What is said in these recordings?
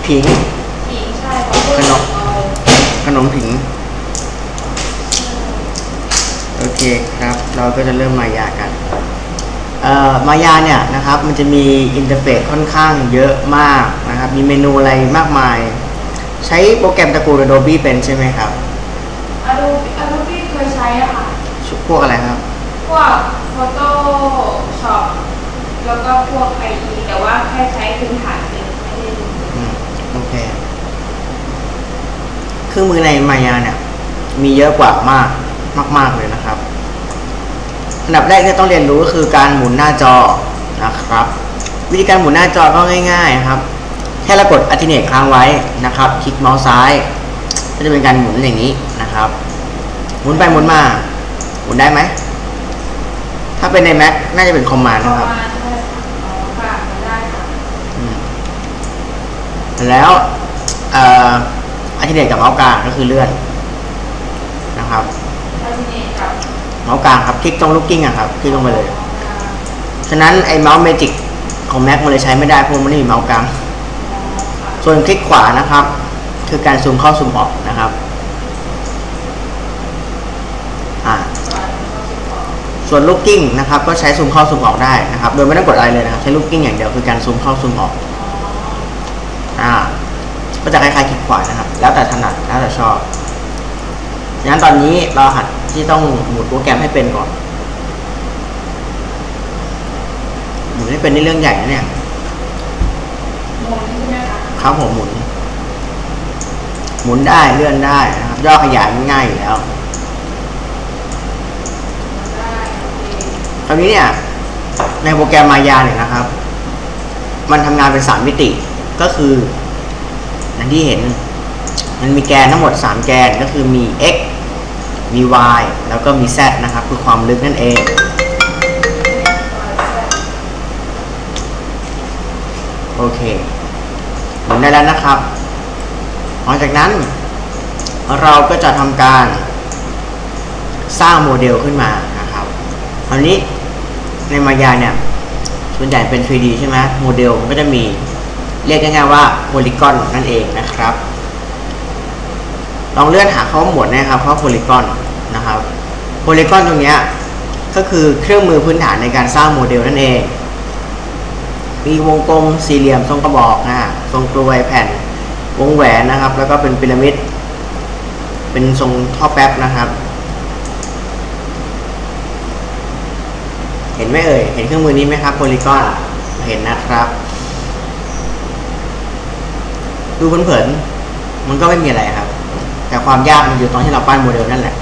ผิงใช่ขนมผิงโอเคครับเราก็จะเริ่มมายากันมายาเนี่ยนะครับมันจะมีอินเทอร์เฟซค่อนข้างเยอะมากนะครับมีเมนูอะไรมากมายใช้โปรแกรมตระกูล Adobe เป็นใช่ไหมครับ Adobe เคยใช้อะค่ะพวกอะไรครับพวก Photoshop แล้วก็พวก IE แต่ว่าแค่ใช้พื้นฐานเป็นไม่ได้โอเคเครื่องมือในมายาเนี่ยมีเยอะกว่ามากเลยนะครับอันดับแรกที่ต้องเรียนรู้ก็คือการหมุนหน้าจอนะครับวิธีการหมุนหน้าจอก็ง่ายๆครับแค่เรากด Alternate ค้างไว้นะครับคลิกเมาส์ซ้ายก็จะเป็นการหมุนอย่างนี้นะครับหมุนไปหมุนมาหมุนได้ไหมถ้าเป็นใน Mac น่าจะเป็นคอมมานด์นะครับแล้วAlternate กับเมาส์กลางก็คือเลื่อนนะครับเมาส์กลางครับคลิกตรงลูกกิ้งอะครับคลิกลงไปเลยฉะนั้นไอ้เมาส์เมจิกของ Mac มันเลยใช้ไม่ได้เพราะมันไม่มีเมาส์กลางส่วนคลิกขวานะครับคือการซูมเข้าซูมออกนะครับส่วนลูกกิ้งนะครับก็ใช้ซูมเข้าซูมออกได้นะครับโดยไม่ต้องกดอะไรเลยนะครับใช้ลูกกิ้งอย่างเดียวคือการซูมเข้าซูมออกก็จะคล้ายๆคลิกขวานะครับแล้วแต่ถนัดแล้วแต่ชอบงั้นตอนนี้เราหัดที่ต้องหมุนโปรแกรมให้เป็นก่อนหมุนให้เป็นนี่เรื่องใหญ่นะเนี่ยหมุนใช่ไหมคะครับผมหมุนได้เลื่อนได้นะครับย่อขยายมันง่ายอยู่แล้วคราวนี้เนี่ยในโปรแกรมมายาเนี่ยนะครับมันทำงานเป็น3มิติก็คืออย่างที่เห็นมันมีแกนทั้งหมด3แกนก็คือมี x มี y แล้วก็มี z นะครับคือความลึกนั่นเองโอเคหมุนได้แล้วนะครับหลังจากนั้นเราก็จะทำการสร้างโมเดลขึ้นมานะครับคราวนี้ในมายาเนี่ยส่วนใหญ่เป็น 3D ใช่ไหมโมเดลมันก็จะมีเรียกง่ายๆว่าโพลีกอนนั่นเองนะครับลองเลื่อนหาข้อมูลนะครับเพราะโพลีกอนนะครับโพลีกอนตรงนี้ก็คือเครื่องมือพื้นฐานในการสร้างโมเดลนั่นเองมีวงกลมสี่เหลี่ยมทรงกระบอกทรงกลวยแผ่นวงแหวนนะครับแล้วก็เป็นพีระมิดเป็นทรงท่อแป๊บนะครับเห็นไหมเอ่ยเห็นเครื่องมือนี้ไหมครับโพลีกอนเห็นนะครับดูเผินๆมันก็ไม่มีอะไรครับแต่ความยากมันอยู่ตอนที่เราปั้นโมเดลนั่นแหละ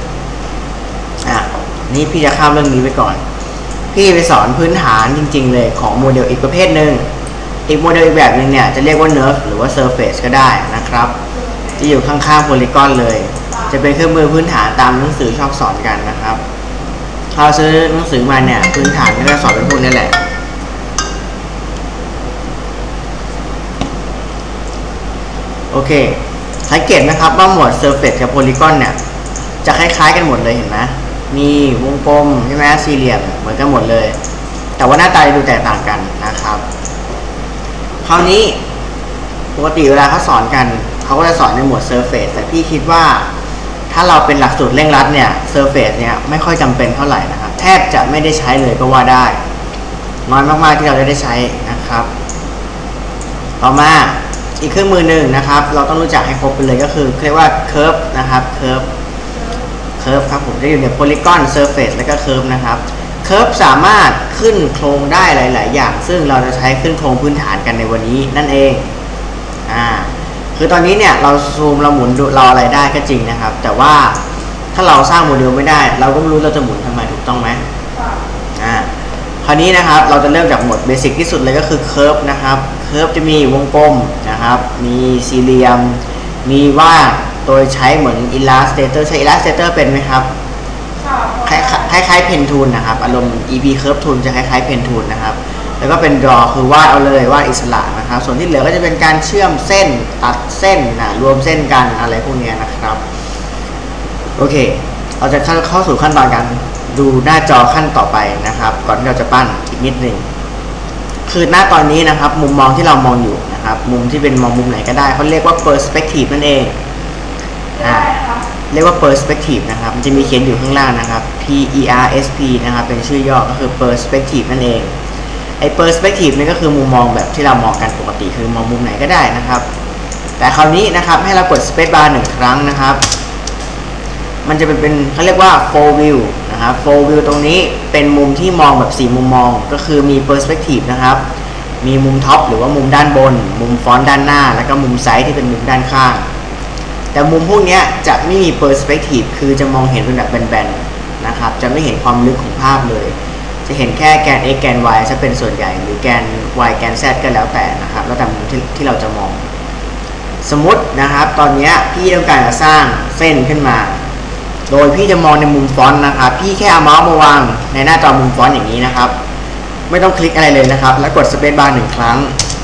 นี่พี่จะข้ามเรื่องนี้ไปก่อนพี่ไปสอนพื้นฐานจริงๆเลยของโมเดลอีกประเภทหนึ่งอีกโมเดลอีกแบบหนึ่งเนี่ยจะเรียกว่า NURBS หรือว่า Surface ก็ได้นะครับจะอยู่ข้างๆโพลีกอนเลยจะเป็นเครื่องมือพื้นฐานตามหนังสือชอบสอนกันนะครับเราซื้อหนังสือมาเนี่ยพื้นฐานก็จะสอนเป็นพวกนี้แหละโอเคสังเกตนะครับว่าหมวด Surface กับ Polygon เนี่ยจะคล้ายๆกันหมดเลยเห็นไหมมีวงกลมใช่ไหมสี่เหลี่ยมเหมือนกันหมดเลยแต่ว่าหน้าตาดูแตกต่างกันนะครับคราวนี้ปกติเวลาเขาสอนกันเขาก็จะสอนในหมวด Surface แต่พี่คิดว่าถ้าเราเป็นหลักสูตรเร่งรัดเนี่ย Surface เนี่ยไม่ค่อยจำเป็นเท่าไหร่นะครับแทบจะไม่ได้ใช้เลยก็ว่าได้น้อยมากๆที่เราจะได้ใช้นะครับต่อมาอีกเครื่องมือหนึ่งนะครับเราต้องรู้จักให้ครบไปเลยก็คือเรียกว่า Curve นะครับ Curve ครับผมจะอยู่ใน Polygon Surface และก็ Curve นะครับ Curve สามารถขึ้นโครงได้หลายๆอย่างซึ่งเราจะใช้ขึ้นโครงพื้นฐานกันในวันนี้นั่นเองคือตอนนี้เนี่ยเราซูมเราหมุนดูเราอะไรได้ก็จริงนะครับแต่ว่าถ้าเราสร้างโมเดลไม่ได้เราก็ไม่รู้เราจะหมุนทำไมถูกต้องไหมคราวนี้นะครับเราจะเริ่มจากหมวดเบสิกที่สุดเลยก็คือ Curve นะครับ Curve จะมีวงกลมนะครับมีสี่เหลี่ยมมีวาดโดยใช้เหมือน Illustrator ใช้ Illustrator เป็นไหมครับคล้ายๆ Pen Tool นะครับอารมณ์ EP Curve Tool จะคล้ายๆ Pen Tool นะครับแล้วก็เป็น Draw คือวาดเอาเลยวาดอิสระนะครับส่วนที่เหลือก็จะเป็นการเชื่อมเส้นตัดเส้นรวมเส้นกันอะไรพวกนี้นะครับโอเคเราจะเข้าสู่ขั้นตอนการดูหน้าจอขั้นต่อไปนะครับก่อนที่เราจะปั้นอีกนิดนึงคือหน้าตอนนี้นะครับมุมมองที่เรามองอยู่นะนะครับมุมที่เป็นมองมุมไหนก็ได้เขาเรียกว่า perspective นั่นเองเรียกว่า perspective นะครับมันจะมีเขียนอยู่ข้างล่างนะครับ PERSP นะครับเป็นชื่อย่อก็คือ perspective นั่นเองไอ้ perspective นี่ก็คือมุมมองแบบที่เรามองกันปกติคือมองมุมไหนก็ได้นะครับแต่คราวนี้นะครับให้เรากด space bar 1 ครั้งนะครับมันจะเป็นเขาเรียกว่า full view นะครับ full view ตรงนี้เป็นมุมที่มองแบบ4มุมมองก็คือมี perspective นะครับมีมุมท็อปหรือว่ามุมด้านบนมุมฟอนต์ด้านหน้าแล้วก็มุมไซด์ที่เป็นมุมด้านข้างแต่มุมพวกนี้จะไม่มี perspective คือจะมองเห็นเป็นแบบแบนๆนะครับจะไม่เห็นความลึกของภาพเลยจะเห็นแค่แกน x แกน y จะเป็นส่วนใหญ่หรือแกน y แกน z ก็แล้วแต่นะครับแล้วแต่มุมที่เราจะมองสมมตินะครับตอนนี้พี่ต้องการจะสร้างเส้นขึ้นมาโดยพี่จะมองในมุมฟอนต์นะครับพี่แค่เอาเมาส์มาวางในหน้าจอมุมฟอนต์อย่างนี้นะครับไม่ต้องคลิกอะไรเลยนะครับแล้วกด space bar 1 ครั้ง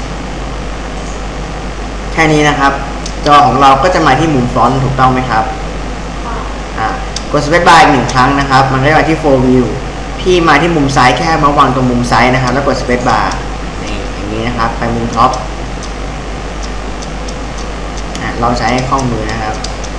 แค่นี้นะครับจอของเราก็จะมาที่มุมฟอนต์ถูกต้องไหมครับกด space bar อีก1 ครั้งนะครับมันได้มาที่ full view พี่มาที่มุมซ้ายแค่เมาส์วางตรงมุมซ้ายนะครับแล้วกด space bar อย่างนี้นะครับไปมุมท็อปเราใช้ข้อมือนะครับ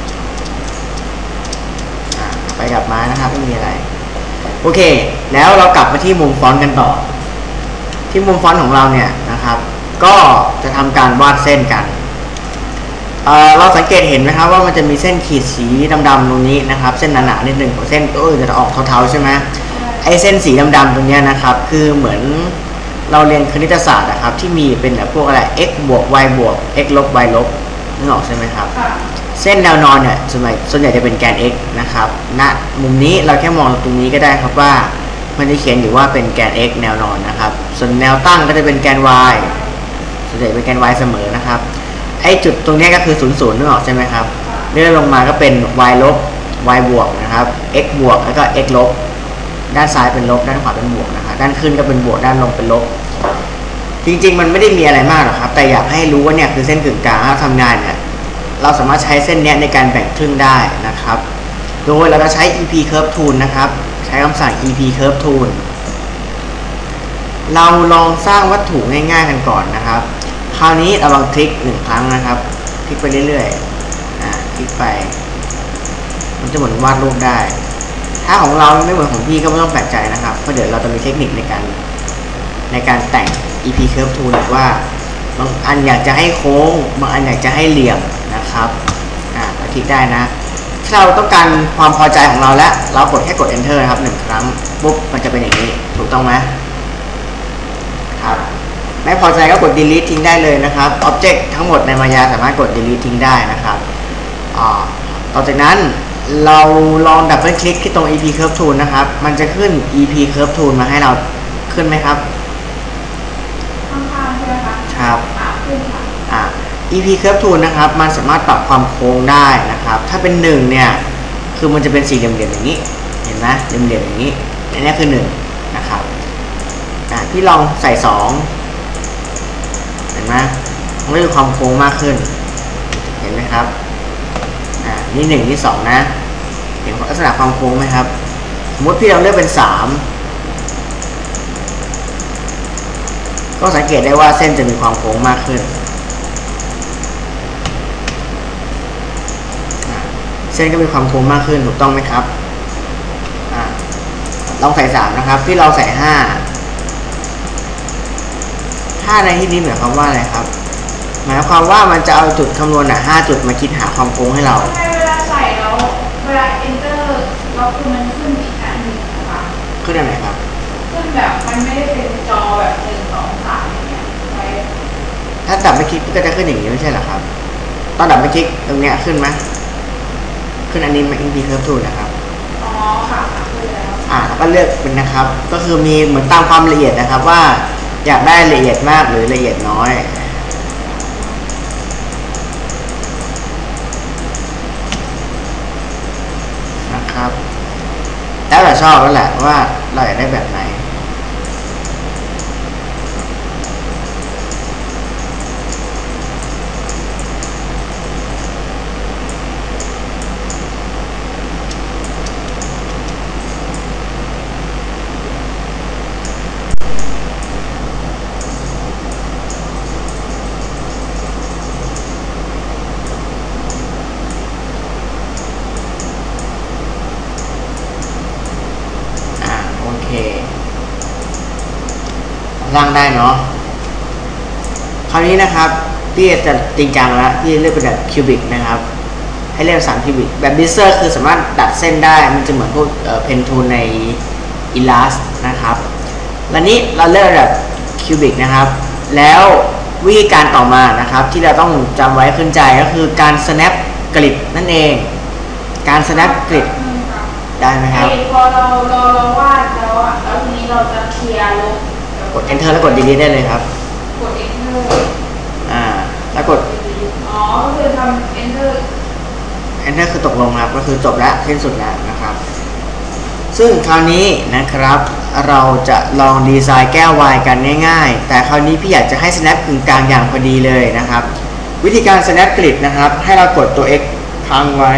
ไปกลับมานะครับไม่มีอะไรโอเคแล้วเรากลับมาที่มุมฟอนต์กันต่อที่มุมฟอนต์ของเราเนี่ยนะครับก็จะทำการวาดเส้นกันเราสังเกตเห็นไหมครับว่ามันจะมีเส้นขีดสีดำๆตรงนี้นะครับเส้นหนาๆนิดหนึ่งเส้นตัวอื่นจะออกเทาๆใช่ไหมไอ้เส้นสีดำๆตรงนี้นะครับคือเหมือนเราเรียนคณิตศาสตร์นะครับที่มีเป็นแบบพวกอะไร x บวก y บวก x ลบ y ลบนึกออกใช่ไหมครับเส้นแนวนอนเนี่ยส่วนใหญ่จะเป็นแกน x นะครับณมุมนี้เราแค่มองตรงนี้ก็ได้ครับว่ามันจะเขียนอยู่ว่าเป็นแกน x แนวนอนนะครับส่วนแนวตั้งก็จะเป็นแกน y ส่วนใหญ่เป็นแกน y เสมอนะครับไอ้จุดตรงนี้ก็คือ00นึกออกใช่ไหมครับเลื่อนลงมาก็เป็น y ลบ y บวกนะครับ x บวกแล้วก็ x ลบด้านซ้ายเป็นลบด้านขวาเป็นบวกนะครับด้านขึ้นก็เป็นบวกด้านลงเป็นลบจริงๆมันไม่ได้มีอะไรมากหรอกครับแต่อยากให้รู้ว่าเนี่ยคือเส้นกึ่งกลางถ้าทำงานเนี่ยเราสามารถใช้เส้นนี้ในการแบ่งครึ่งได้นะครับโดยเราจะใช้ EP Curve Tool นะครับใช้คำสั่ง EP Curve Tool เราลองสร้างวัตถุง่ายๆกันก่อนนะครับคราวนี้เราลองคลิก1 ครั้งนะครับคลิกไปเรื่อยๆคลิกไปมันจะเหมือนวาดรูปได้ถ้าของเราไม่เหมือนของพี่ก็ไม่ต้องแปลกใจนะครับเพราะเดี๋ยวเราจะมีเทคนิคในการแต่ง EP Curve Tool ว่าบางอันอยากจะให้โค้งบางอันอยากจะให้เหลี่ยมนะครับคลิกได้นะถ้าเราต้องการความพอใจของเราแล้วเรากดแค่กด Enter นะครับ1 ครั้งปุ๊บมันจะเป็นอย่างนี้ถูกต้องไหมครับไม่พอใจก็กด Delete ทิ้งได้เลยนะครับ Object ทั้งหมดในมายาสามารถกด Delete ทิ้งได้นะครับต่อจากนั้นเราลองดับเบิลคลิกที่ตรง EP Curve Tool นะครับมันจะขึ้น EP Curve Tool มาให้เราขึ้นไหมครับข้างๆใช่ไหมคะครับขึ้นค่ะ EP Curve Tool นะครับมันสามารถปรับความโค้งได้นะครับถ้าเป็น1เนี่ยคือมันจะเป็นสี่เหลี่ยมๆอย่างนี้เห็นไหมเหลี่ยมๆอย่างนี้อันนี้คือ1นะครับพี่ลองใส่2เห็นไหมมันก็จะความโค้งมากขึ้นเห็นไหมครับนี่1นี่2นะเห็นลักษณะความโค้งไหมครับสมมติพี่เราเลือกเป็น3ก็สังเกตได้ว่าเส้นจะมีความโค้งมากขึ้นเส้นก็มีความโค้งมากขึ้นถูกต้องไหมครับลองใส่3นะครับพี่เราใส่5ในที่นี้หมายความว่าอะไรครับหมายความว่ามันจะเอาจุดคำนวณ5 จุดมาคิดหาความโค้งให้เราเวลาใส่แล้วเวลา enter เราคือมันขึ้นอีกอันหนึ่งนะคะขึ้นอะไรครับขึ้นแบบมันไม่ได้เป็นจอแบบ1 2 3อย่างเงี้ยถ้าดับไปคลิกก็จะขึ้นอย่างนี้ไม่ใช่หรอครับตอนดับไปคลิกตรงเนี้ยขึ้นไหมขึ้นอันนี้มา EP Curve Tool นะครับอ๋อค่ะขึ้นแล้วแล้วก็เลือกเป็นนะครับก็คือมีเหมือนตามความละเอียดนะครับว่าอยากได้ละเอียดมากหรือละเอียดน้อยนะครับแล้วเราชอบแล้วแหละว่าเราอยากได้แบบไหนร่างได้เนาะคราวนี้นะครับพี่จะจริงจังแล้วพี่เลือกเป็นแบบคิวบิกนะครับให้เลือก3คิวบิกแบบบิสเซอร์คือสามารถดัดเส้นได้มันจะเหมือนพวกเพนทูลในอิลาสนะครับและนี้เราเลือกแบบคิวบิกนะครับแล้ววิธีการต่อมานะครับที่เราต้องจำไว้ขึ้นใจก็คือการ snap กริดนั่นเองการ snap กริดได้ไหมครับพอเราวาดแล้วอ่ะแล้วทีนี้เราจะเคลียร์ลบกด enter แล้วกด delete ได้เลยครับกด enter แล้วกดก็คือทำ enter enter คือตกลงครับก็คือจบแล้วสิ้นสุดแล้วนะครับซึ่งคราวนี้นะครับเราจะลองดีไซน์แก้ววายกันง่ายๆแต่คราวนี้พี่อยากจะให้ snap กึ่งกลางอย่างพอดีเลยนะครับวิธีการ snap grid นะครับให้เรากดตัว x ค้างไว้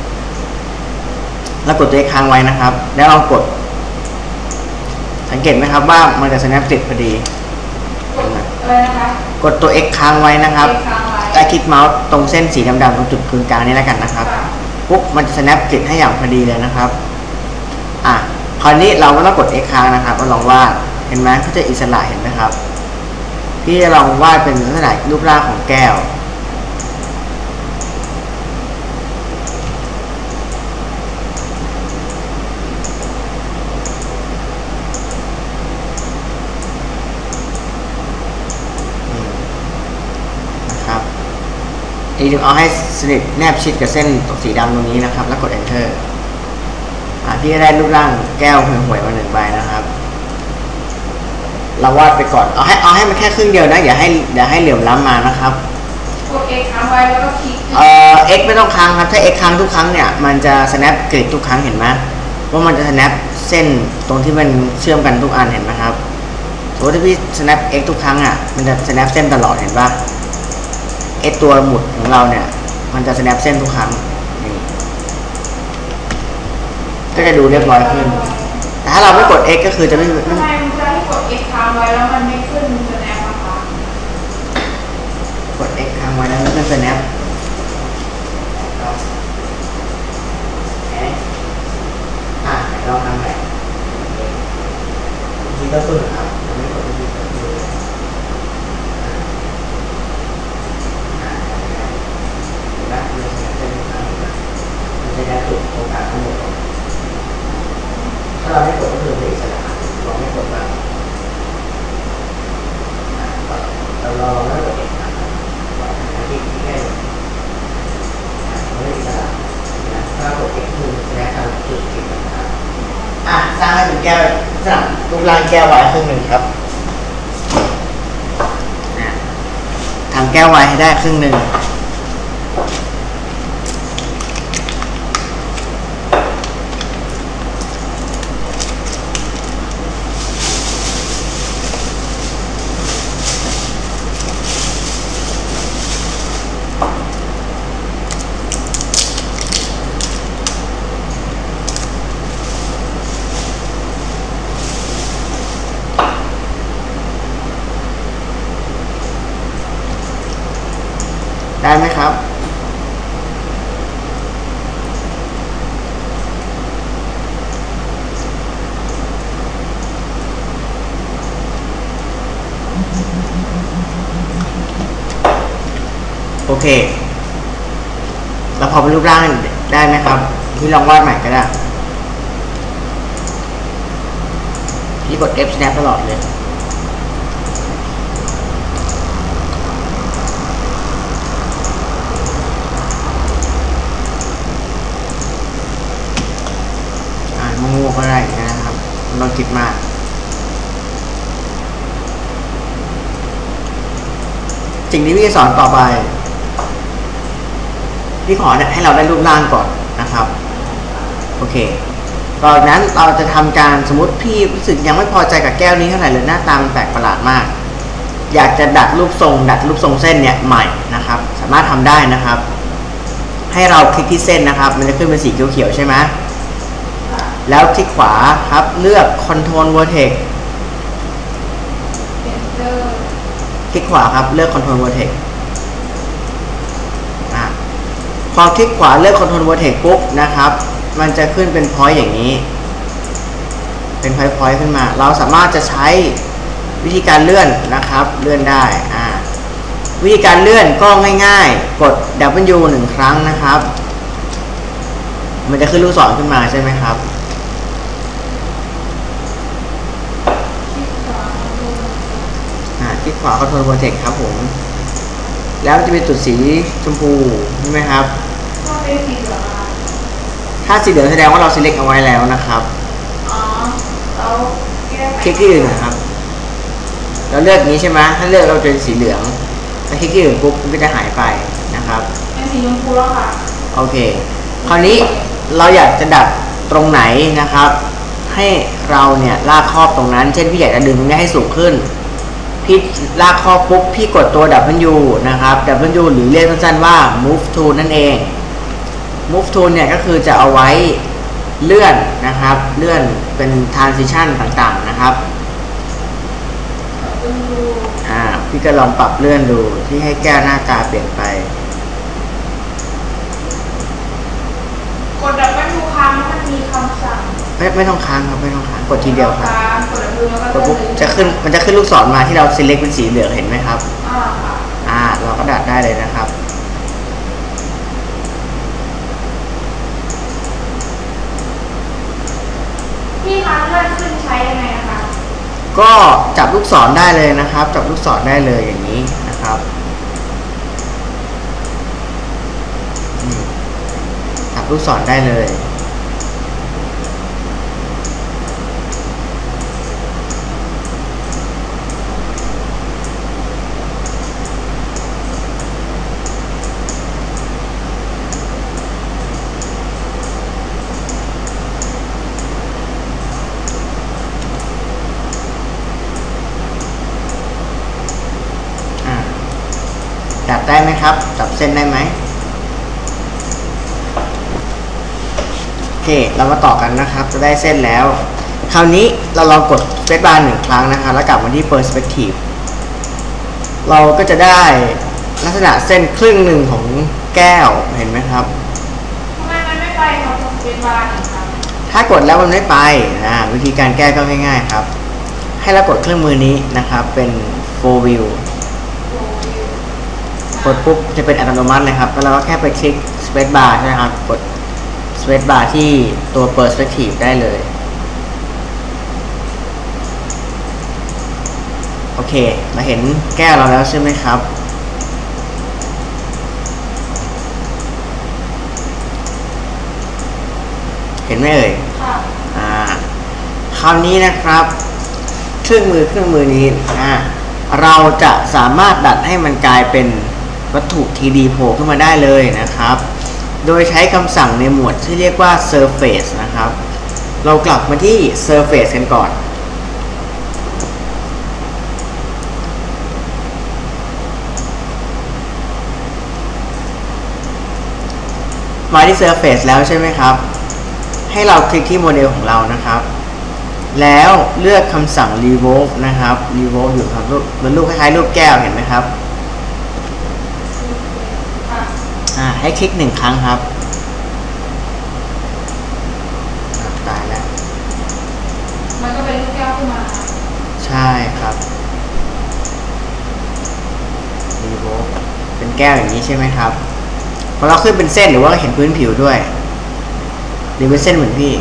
แล้วกดตัว x ค้างไว้นะครับแล้วเรากดสังเกตไหมครับว่ามันจะ snap grid พอดีกดตัว x ค้างไว้นะครับและคลิกเมาส์ตรงเส้นสีดำๆตรงจุดกึ่งกลางนี้แล้วกันนะครับปุ๊บมันจะ snap grid ให้อย่างพอดีเลยนะครับคราวนี้เราก็ต้องกด x ค้างนะครับมาลองวาดเห็นไหมก็จะอิสระเห็นไหมครับพี่จะลองวาดเป็นลักษณะรูปร่างของแก้วนะครับทีนี้เอาให้สนิทแนบชิดกับเส้นสีดำตรงนี้นะครับแล้วกด enterพี่ก็ได้รูปร่างแก้วห่วยๆมา1 ใบนะครับเราวาดไปก่อนเอาให้มันแค่ครึ่งเดียวนะอย่าให้เหลื่อมล้ำมานะครับกด x ค้างไว้แล้วก็คลิก x ไม่ต้องค้างครับถ้า x ค้างทุกครั้งเนี่ยมันจะ snap กริดทุกครั้งเห็นไหมว่ามันจะ snap เส้นตรงที่มันเชื่อมกันทุกอันเห็นไหมครับสมมติถ้าพี่ snap x ทุกครั้งมันจะ snap เส้นตลอดเห็นปะตัวหมุดของเราเนี่ยมันจะ snap เส้นทุกครั้งก็จะดูเรียบร้อยขึ้นแต่ถ้าเราไม่กด x ก็คือจะไม่ทำไมมันจะให้กด x ค้างไว้แล้วมันไม่ขึ้น snap นะคะกด x ค้างไว้แล้วมันขึ้น snap เราทำอะไรที่ก็ฝึกครับไม่กดที่มันจะได้จุดโอกาสทั้งหมดถ้าเราไม่กดก็คือเป็นอิสระเราไม่กดบ้างเราลองแล้วกดเองครับที่แค่ไม่อิสระถ้ากดเองคือแสดงการจุดติดนะครับสร้างให้เป็นแก้วสร้างรูปร่างแก้วไว้ครึ่งหนึ่งครับทำแก้วไว้ให้ได้ครึ่งหนึ่งได้ไหมครับโอเคแล้วพอเป็นรูปร่างได้ไหมครับพี่ลองวาดใหม่ก็ได้พี่กด F snap ตลอดเลยงูก็ได้นะครับไม่ต้องคิดมากสิ่งที่พี่สอนต่อไปพี่ขอให้เราได้รูปร่างก่อนนะครับโอเคตอนนั้นเราจะทำการสมมติพี่รู้สึกยังไม่พอใจกับแก้วนี้เท่าไหร่เลยหน้าตามันแปลกประหลาดมากอยากจะดัดรูปทรงเส้นเนี่ยใหม่นะครับสามารถทำได้นะครับให้เราคลิกที่เส้นนะครับมันจะขึ้นเป็นสีเขียวๆใช่ไหมแล้วที่ขวาครับเลือก Control Vertex คลิกขวาครับเลือก Control Vertex พอคลิกขวาเลือก Control Vertex ปุ๊บนะครับมันจะขึ้นเป็น point อย่างนี้เป็น point ขึ้นมาเราสามารถจะใช้วิธีการเลื่อนนะครับเลื่อนได้วิธีการเลื่อนก็ง่ายๆกด W 1 ครั้งนะครับมันจะขึ้นลูกศรขึ้นมาใช่ไหมครับคลิกขวา Control Protect ครับผมแล้วจะเป็นจุดสีชมพูใช่ไหมครับถ้าเป็นสีเหลืองถ้าสีเหลืองแสดงว่าเรา select เอาไว้แล้วนะครับเราคลิกที่อื่นนะครับเราเลือกนี้ใช่ไหมถ้าเลือกเราเป็นสีเหลืองถ้าคลิกที่อื่นปุ๊บมันก็จะหายไปนะครับเป็นสีชมพูแล้วค่ะโอเคคราวนี้เราอยากจะดัดตรงไหนนะครับให้เราเนี่ยลากครอบตรงนั้นเช่นพี่อยากจะดึงตรงนี้ให้สูงขึ้นพี่ลากครอบปุ๊บพี่กดตัว W นะครับ W หรือเรียกสั้นๆว่า move tool นั่นเอง move tool เนี่ยก็คือจะเอาไว้เลื่อนนะครับเลื่อนเป็น transition ต่างๆนะครับพี่ก็ลองปรับเลื่อนดูที่ให้แก้วหน้าตาเปลี่ยนไปกด W ค้างแล้วมันมีคำสั่งไม่ต้องค้างครับไม่ต้องค้างกดทีเดียวครับกดปุ๊บมันจะขึ้นลูกศรมาที่เรา select เป็นสีเหลืองเห็นไหมครับเราก็ดัดได้เลยนะครับพี่คะเลื่อนขึ้นใช้ยังไงนะคะก็จับลูกศรได้เลยนะครับจับลูกศรได้เลยอย่างนี้นะครับจับลูกศรได้เลยจับได้ไหมครับจับเส้นได้ไหมโอเคเรามาต่อกันนะครับจะได้เส้นแล้วคราวนี้เราลองกด Space Bar 1 ครั้งนะครับแล้วกลับมาที่ Perspective เราก็จะได้ลักษณะเส้นครึ่งหนึ่งของแก้วเห็นไหมครับทำไมมันไม่ไปครับ Space Bar ครับถ้ากดแล้วมันไม่ไปวิธีการแก้ก็ง่ายๆครับให้เรากดเครื่องมือนี้นะครับเป็น Full Viewกดปุ๊บจะเป็นอัตโนมัติเลยครับแล้วเราก็แค่ไปคลิก Space Bar ใช่ไหมครับกด Space Bar ที่ตัว Perspective ได้เลยโอเคเราเห็นแก้วเราแล้วใช่ไหมครับเห็นไหมเอ่ยคราวนี้นะครับเครื่องมือนี้เราจะสามารถดัดให้มันกลายเป็นวัตถุ 3D โผล่ขึ้นมาได้เลยนะครับโดยใช้คำสั่งในหมวดที่เรียกว่า Surface นะครับเรากลับมาที่ Surface กันก่อนมาที่ Surface แล้วใช่ไหมครับให้เราคลิกที่โมเดลของเรานะครับแล้วเลือกคำสั่ง Revolve นะครับ Revolve อยู่ครับมันรูปคล้ายๆรูปแก้วเห็นไหมครับให้คลิก1 ครั้งครับตายแล้วมันก็เป็นรูปแก้วขึ้นมาใช่ครับ Revolve เป็นแก้วอย่างนี้ใช่ไหมครับพอเราขึ้นเป็นเส้นหรือว่าเห็นพื้นผิวด้วยหรือเป็นเส้นเหมือนพี่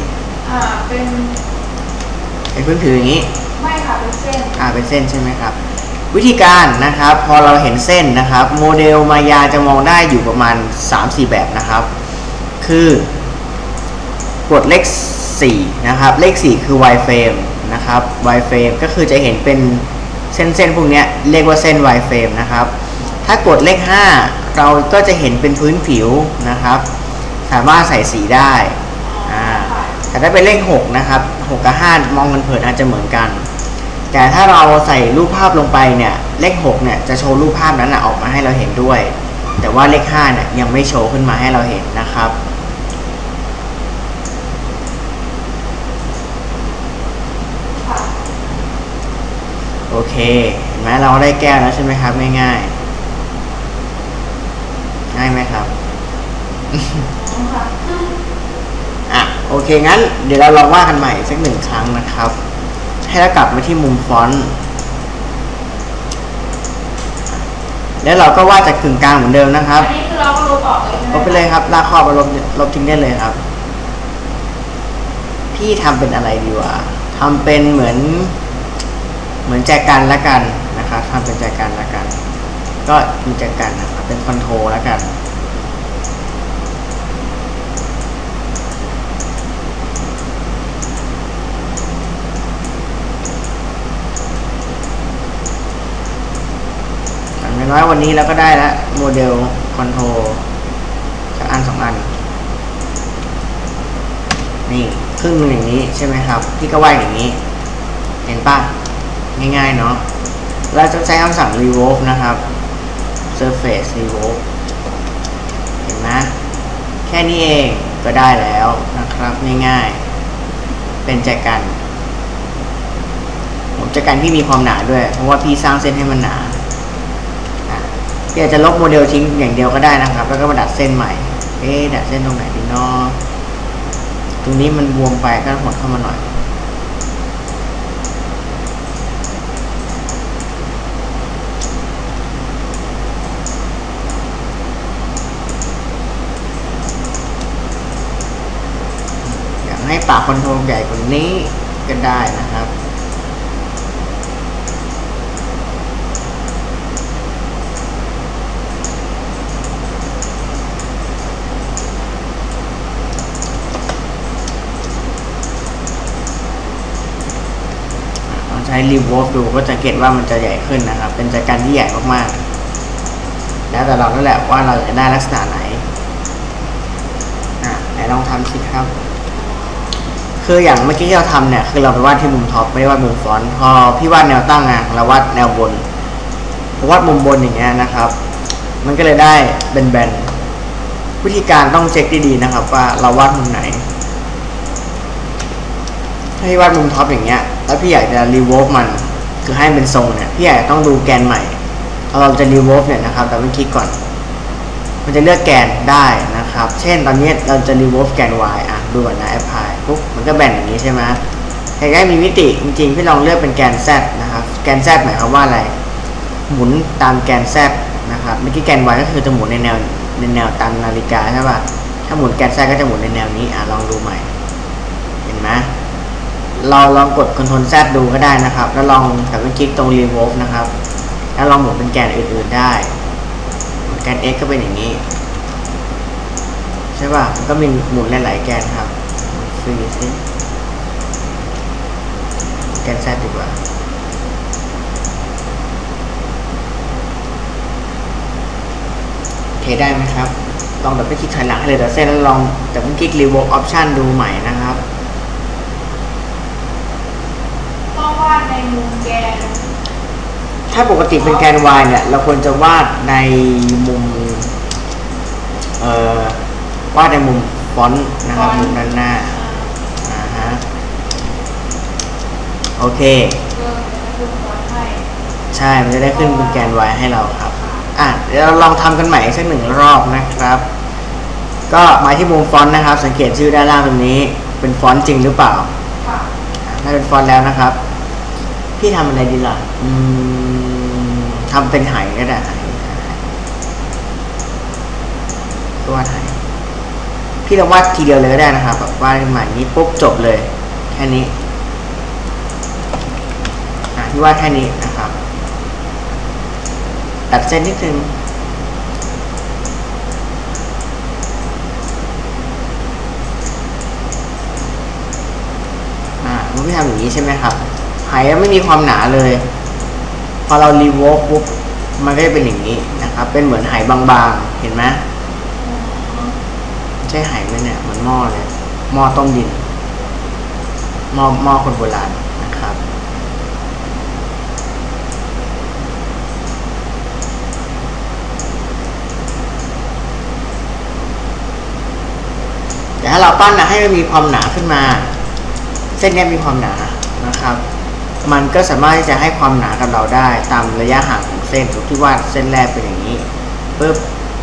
เป็นพื้นผิวอย่างนี้ไม่ค่ะเป็นเส้นเป็นเส้นใช่ไหมครับวิธีการนะครับพอเราเห็นเส้นนะครับโมเดลมายาจะมองได้อยู่ประมาณ 3-4 แบบนะครับคือกดเลข4นะครับเลข4คือ wireframe นะครับ wireframe ก็คือจะเห็นเป็นเส้นพวกนี้เรียกว่าเส้น wireframe นะครับถ้ากดเลข5เราก็จะเห็นเป็นพื้นผิวนะครับสามารถใส่สีได้แต่ถ้าเป็นเลข6นะครับ6กับ5มองมันเผินอาจจะเหมือนกันแต่ถ้าเราใส่รูปภาพลงไปเนี่ยเลข6เนี่ยจะโชว์รูปภาพนั้นออกมาให้เราเห็นด้วยแต่ว่าเลข5เนี่ยยังไม่โชว์ขึ้นมาให้เราเห็นนะครับโอเคเห็นไหมเราได้แก้วแล้วใช่ไหมครับง่ายไหมครับโอเคงั้นเดี๋ยวเราลองวาดกันใหม่สัก1 ครั้งนะครับให้เรากลับมาที่มุมฟอนต์แล้วเราก็วาดจากกึ่งกลางเหมือนเดิมนะครับอันนี้คือเราก็ลบออกเลยใช่ไหมลบไปเลยครับลากขอบมาลบทิ้งได้เลยครับพี่ทำเป็นอะไรดีวะทำเป็นเหมือนแจกันละกันนะครับทำเป็นแจกันละกันก็มีแจกันนะครับเป็นคอนโทรลละกันอย่างน้อยวันนี้เราก็ได้แล้วโมเดลคอนโทรลสักอัน2 อันนี่ครึ่งนึงอย่างนี้ใช่ไหมครับพี่ก็วาดอย่างนี้เห็นป่ะง่ายๆเนาะเราจะใช้คำสั่ง revolve นะครับ surface revolve เห็นไหมแค่นี้เองก็ได้แล้วนะครับง่ายๆเป็นแจกันผมแจกันที่มีความหนาด้วยเพราะว่าพี่สร้างเส้นให้มันหนาพี่อาจจะลบโมเดลทิ้งอย่างเดียวก็ได้นะครับแล้วก็มาดัดเส้นใหม่ดัดเส้นตรงไหนดีเนาะตรงนี้มันบวมไปก็หดเข้ามาหน่อยอยากให้ปากคอนโทรลใหญ่กว่านี้ก็ได้นะครับใช้รีวอล์ฟดูก็จะเก็ตว่ามันจะใหญ่ขึ้นนะครับเป็นแจกันที่ใหญ่มากๆแล้วแต่เรานั่นแหละว่าเราจะได้ลักษณะไหนไหนลองทำสิครับคืออย่างเมื่อกี้ที่เราทำเนี่ยคือเราไปวาดที่มุมท็อปไม่ได้วาดมุมฟอนต์พอพี่วาดแนวตั้งเราวาดแนวบนพอวาดมุมบนอย่างเงี้ยนะครับมันก็เลยได้แบนๆวิธีการต้องเช็คดีๆนะครับว่าเราวาดมุมไหนถ้าพี่วาดมุมท็อปอย่างเงี้ยแล้วพี่อยากจะรีวอล์ฟมันคือให้เป็นทรงเนี่ยพี่อยากต้องดูแกนใหม่พอเราจะรีวอล์ฟเนี่ยนะครับแต่ไม่คลิกก่อนมันจะเลือกแกนได้นะครับเช่นตอนนี้เราจะรีวอล์ฟแกน y ดูก่อนนะ apply ปุ๊บมันก็แบ่งอย่างนี้ใช่ไหมใครๆมีมิติจริงๆพี่ลองเลือกเป็นแกน z นะครับแกน z หมายความว่าอะไรหมุนตามแกน z นะครับเมื่อกี้แกน y ก็คือจะหมุนในแนวตามนาฬิกาใช่ป่ะถ้าหมุนแกน z ก็จะหมุนในแนวนี้ลองดูใหม่เห็นไหมเราลองกด Ctrl Z ดูก็ได้นะครับแล้วลองแต่ไปคลิกตรง Revolve นะครับแล้วลองหมุนเป็นแกนอื่นๆได้แกน X ก็เป็นอย่างนี้ใช่ป่ะมันก็มีหมุนหลายๆแกนครับฟรีซิแกน Z ดีกว่าโอเคได้ไหมครับลองแบบไปคลิกถอยหลังให้เลยแต่เส้นแล้วลองแต่ไปคลิก Revolve Option ดูใหม่นะครับวาดในมุมแกนถ้าปกติเป็นแกน y เนี่ยเราควรจะวาดในมุมวาดในมุมฟอนต์นะครับมุมด้านหน้าโอเคใช่มันจะได้ขึ้นเป็นแกน y ให้เราครับเดี๋ยวเราลองทำกันใหม่สัก1 รอบนะครับก็มาที่มุมฟอนต์นะครับสังเกตชื่อด้านล่างตรงนี้เป็นฟอนต์จริงหรือเปล่าถ้าเป็นฟอนต์แล้วนะครับพี่ทำอะไรดีล่ะทำเป็นไหก็ได้ตัวไหพี่ลองวาดทีเดียวเลยก็ได้นะครับแบบวาดขึ้นมาอย่างนี้ปุ๊บจบเลยแค่นี้พี่วาดแค่นี้นะครับตัดเส้นนิดนึงมันพี่ทำอย่างนี้ใช่ไหมครับไหไม่มีความหนาเลยพอเรารีโวล์ฟปุ๊บมันก็จะเป็นอย่างนี้นะครับเป็นเหมือนไหบางๆเห็นไหมใช่ไหไหมเนี่ยเหมือนหม้อเลยหม้อต้มดินหม้อคนโบราณนะครับแต่ถ้าเราปั้นให้มันมีความหนาขึ้นมาเส้นนี้มีความหนานะครับมันก็สามารถที่จะให้ความหนากับเราได้ตามระยะห่างของเส้นที่ว่าเส้นแรกเป็นอย่างนี้ปึ๊บ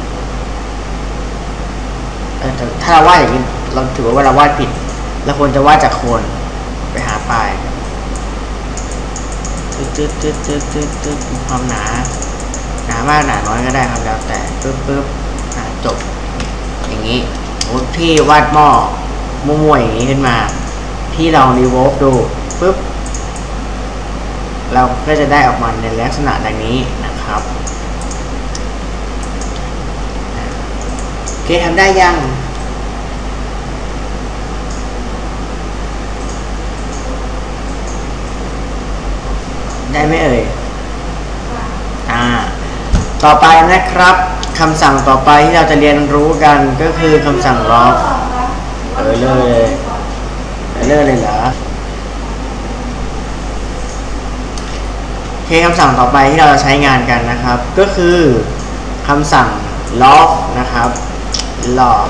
ถ้าเราวาดอย่างนี้เราถือว่าเราวาดผิดเราควรจะวาดจากโคนไปหาปลายมีความหนามากหนาน้อยก็ได้ครับแล้วแต่ปึ๊บจบอย่างนี้ที่วาดหม้อมั่วๆอย่างนี้ขึ้นมาที่เรารีโวล์ฟดูปึ๊บเราก็จะได้ออกมาในลักษณะดังนี้นะครับโอเคทำได้ยังได้ไหมเอ่ยต่อไปนะครับคำสั่งต่อไปที่เราจะเรียนรู้กันก็คือคำสั่ง log เลยเหรอโอเคคำสั่งต่อไปที่เราจะใช้งานกันนะครับก็คือคำสั่ง log นะครับ log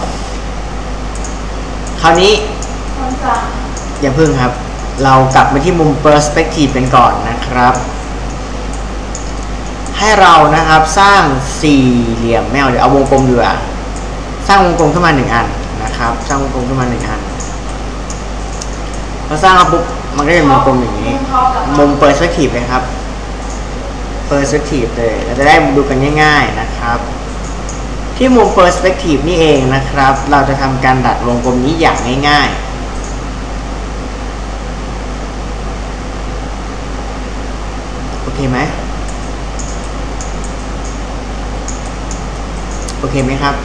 คราวนี้คำสั่งอย่าพึ่งครับเรากลับมาที่มุม perspective เป็นก่อนนะครับให้เรานะครับสร้างสี่เหลี่ยมไม่เอาเดี๋ยวเอาวงกลมดีกว่าสร้างวงกลมขึ้นมา1อันนะครับสร้างวงกลมขึ้นมา1อันพอสร้างปุ๊บมันก็จะเป็นวงกลมอย่างนี้มุม perspective เลยครับ perspective เลยเราจะได้ดูกันง่ายๆนะครับที่มุม perspective นี่เองนะครับเราจะทำการดัดวงกลมนี้อย่างง่ายๆโอเคไหมโอเคไหมครับ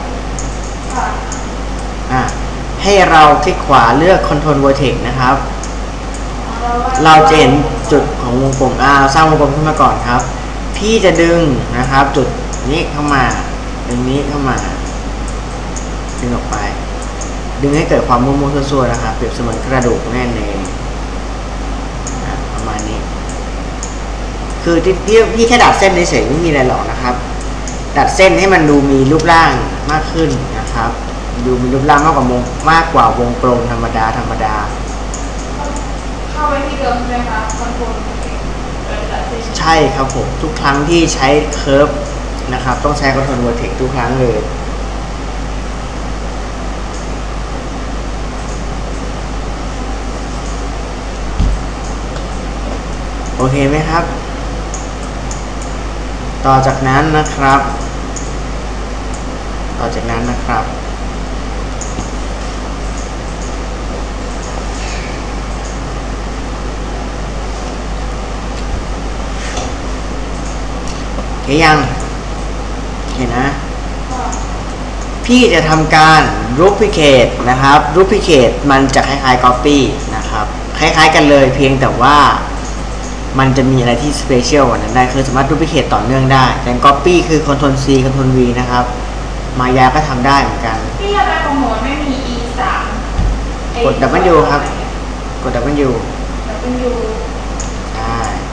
ให้เราคลิกขวาเลือก Control Vertex นะครับเราจะเห็นจุดของวงกลมสร้างวงกลมขึ้นมาก่อนครับพี่จะดึงนะครับจุดนี้เข้ามาดึงนี้เข้ามาดึงออกไปดึงให้เกิดความมั่วๆซั่วๆนะครับเปรียบเสมือนกระดูกแน่นเองประมาณนี้คือพี่แค่ดัดเส้นเฉยๆไม่มีอะไรหรอกนะครับดัดเส้นให้มันดูมีรูปร่างมากขึ้นนะครับดูมีรูปร่างมากกว่าวงกลมธรรมดาเข้าไปที่เดิมใช่ไหมคะคอนโทรลใช่ครับผมทุกครั้งที่ใช้เคิร์ฟนะครับต้องใช้คอนโทรลเวอร์เทคทุกครั้งเลยโอเคไหมครับต่อจากนั้นนะครับโอเคยังโอเคนะพี่จะทำการ duplicate นะครับ duplicate มันจะคล้ายๆ copy นะครับคล้ายๆกันเลยเพียงแต่ว่ามันจะมีอะไรที่ special กว่านั้นได้คือสามารถ duplicate ต่อเนื่องได้แต่ copy คือ Ctrl C Ctrl V นะครับมายาก็ทำได้เหมือนกันพี่อะไรของหนูไม่มี E3 กด W ครับกด W ใช่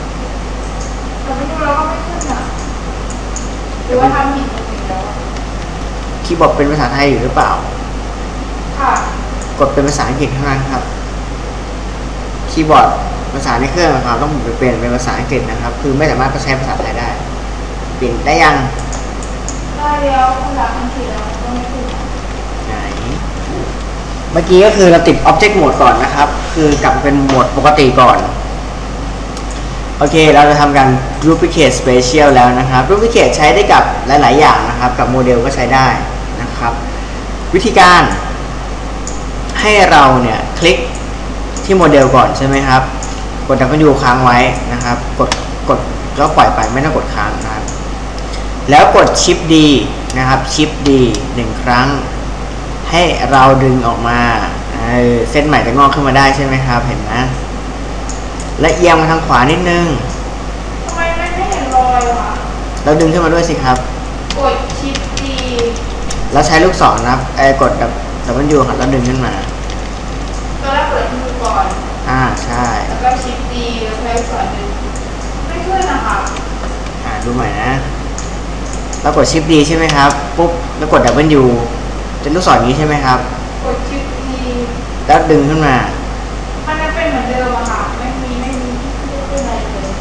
W แล้วก็ไม่ขึ้นอ่ะหรือว่าทำผิดจริงๆแล้วคีย์บอร์ดเป็นภาษาไทยอยู่หรือเปล่าค่ะกดเป็นภาษาอังกฤษเท่านั้นครับคีย์บอร์ดภาษาในเครื่องนะครับต้องเปลี่ยนเป็นภาษาอังกฤษนะครับคือไม่สามารถใช้ภาษาไทยได้เปลี่ยนได้ยังได้แล้วภาษาอังกฤษแล้วก็ไม่ขึ้นไหนเมื่อกี้ก็คือเราติด Object Mode ก่อนนะครับคือกลับเป็นโหมดปกติก่อนโอเคเราจะทำการ Duplicate Spatial แล้วนะครับ Duplicate ใช้ได้กับหลายๆอย่างนะครับกับโมเดลก็ใช้ได้นะครับวิธีการให้เราเนี่ยคลิกที่โมเดลก่อนใช่ไหมครับกด W ค้างไว้นะครับกดแล้วปล่อยไปไม่ต้องกดค้างนะครับแล้วกด Shift D นะครับ Shift D 1 ครั้งให้เราดึงออกมาเส้นใหม่จะงอกขึ้นมาได้ใช่ไหมครับเห็นนะและเอียงมาทางขวานิดนึงทำไมไม่เห็นรอยวะเราดึงขึ้นมาด้วยสิครับกด Shift D แล้วใช้ลูกศรนะครับกดW ครับแล้วดึงขึ้นมาตอนแรกเปิดมือก่อนใช่แล้วก็ชิปดีแล้วใช้ส่วนดึงไม่ขึ้นนะคะดูใหม่นะแล้วกดชิปดีใช่ไหมครับปุ๊บแล้วกด W จะลูกศรนี้ใช่ไหมครับกดชิปดีแล้วดึงขึ้นมามันจะเป็นเหมือนเดิมอะค่ะไม่มีขึ้นอะไรเลย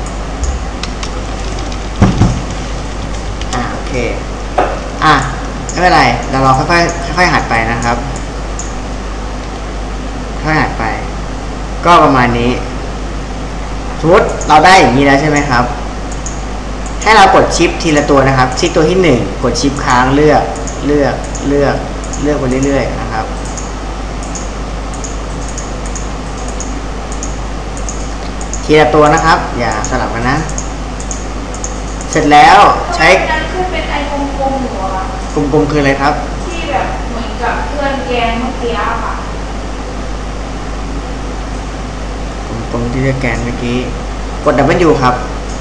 โอเคไม่เป็นไรเราค่อยๆหัดไปนะครับค่อยหัดไปก็ประมาณนี้สมมติเราได้อย่างนี้แล้วใช่ไหมครับให้ให้เรากดชิปทีละตัวนะครับชิปตัวที่1กดชิปค้างเลือกไปเรื่อยๆนะครับทีละตัวนะครับอย่าสลับกันนะเสร็จแล้วใช้ขึ้นเป็นไอกลมๆหรือวะกลมๆคืออะไรครับที่แบบเหมือนกับเพื่อนแกนเมื่อกี้ค่ะกลมๆที่เลือกแกนเมื่อกี้กด W ครับ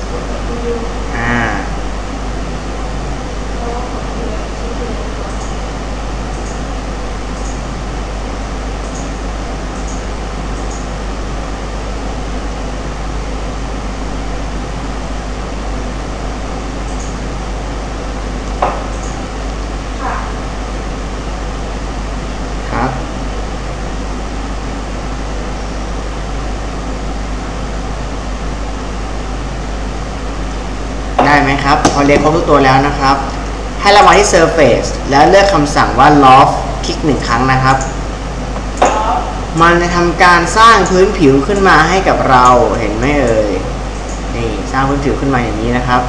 ได้ไหมครับพอเรียนครบทุกตัวแล้วนะครับให้เรามาที่ Surface แล้วเลือกคำสั่งว่า Loft คลิก1ครั้งนะครับมันจะทำการสร้างพื้นผิวขึ้นมาให้กับเราเห็นไหมเอ่ยนี่สร้างพื้นผิวขึ้นมาอย่างนี้นะครับ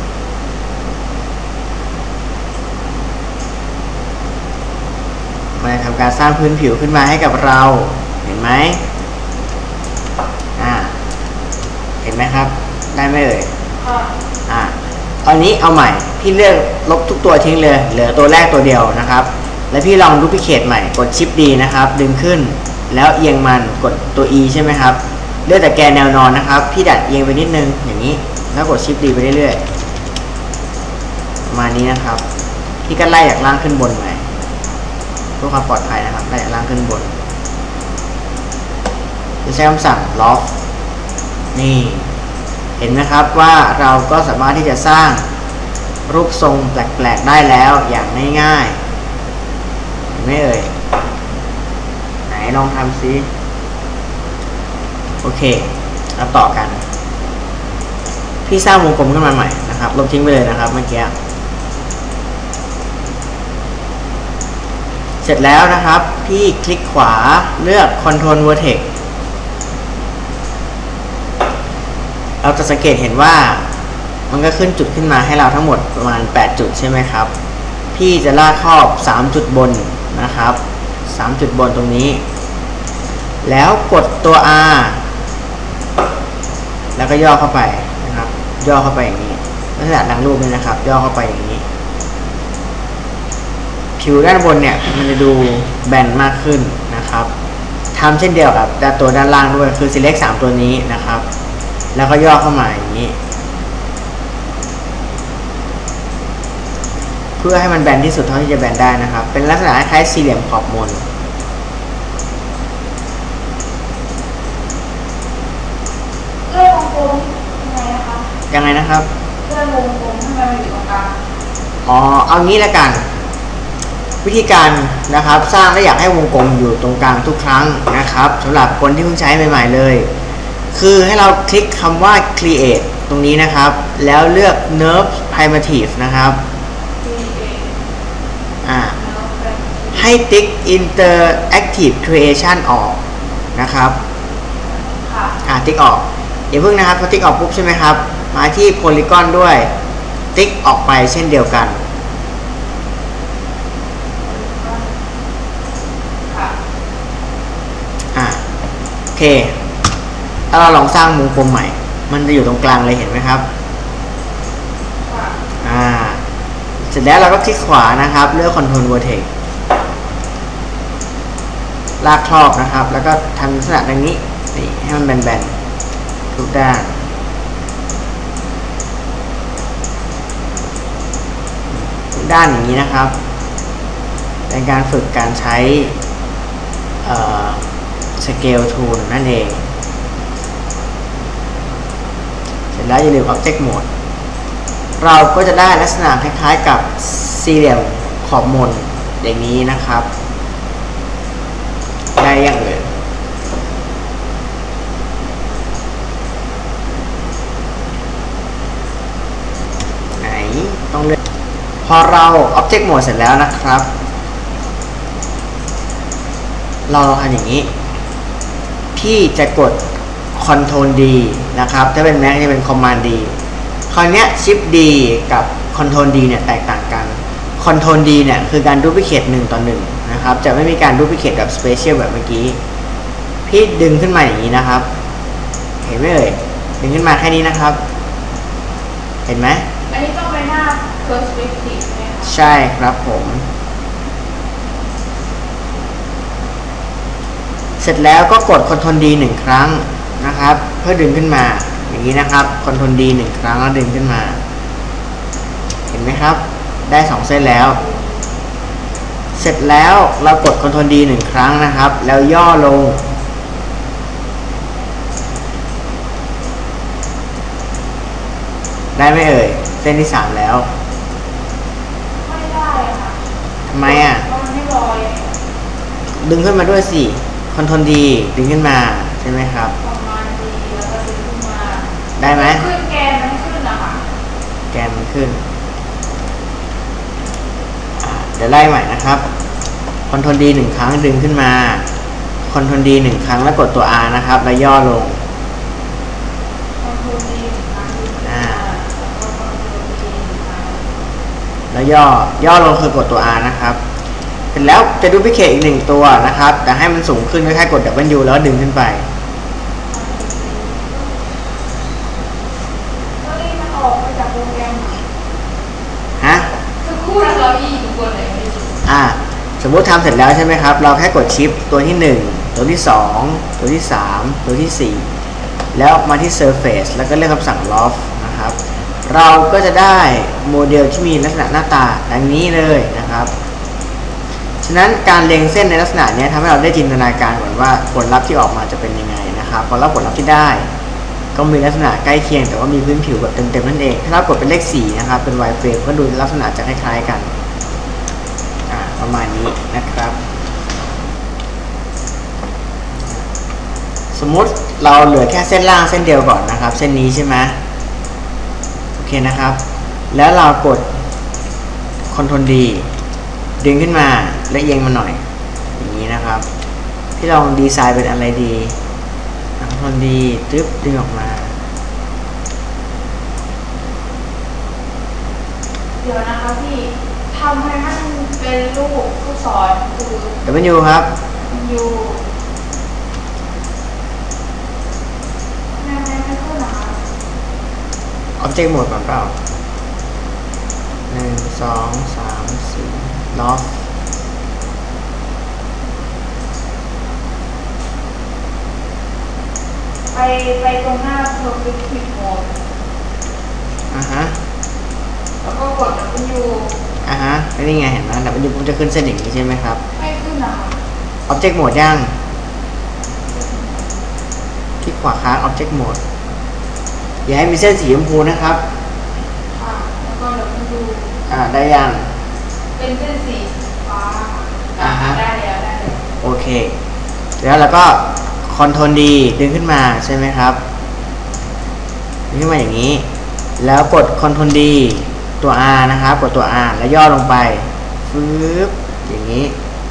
มันจะทำการสร้างพื้นผิวขึ้นมาให้กับเราเห็นไหมเห็นไหมครับได้ไหมเอ่ยอันนี้เอาใหม่พี่เลือกลบทุกตัวทิ้งเลยเหลือตัวแรกตัวเดียวนะครับแล้วพี่ลองดูพิเคทใหม่กดชิปดีนะครับดึงขึ้นแล้วเอียงมันกดตัว E ใช่ไหมครับเลือกแต่แกนแนวนอนนะครับพี่ดัดเอียงไปนิดนึงอย่างนี้แล้วกดชิปดีไปเรื่อยๆประมาณนี้นะครับพี่ก็ไล่จากล่างขึ้นบนใหม่เพื่อความปลอดภัยนะครับไล่จากล่างขึ้นบนจะใช้คำสั่ง Loft นี่เห็นไหมครับว่าเราก็สามารถที่จะสร้างรูปทรงแปลกๆได้แล้วอย่างง่ายๆเห็นไหมเอ่ยไหนลองทำซิโอเคแล้วต่อกันพี่สร้างวงกลมขึ้นมาใหม่นะครับลบทิ้งไปเลยนะครับเมื่อกี้เสร็จแล้วนะครับพี่คลิกขวาเลือก Control Vertexเราจะสังเกตเห็นว่ามันก็ขึ้นจุดขึ้นมาให้เราทั้งหมดประมาณ8จุดใช่ไหมครับพี่จะลากครอบ3จุดบนนะครับ3จุดบนตรงนี้แล้วกดตัว R แล้วก็ย่อเข้าไปนะครับย่อเข้าไปอย่างนี้ลักษณะดังรูปนี้นะครับย่อเข้าไปอย่างนี้ผิวด้านบนเนี่ยมันจะดูแบนมากขึ้นนะครับทำเช่นเดียวกับตัวด้านล่างด้วยคือ select 3ตัวนี้นะครับแล้วก็ย่อเข้ามาอย่างนี้เพื่อให้มันแบนที่สุดเท่าที่จะแบนได้นะครับเป็นลักษณะคล้ายสี่เหลี่ยมขอบมนเลื่อนวงกลมยังไงนะคะยังไงนะครับเลื่อนวงกลมให้มันอยู่ตรงกลางเอางี้ละกันวิธีการนะครับสร้างและอยากให้วงกลมอยู่ตรงกลางทุกครั้งนะครับสำหรับคนที่เพิ่งใช้ใหม่ๆเลยคือให้เราคลิกคำว่า create ตรงนี้นะครับแล้วเลือก nerve primitive นะครับให้ติ๊ก interactive creation ออกนะครับติ๊กออกอย่าเพิ่งนะครับพอติ๊กออกปุ๊บใช่ไหมครับมาที่ polygon ด้วยติ๊กออกไปเช่นเดียวกันโอเคถ้าเราลองสร้างวงกลมใหม่มันจะอยู่ตรงกลางเลยเห็นไหมครับเสร็จแล้วเราก็คลิกขวานะครับเลือก Control Vertex ลากครอบนะครับแล้วก็ทำลักษณะดังนี้นี่ให้มันแบนๆทุกด้านอย่างนี้นะครับเป็นการฝึกการใช้Scale Tool นั่นเองเสร็จแล้วอย่าลืม Object Mode เราก็จะได้ลักษณะคล้ายๆกับสี่เหลี่ยมขอบมนอย่างนี้นะครับได้อย่างอื่นไหนต้องเลือกพอเรา Object Mode เสร็จแล้วนะครับเราทำอย่างนี้พี่จะกด Ctrl D นะครับถ้าเป็น Mac จะเป็น Command D คราวนี้ชิป D กับคอนโทรล D เนี่ยแตกต่างกันคอนโทรล D เนี่ยคือการดูพลิเคท1 ต่อ 1นะครับจะไม่มีการดูพลิเคทแบบสเปเชียลแบบเมื่อกี้พี่ดึงขึ้นมาอย่างนี้นะครับเห็นไหมเอ่ยดึงขึ้นมาแค่นี้นะครับเห็นไหมอันนี้ต้องไปหน้า perspective ใช่ไหมคะใช่ครับผมเสร็จแล้วก็กด Ctrl D 1 ครั้งนะครับเพื่อดึงขึ้นมาอย่างนี้นะครับ Ctrl D 1 ครั้งแล้วดึงขึ้นมาเห็นไหมครับได้2 เส้นแล้วเสร็จแล้วเรากด Ctrl D 1 ครั้งนะครับแล้วย่อลงได้ไหมเอ่ยเส้นที่3แล้วไม่ได้ค่ะทำไมอ่ะมันไม่ลอยดึงขึ้นมาด้วยสิCtrl D ดึงขึ้นมาใช่ไหมครับประมาณดีแล้วก็ดึงขึ้นมาได้ไหมขึ้นแกนมันขึ้นนะคะแกนมันขึ้นเดี๋ยวไล่ใหม่นะครับCtrl D 1 ครั้งดึงขึ้นมาCtrl D 1 ครั้งแล้วกดตัว R นะครับแล้วย่อลงแล้วย่อลงคือกดตัว R นะครับเสร็จแล้วจะดูพิเคทอีก1 ตัวนะครับแต่ให้มันสูงขึ้นก็แค่กด W แล้วดึงขึ้นไปฮะคือคู่แล้วเราอีกตัวไหนไม่รู้สมมุติทำเสร็จแล้วใช่ไหมครับเราแค่กดชิปตัวที่1ตัวที่2ตัวที่3ตัวที่4แล้วมาที่ Surface แล้วก็เลือกคำสั่ง Loft นะครับเราก็จะได้โมเดลที่มีลักษณะหน้าตาดังนี้เลยนะครับฉะนั้นการเล็งเส้นในลักษณะนี้ทำให้เราได้จินตนาการก่อนว่าผลลัพธ์ที่ออกมาจะเป็นยังไงนะครับพอแล้วผลลัพธ์ที่ได้ก็มีลักษณะใกล้เคียงแต่ว่ามีพื้นผิวแบบเต็มๆนั่นเองถ้าเรากดเป็นเลข4นะครับเป็น wireframe ก็ดูลักษณะจะคล้ายๆกันประมาณนี้นะครับสมมุติเราเหลือแค่เส้นล่างเส้นเดียวก่อนนะครับเส้นนี้ใช่ไหมโอเคนะครับแล้วเรากด Ctrl D ดึงขึ้นมาและเอียงมาหน่อยอย่างนี้นะครับที่ลองดีไซน์เป็นอะไรดีCtrl D ตึ๊บดึงออกมาเดี๋ยวนะคะพี่ทำให้มันเป็นรูปลูกศรคือ W ครับ U ไม่ขึ้นนะคะ Object Mode ก่อนเปล่า1 2 3 4 Loft ไปตรงหน้า Perspective Mode ฮะแล้วก็กด W ฮะแล้วนี่ไงเห็นไหม W ผมจะขึ้นเส้นอย่างนี้ใช่ไหมครับไม่ขึ้นนะคะ Object Mode ยังคลิกขวาค้าง Object Mode อย่าให้มีเส้นสีชมพูนะครับแล้วก็W ได้ยังเป็นเส้นสีฟ้าได้แล้วโอเคแล้วเราก็ Ctrl D ดึงขึ้นมาใช่ไหมครับดึงขึ้นมาอย่างนี้แล้วกด Ctrl D ตัว R นะครับกดตัว R แล้วย่อลงไปฟื้บอย่างนี้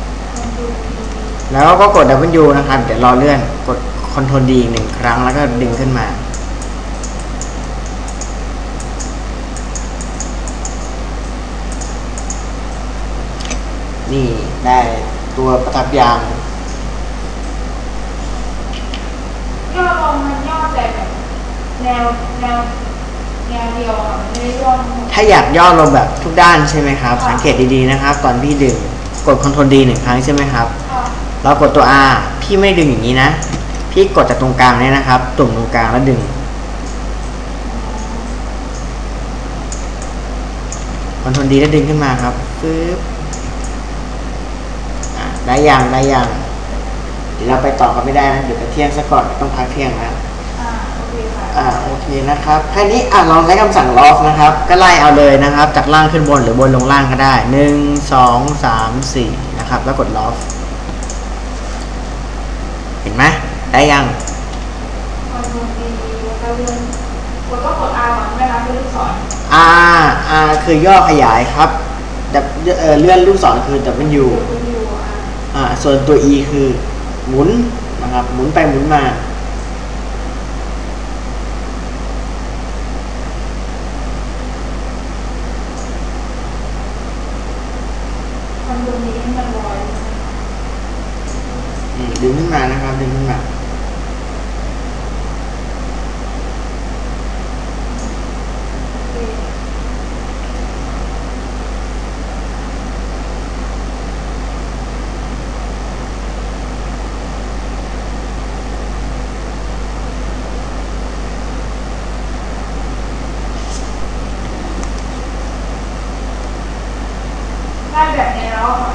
แล้วก็กด W นะครับเดี๋ยวรอเลื่อนกด Ctrl D 1 ครั้งแล้วก็ดึงขึ้นมานี่ได้ตัวประทับยางย่อลงมันย่อแต่แบบแนวเดียวค่ะไม่ได้ย่อถ้าอยากย่อลงแบบทุกด้านใช่ไหมครับสังเกตดีๆนะครับตอนพี่ดึงกด Ctrl D 1 ครั้งใช่ไหมครับเรากดตัว R พี่ไม่ดึงอย่างนี้นะพี่กดจากตรงกลางเนี่ยนะครับตุ่มตรงกลางแล้วดึงCtrl D แล้วดึงขึ้นมาครับปึ๊บได้ยังเดี๋ยวเราไปต่อกันไม่ได้นะเดี๋ยวไปเที่ยงซะก่อนต้องพักเที่ยงนะโอเคค่ะโอเคนะครับแค่นี้ลองใช้คำสั่ง Loft นะครับก็ไล่เอาเลยนะครับจากล่างขึ้นบนหรือบนลงล่างก็ได้1 2 3 4นะครับแล้วกด Loft เห็นไหมได้ยัง Ctrl D แล้วก็เลื่อนกดR ก่อนไหมคะเป็นลูกศรคือย่อขยายครับเลื่อนลูกศรคือ W ส่วนตัว E คือหมุนนะครับหมุนไปหมุนมาบนนี้ให้มันลอยดึงขึ้นมานะครับดึงขึ้นมาได้แบบนี้แล้วค่ะ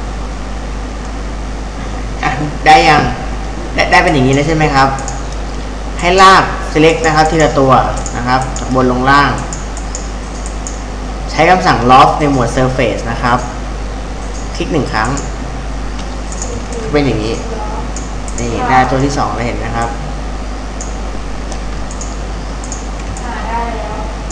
ได้ยังได้เป็นอย่างนี้แล้วใช่ไหมครับ ให้ลาก select นะครับทีละตัวนะครับจากบนลงล่าง ใช้คำสั่ง loft ในหมวด surface นะครับคลิก1 ครั้งเป็นอย่างนี้นี่ได้ตัวที่2แล้วเห็นนะครับได้แล้ว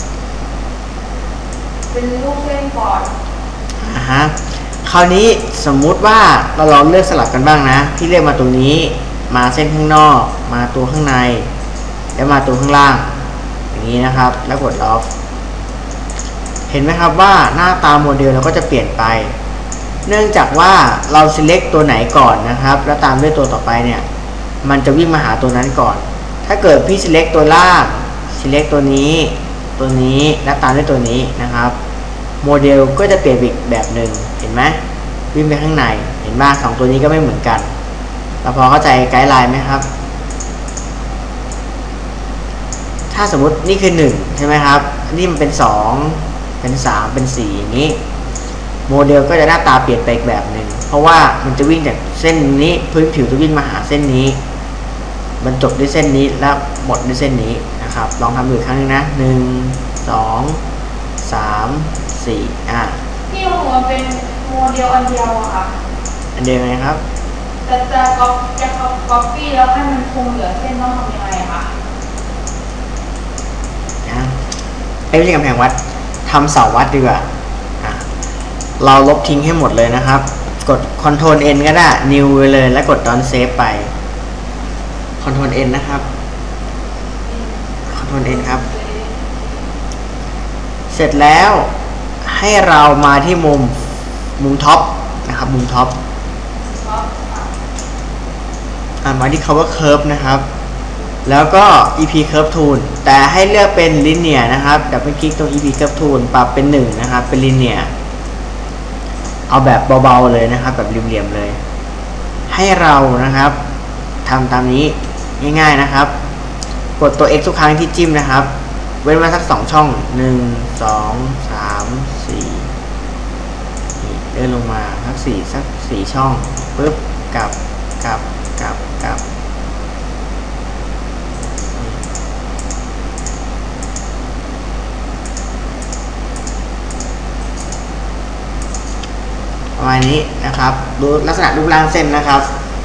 เป็นรูปเส้นก่อนคราวนี้สมมุติว่าเราลองเลือกสลับกันบ้างนะที่เลือกมาตรงนี้มาเส้นข้างนอกมาตัวข้างในแล้วมาตัวข้างล่างอย่างนี้นะครับแล้วกด loft เห็นไหมครับว่าหน้าตาโมเดลเราก็จะเปลี่ยนไปเนื่องจากว่าเรา select ตัวไหนก่อนนะครับแล้วตามด้วยตัวต่อไปเนี่ยมันจะวิ่งมาหาตัวนั้นก่อนถ้าเกิดพี่ select ตัวล่าง select ตัวนี้แล้วตามด้วยตัวนี้นะครับโมเดลก็จะเปลี่ยนอีกแบบหนึ่งเห็นไหมวิ่งไปข้างในเห็นบ้าง2ตัวนี้ก็ไม่เหมือนกันเราพอเข้าใจไกด์ไลน์ไหมครับถ้าสมมุตินี่คือ1ใช่ไหมครับนี่มันเป็น2เป็น3เป็น4อย่างนี้โมเดลก็จะหน้าตาเปลี่ยนไปอีกแบบหนึ่งเพราะว่ามันจะวิ่งจากเส้นนี้พื้นผิวจะวิ่งมาหาเส้นนี้มันจบด้วยเส้นนี้แล้วหมดด้วยเส้นนี้นะครับลองทำดูอีกครั้งนึงนะ1 2 3 4 ที่ของมันเป็นโมเดลอันเดียวอะค่ะอันเดียวไงครับจะก๊อปปี้แล้วให้มันคงเหลือเส้นต้องทำยังไงคะไม่ใช่กำแพงวัดทำเสาวัดดีกว่าเราลบทิ้งให้หมดเลยนะครับกด Ctrl N ก็ได้ New ไปเลยแล้วกด Don't Save ไป Ctrl N นะครับ Ctrl N ครับเสร็จแล้วให้เรามาที่มุมท็อปนะครับมุมท็อปมาที่ cover curve นะครับแล้วก็ EP curve tool แต่ให้เลือกเป็น linear นะครับดับเบิลคลิกตรง EP curve tool ปรับเป็น1นะครับเป็น linear เอาแบบเบาๆเลยนะครับแบบเหลี่ยมๆเลยให้เรานะครับทำตามนี้ง่ายๆนะครับกดตัว X ทุกครั้งที่จิ้มนะครับเว้นมาสัก2ช่อง1 2 3 4เดินลงมาสัก4ช่องปึ๊บกลับประมาณนี้นะครับดูลักษณะรูปร่างเส้นนะครับ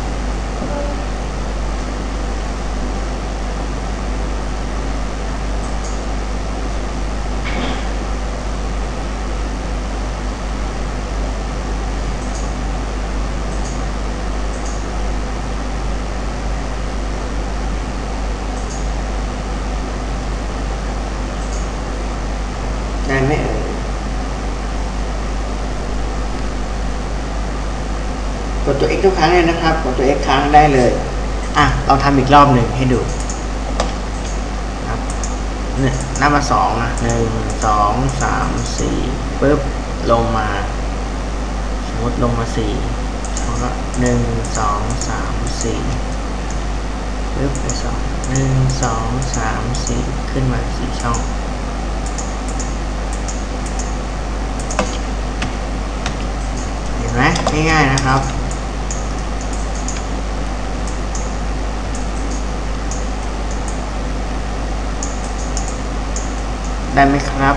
ได้ไหมกดตัว X ทุกครั้งเลยนะครับกดตัว X ครั้งได้เลยเราทำอีกรอบหนึ่งให้ดูครับเนี่ยนับมา21 2 3 4ปึ๊บลงมาสมมติลงมา4แล้วก็1 2 3 4ปึ๊บไป2 1 2 3 4ขึ้นมา4ช่องเห็นไหมง่ายๆนะครับได้ไหมครับ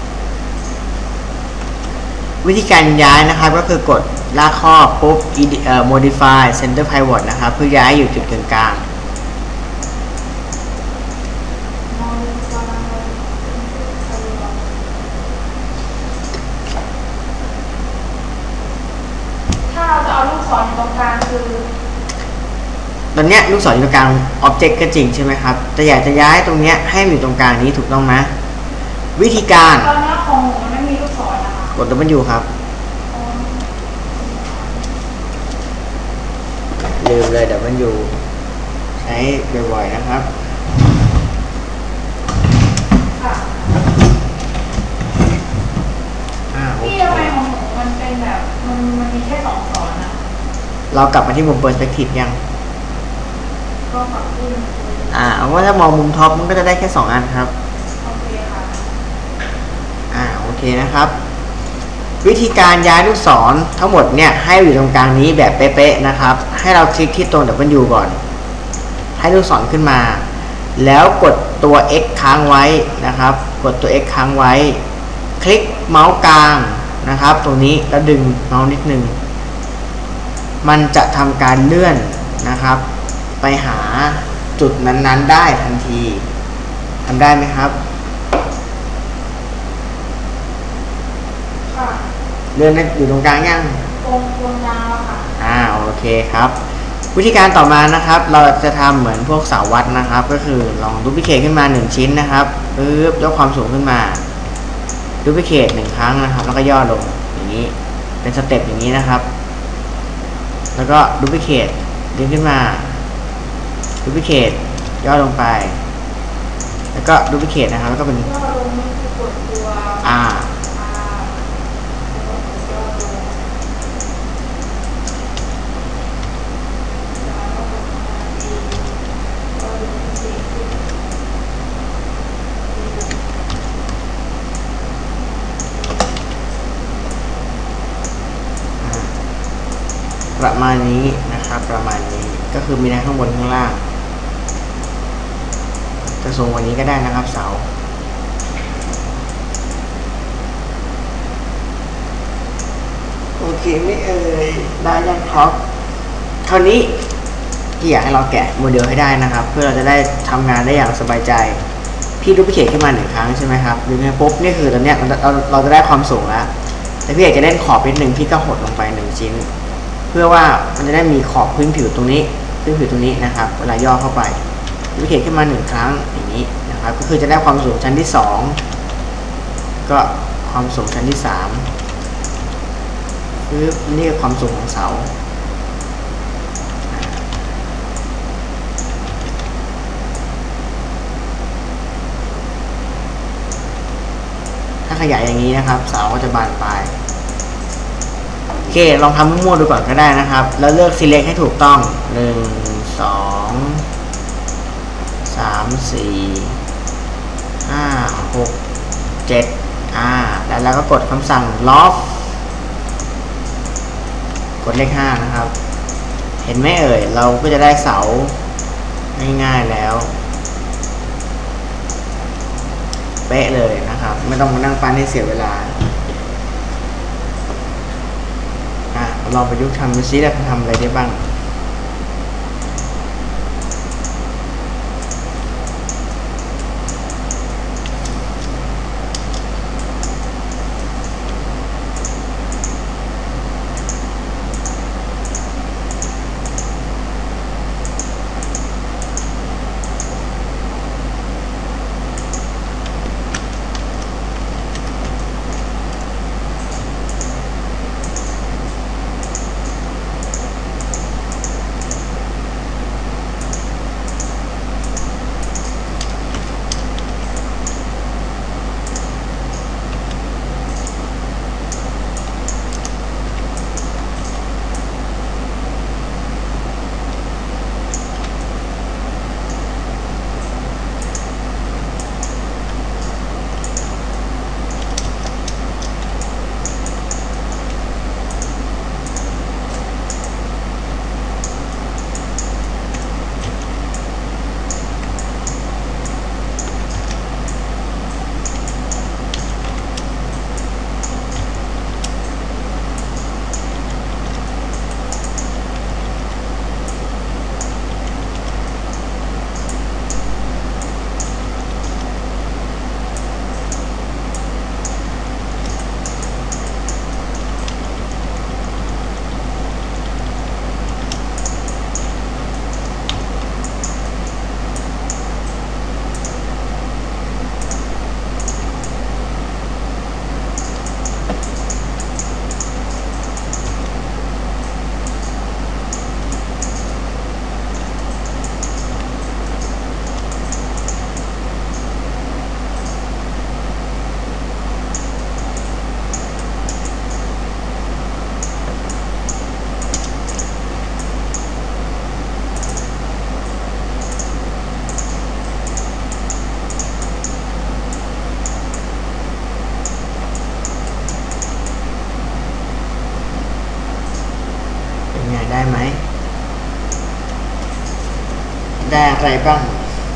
วิธีการย้ายนะครับก็คือกดลากข้อปุ๊บmodify center pivot นะครับเพื่อย้ายอยู่จุดกลางถ้าเราจะเอาลูกศรอยู่ตรงกลางคือตอนเนี้ยลูกศรอยู่ตรงกลาง object ก็จริงใช่ไหมครับแต่อยากจะย้ายตรงเนี้ยให้อยู่ตรงกลางนี้ถูกต้องไหมวิธีการตอนนี้ของหนูมันไม่มีลูกศรนะคะกด W ครับลืมเลยWใช้บ่อยๆนะครับค่ะโอพี่เคทำไมของหนูมันเป็นแบบมันมีแค่2 สอนนะเรากลับมาที่มุม perspective ยังก็ปรับขึ้นเอาว่าถ้ามองมุมท็อปมันก็จะได้แค่2อันครับโอเคค่ะโอเคนะครับ วิธีการย้ายลูกศรทั้งหมดเนี่ยให้อยู่ตรงกลางนี้แบบเป๊ะๆนะครับ ให้เราคลิกที่ตรง W ก่อน ให้ลูกศรขึ้นมา แล้วกดตัว X ค้างไว้นะครับ กดตัว X ค้างไว้ คลิกเมาส์กลางนะครับ ตรงนี้แล้วดึงเมาส์นิดนึงมันจะทำการเลื่อนนะครับ ไปหาจุดนั้นๆได้ทันทีทำได้ไหมครับค่ะเลื่อนอยู่ตรงกลางยังตรงยาวค่ะโอเคครับ วิธีการต่อมานะครับ เราจะทำเหมือนพวกเสาวัดนะครับ ก็คือลองดูพิเคทขึ้นมา1ชิ้นนะครับปึ๊บยกความสูงขึ้นมาดูพิเคท1ครั้งนะครับ แล้วก็ย่อลงอย่างนี้เป็นสเต็ปอย่างนี้นะครับ แล้วก็ดูพิเคทดึงขึ้นมาดูพิเคทย่อลงไป แล้วก็ดูพิเคทนะครับ แล้วก็เป็นย่อลงนี่คือกดตัว R ประมาณนี้นะครับ ประมาณนี้ก็คือมีทั้งข้างบนข้างล่างจะสูงกว่านี้ก็ได้นะครับเสาโอเคไม่เอ่ยได้ยังครับคราวนี้ที่อยากให้เราแกะโมเดลให้ได้นะครับ เพื่อเราจะได้ทำงานได้อย่างสบายใจพี่ดูพิเคทขึ้นมา1ครั้งใช่ไหมครับดึงให้ปุ๊บนี่คือตอนเนี้ยเราจะได้ความสูงแล้วแต่พี่อยากจะเล่นขอบนิดนึงพี่ก็หดลงไป1ชิ้นเพื่อว่ามันจะได้มีขอบพื้นผิวตรงนี้พื้นผิวตรงนี้นะครับเวลาย่อเข้าไปวิเคทขึ้นมา1ครั้งอย่างนี้นะครับก็คือจะได้ความสูงชั้นที่2ก็ความสูงชั้นที่3คือนี่คือความสูงของเสาถ้าขยายอย่างนี้นะครับเสาก็จะบานปลายโอเคลองทำมั่วๆดูก่อนก็ได้นะครับแล้วเลือก select ให้ถูกต้อง1 2 3 4 5 6 7แล้วเราก็กดคำสั่ง loft กดเลข5นะครับเห็นไหมเอ่ยเราก็จะได้เสาง่ายๆแล้วเป๊ะเลยนะครับไม่ต้องมานั่งปั้นให้เสียเวลาลองประยุกต์ทำดูซิเราทำอะไรได้บ้างได้ไหมได้อะไรบ้าง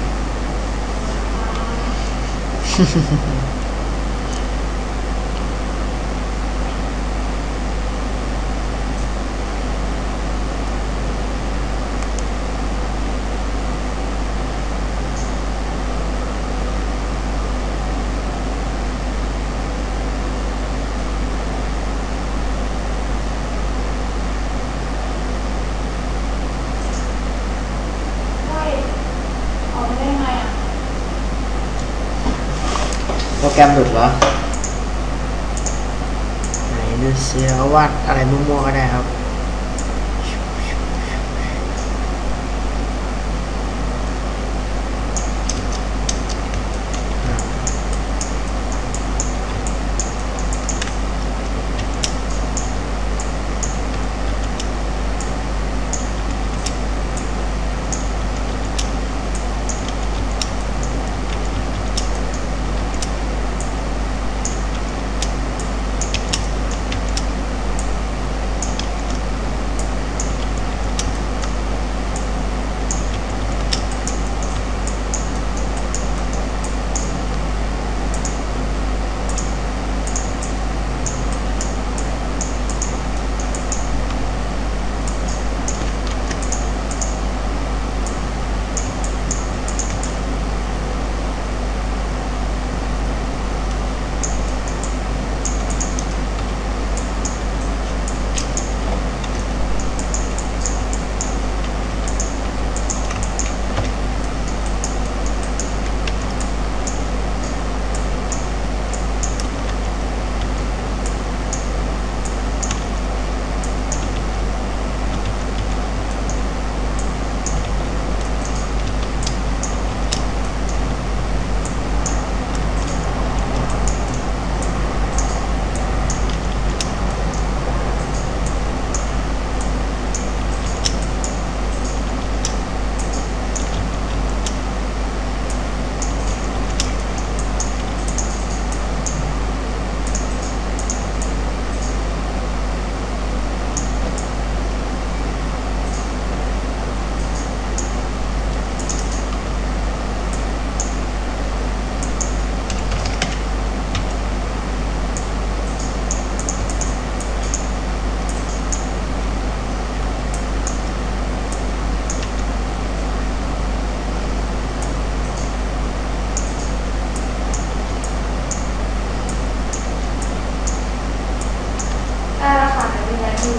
เฮ้ยออกมาได้ไงอ่ะโปรแกรมหลุดเหรอไหนดูเสียวาดอะไรมั่วๆก็ได้ครับได้ราคาแต่เป็นไงดู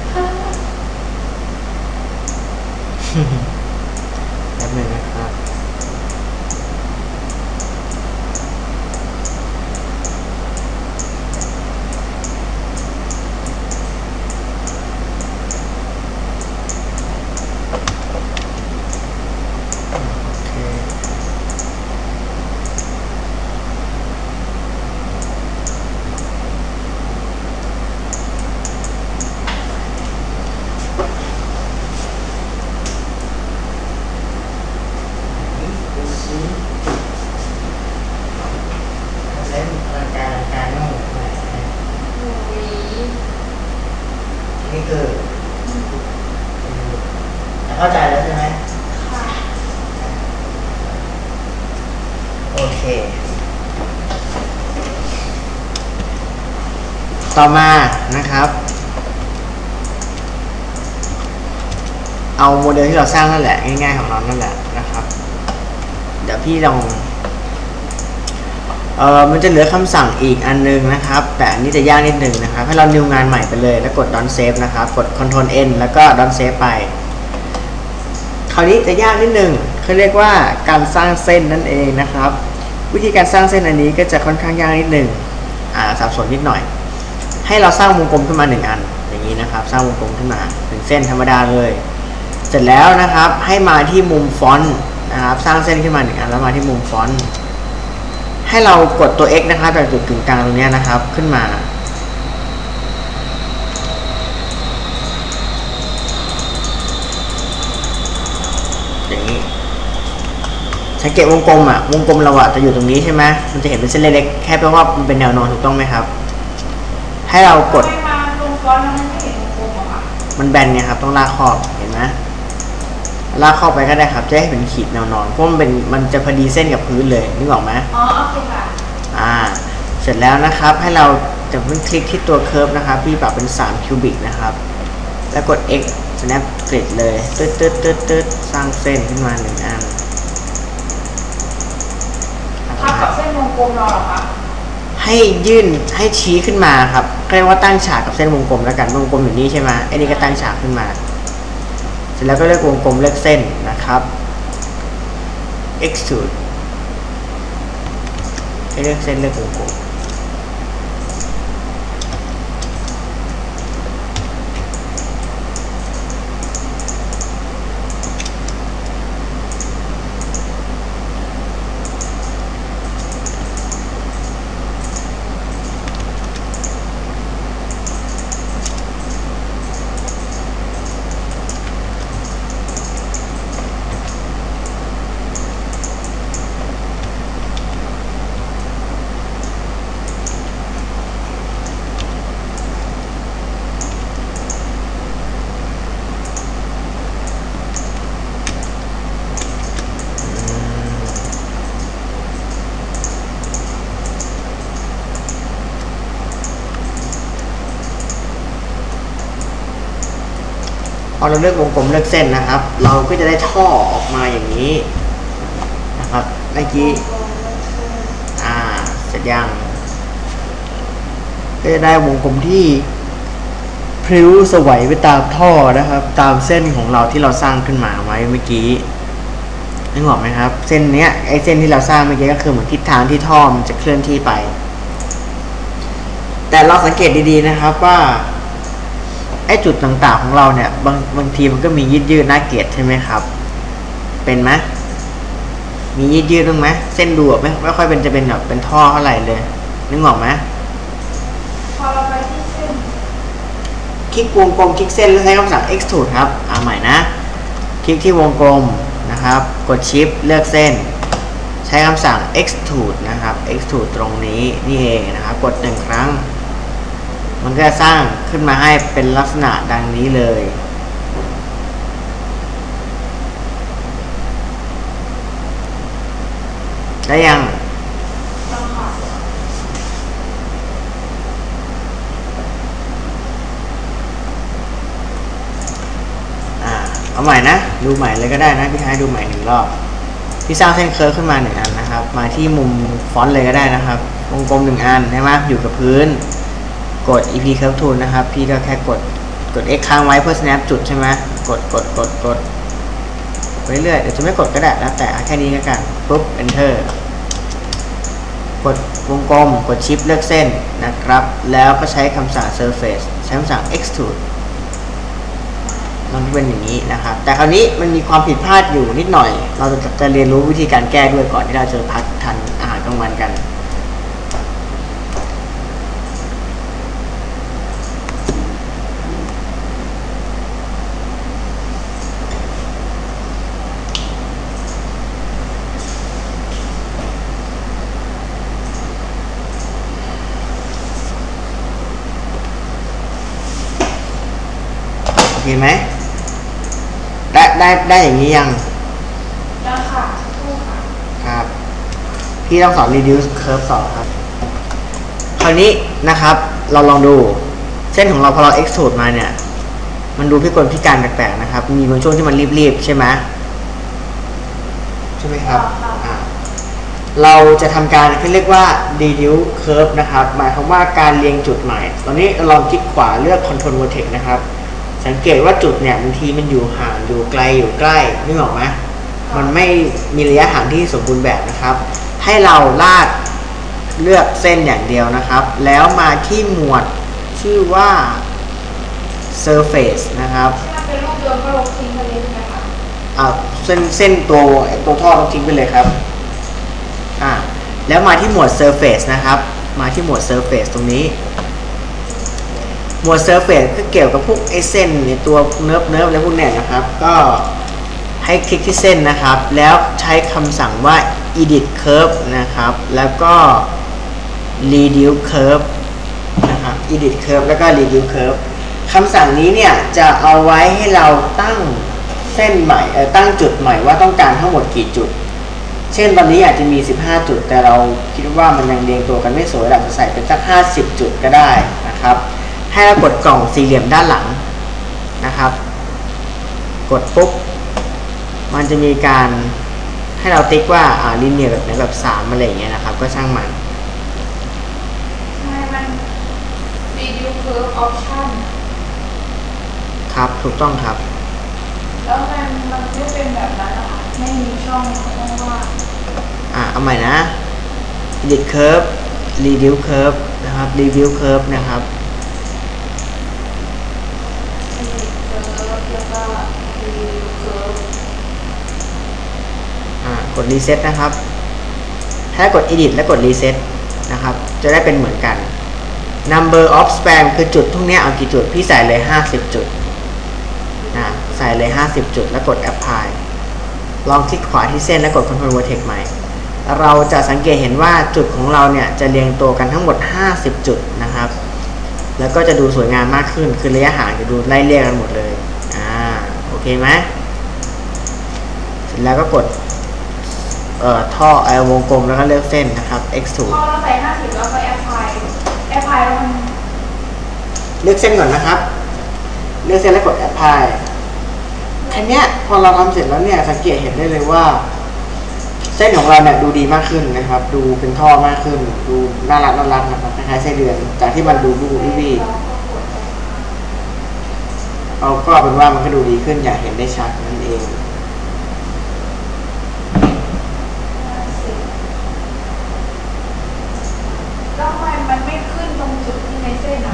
แป๊บหนึงนะครับโอเคดูสิเล่นพลังการโน้ตไหนโอ้ยนี่คือเข้าใจแล้วใช่ไหมค่ะโอเค ต่อมานะครับ เอาโมเดลที่เราสร้างนั่นแหละง่ายๆของเรานั่นแหละนะครับ เดี๋ยวพี่ลองมันจะเหลือคำสั่งอีกอันนึงนะครับ แต่อันนี้จะยากนิดนึงนะครับ ให้เรา new งานใหม่ไปเลยแล้วกด don't save นะครับกด Ctrl N แล้วก็ don't save ไป คราวนี้จะยากนิดนึงเขาเรียกว่าการสร้างเส้นนั่นเองนะครับ วิธีการสร้างเส้นอันนี้ก็จะค่อนข้างยากนิดนึงสับสนนิดหน่อย ให้เราสร้างวงกลมขึ้นมา1อันอย่างนี้นะครับ สร้างวงกลมขึ้นมา1เส้นธรรมดาเลย เสร็จแล้วนะครับให้มาที่มุมฟอนต์นะครับสร้างเส้นขึ้นมา1อันแล้วมาที่มุมฟอนต์ให้เรากดตัว X นะครับจากจุดกึ่งกลางตรงนี้นะครับขึ้นมาอย่างนี้สังเกตวงกลมวงกลมเราจะอยู่ตรงนี้ใช่ไหมมันจะเห็นเป็นเส้นเล็กๆแค่เพราะว่ามันเป็นแนวนอนถูกต้องไหมครับให้เรากดไม่มาลงฟอนต์แล้วมันไม่เห็นวงกลมหรอคะมันแบนไงครับต้องลากขอบเห็นไหมลากขอบไปก็ได้ครับจะให้เป็นขีดแนวนอนเพราะมันจะพอดีเส้นกับพื้นเลยนึกออกไหมอ๋อโอเคค่ะเสร็จแล้วนะครับให้เราจะเพิ่งคลิกที่ตัวเคิร์ฟนะครับพี่ปรับเป็น3คิวบิกนะครับแล้วกด X snap grid เลยตึ๊ดสร้างเส้นขึ้นมา1 อันทับกับเส้นวงกลมเราเหรอคะให้ยื่นให้ชี้ขึ้นมาครับเรียกว่าตั้งฉากกับเส้นวงกลมแล้วกันวงกลมอยู่นี่ใช่ไหมไอ้นี่ก็ตั้งฉากขึ้นมาเสร็จแล้วก็เลือกวงกลมเลือกเส้นนะครับ extrude ให้เลือกเส้นเลือกวงกลมพอเราเลือกวงกลมเลือกเส้นนะครับเราก็จะได้ท่อออกมาอย่างนี้นะครับเมื่อกี้เสร็จยังก็จะได้วงกลมที่พริ้วสวยไปตามท่อนะครับตามเส้นของเราที่เราสร้างขึ้นมาไว้เมื่อกี้นึกออกไหมครับเส้นเนี้ยไอ้เส้นที่เราสร้างเมื่อกี้ก็คือเหมือนทิศทางที่ท่อมันจะเคลื่อนที่ไปแต่เราสังเกตดีๆนะครับว่าไอ้จุดต่างๆของเราเนี่ยบางทีมันก็มียืดน่าเกลียดใช่ไหมครับเป็นไหมมียืดบ้างไหมเส้นดูไม่ค่อยจะเป็นแบบเป็นท่อเท่าไหร่เลยนึกออกไหมพอเราไปที่เส้นคลิกวงกลมคลิกเส้นแล้วใช้คำสั่ง extrude ครับใหม่นะคลิกที่วงกลมนะครับกด shift เลือกเส้นใช้คำสั่ง extrude นะครับ extrude ตรงนี้นี่เองนะครับกด1 ครั้งมันก็จะสร้างขึ้นมาให้เป็นลักษณะดังนี้เลยได้ยังเอาใหม่นะดูใหม่เลยก็ได้นะพี่ให้ดูใหม่1 รอบพี่สร้างเส้นเคิร์ฟขึ้นมา1 อันนะครับมาที่มุมฟอนต์เลยก็ได้นะครับวงกลม1 อันใช่ไหมอยู่กับพื้นกด EP Curve Tool นะครับพี่ก็แค่กด X ค้างไว้เพื่อ snap จุดใช่ไหมกดไปเรื่อยเดี๋ยวจะไม่กดก็ได้แล้วแต่แค่นี้ก็กันปุ๊บ Enter กดวงกลมกด Shift เลือกเส้นนะครับแล้วก็ใช้คำสั่ง Surface ใช้คำสั่ง Extrude มันเป็นอย่างนี้นะครับแต่คราวนี้มันมีความผิดพลาดอยู่นิดหน่อยเราจะเรียนรู้วิธีการแก้ด้วยก่อนที่เราจะพักทานอาหารกลางวันกันโอเคไหมได้อย่างนี้ยังได้ค่ะครับพี่ต้องสอน reduce curve ต่อครับคราวนี้นะครับเราลองดูเส้นของเราพอเรา extrude มาเนี่ยมันดูพิกลพิการแปลกๆนะครับมีบางช่วงที่มันรีบๆใช่ไหมครับเราจะทำการเรียกว่า reduce curve นะครับหมายความว่าการเรียงจุดใหม่ตอนนี้ลองคลิกขวาเลือก control vertex นะครับสังเกตว่าจุดเนี่ยบางทีมันอยู่ห่างอยู่ไกลอยู่ใกล้นึกออกไหมมันไม่มีระยะห่างที่สมบูรณ์แบบนะครับให้เราลากเลือกเส้นอย่างเดียวนะครับแล้วมาที่หมวดชื่อว่า surface นะครับถ้าเป็นรูปเดิมก็ลบทิ้งไปเลยใช่ไหมคะเส้นตัวท่อลบทิ้งไปเลยครับแล้วมาที่หมวด surface นะครับมาที่หมวด surface ตรงนี้หมวด surface ก็เกี่ยวกับพวกไอเส้นในตัวเนิร์ฟและพวกนี้นะครับก็ให้คลิกที่เส้นนะครับแล้วใช้คำสั่งว่า edit curve นะครับแล้วก็ reduce curve นะครับ edit curve แล้วก็ reduce curve คำสั่งนี้เนี่ยจะเอาไว้ให้เราตั้งเส้นใหม่ตั้งจุดใหม่ว่าต้องการทั้งหมดกี่จุดเช่นตอนนี้อาจจะมี15จุดแต่เราคิดว่ามันยังเรียงตัวกันไม่สวยเราจะใส่เป็นสัก50จุดก็ได้นะครับให้เรากดกล่องสี่เหลี่ยมด้านหลังนะครับกดปุ๊บมันจะมีการให้เราติ๊กว่าลิเนียร์แบบไหนแบบ3อะไรอย่างเงี้ยนะครับก็ช่างมันใช่มัน reduce curve option ครับถูกต้องครับแล้วมันไม่เป็นแบบนั้นนะคะไม่มีช่องว่างเอาใหม่นะ edit curve reduce curve นะครับ review curve นะครับ edit curve แล้วก็ reduce curve กด reset นะครับถ้ากด edit และกด reset นะครับจะได้เป็นเหมือนกัน number of span คือจุดทุกนี้เอากี่จุดพี่ใส่เลย50จุดใส่เลย50จุดแล้วกด apply ลองคลิกขวาที่เส้นแล้วกด control vertex ใหม่เราจะสังเกตเห็นว่าจุดของเราเนี่ยจะเรียงตัวกันทั้งหมด50จุดนะครับแล้วก็จะดูสวยงามมากขึ้นคือระยะห่างจะดูไล่เรียงกันหมดเลยโอเคไหมเสร็จแล้วก็กดท่อวงกลมแล้วก็เลือกเส้นนะครับ extrude พอเราใส่50แล้วก็ apply แล้วมันเลือกเส้นก่อนนะครับเลือกเส้นแล้วกด apply แค่นี้พอเราทำเสร็จแล้วเนี่ยสังเกตเห็นได้เลยว่าเส้นของเราเนี่ยดูดีมากขึ้นนะครับดูเป็นท่อมากขึ้นดูน่ารักนะครับคล้ายๆไส้เดือนจากที่มันดูบูบี้เอาก็เป็นว่ามันก็ดูดีขึ้นอยากเห็นได้ชัดนั่นเองแล้วทำไมมันไม่ขึ้นตรงจุดที่ในเส้น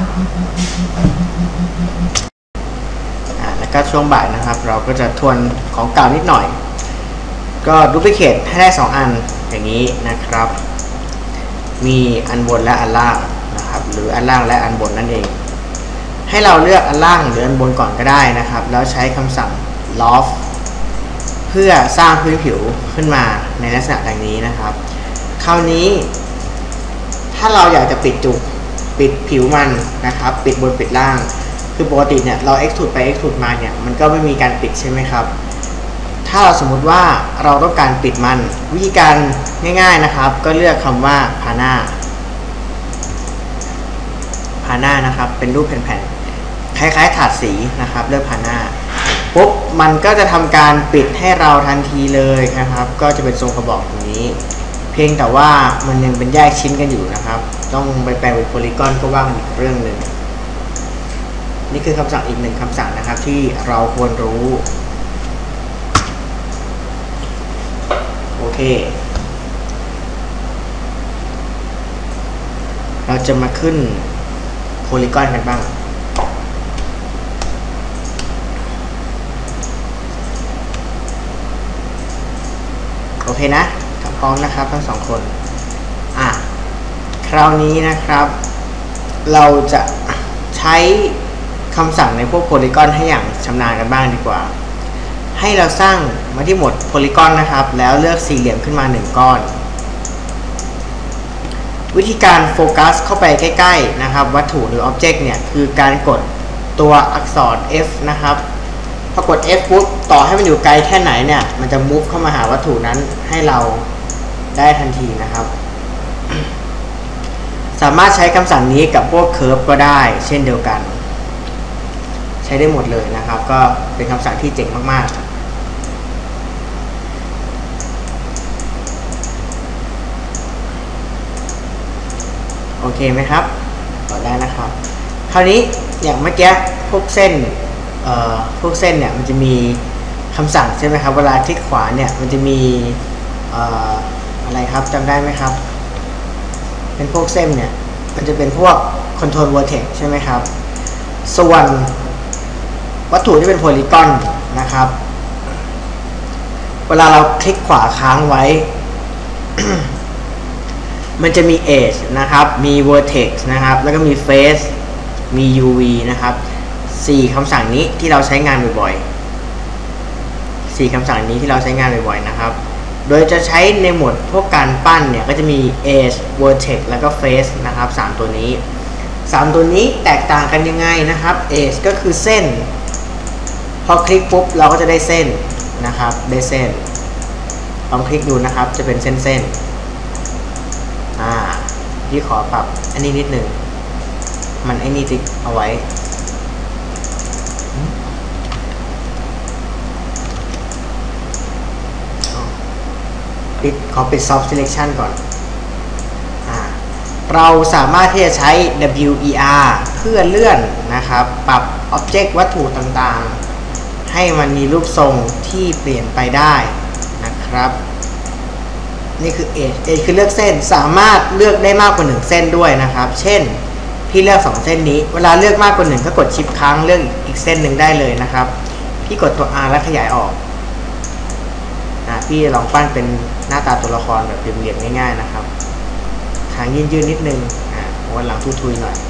แล้วก็ช่วงบ่ายนะครับเราก็จะทวนของเก่านิดหน่อยก็ดูพลิเคทให้ได้2อันอย่างนี้นะครับมีอันบนและอันล่างนะครับหรืออันล่างและอันบนนั่นเองให้เราเลือกอันล่างหรืออันบนก่อนก็ได้นะครับแล้วใช้คำสั่ง loft เพื่อสร้างพื้นผิวขึ้นมาในลักษณะดังนี้นะครับคราวนี้ถ้าเราอยากจะปิดผิวมันนะครับปิดบนปิดล่างคือปกติเนี่ยเรา extrude ไป extrude มาเนี่ยมันก็ไม่มีการปิดใช่ไหมครับถ้าเราสมมุติว่าเราต้องการปิดมันวิธีการง่ายๆนะครับก็เลือกคำว่า pana นะครับเป็นรูปแผ่นๆคล้ายๆถาดสีนะครับเลือก pana ปุ๊บมันก็จะทำการปิดให้เราทันทีเลยนะครับก็จะเป็นทรงกระบอกอย่างนี้เพียงแต่ว่ามันยังเป็นแยกชิ้นกันอยู่นะครับต้องไปแปลงเป็นโพลีกอนก็ว่ากันอีกเรื่องหนึ่งนี่คือคำสั่งอีกหนึ่งคำสั่งนะครับที่เราควรรู้โอเคเราจะมาขึ้นโพลีกอนกันบ้างโอเคนะพร้อมนะครับทั้ง2คนคราวนี้นะครับเราจะใช้คำสั่งในพวกโพลีกอนให้อย่างชำนาญกันบ้างดีกว่าให้เราสร้างมาที่หมวดโพลีกอนนะครับแล้วเลือกสี่เหลี่ยมขึ้นมา1ก้อนวิธีการโฟกัสเข้าไปใกล้ๆนะครับวัตถุหรืออ็อบเจกต์เนี่ยคือการกดตัวอักษร F นะครับพอกด F ปุ๊บต่อให้มันอยู่ไกลแค่ไหนเนี่ยมันจะ move เข้ามาหาวัตถุนั้นให้เราได้ทันทีนะครับสามารถใช้คำสั่งนี้กับพวกเคอร์ฟก็ได้เช่นเดียวกันใช้ได้หมดเลยนะครับก็เป็นคำสั่งที่เจ๋งมากๆโอเคไหมครับต่อได้นะครับคราวนี้อย่างเมื่อกี้พวกเส้นเนี่ยมันจะมีคำสั่งใช่ไหมครับเวลาคลิกขวาเนี่ยมันจะมีอะไรครับจำได้ไหมครับเป็นพวกเส้นเนี่ยมันจะเป็นพวก control vertex ใช่ไหมครับส่วนวัตถุที่เป็นโพลีกอนนะครับเวลาเราคลิกขวาค้างไว้ มันจะมี edge นะครับมี vertex นะครับแล้วก็มี face มี uv นะครับ4คำสั่งนี้ที่เราใช้งานบ่อยๆ4คำสั่งนี้ที่เราใช้งานบ่อยๆนะครับโดยจะใช้ในหมวดพวกการปั้นเนี่ยก็จะมี edge vertex แล้วก็ face นะครับ3ตัวนี้ 3ตัวนี้แตกต่างกันยังไงนะครับ edge ก็คือเส้นพอคลิกปุ๊บเราก็จะได้เส้นนะครับได้เส้นลองคลิกดูนะครับจะเป็นเส้นพี่ขอปรับอันนี้นิดหนึ่งมันไอ้นี่ติ๊กเอาไว้ขอปิด soft selection ก่อนเราสามารถที่จะใช้ WER เพื่อเลื่อนนะครับปรับ object วัตถุต่างๆให้มันมีรูปทรงที่เปลี่ยนไปได้นะครับนี่คือ edge คือเลือกเส้นสามารถเลือกได้มากกว่า1เส้นด้วยนะครับเช่นพี่เลือก2เส้นนี้เวลาเลือกมากกว่า1ก็กดชิปค้างเลือกอีกเส้นหนึ่งได้เลยนะครับพี่กดตัว R แล้วขยายออกพี่ลองปั้นเป็นหน้าตาตัวละครแบบเหลี่ยมๆง่ายๆนะครับหางยืนๆนิดนึงวันหลังทุยๆหน่อย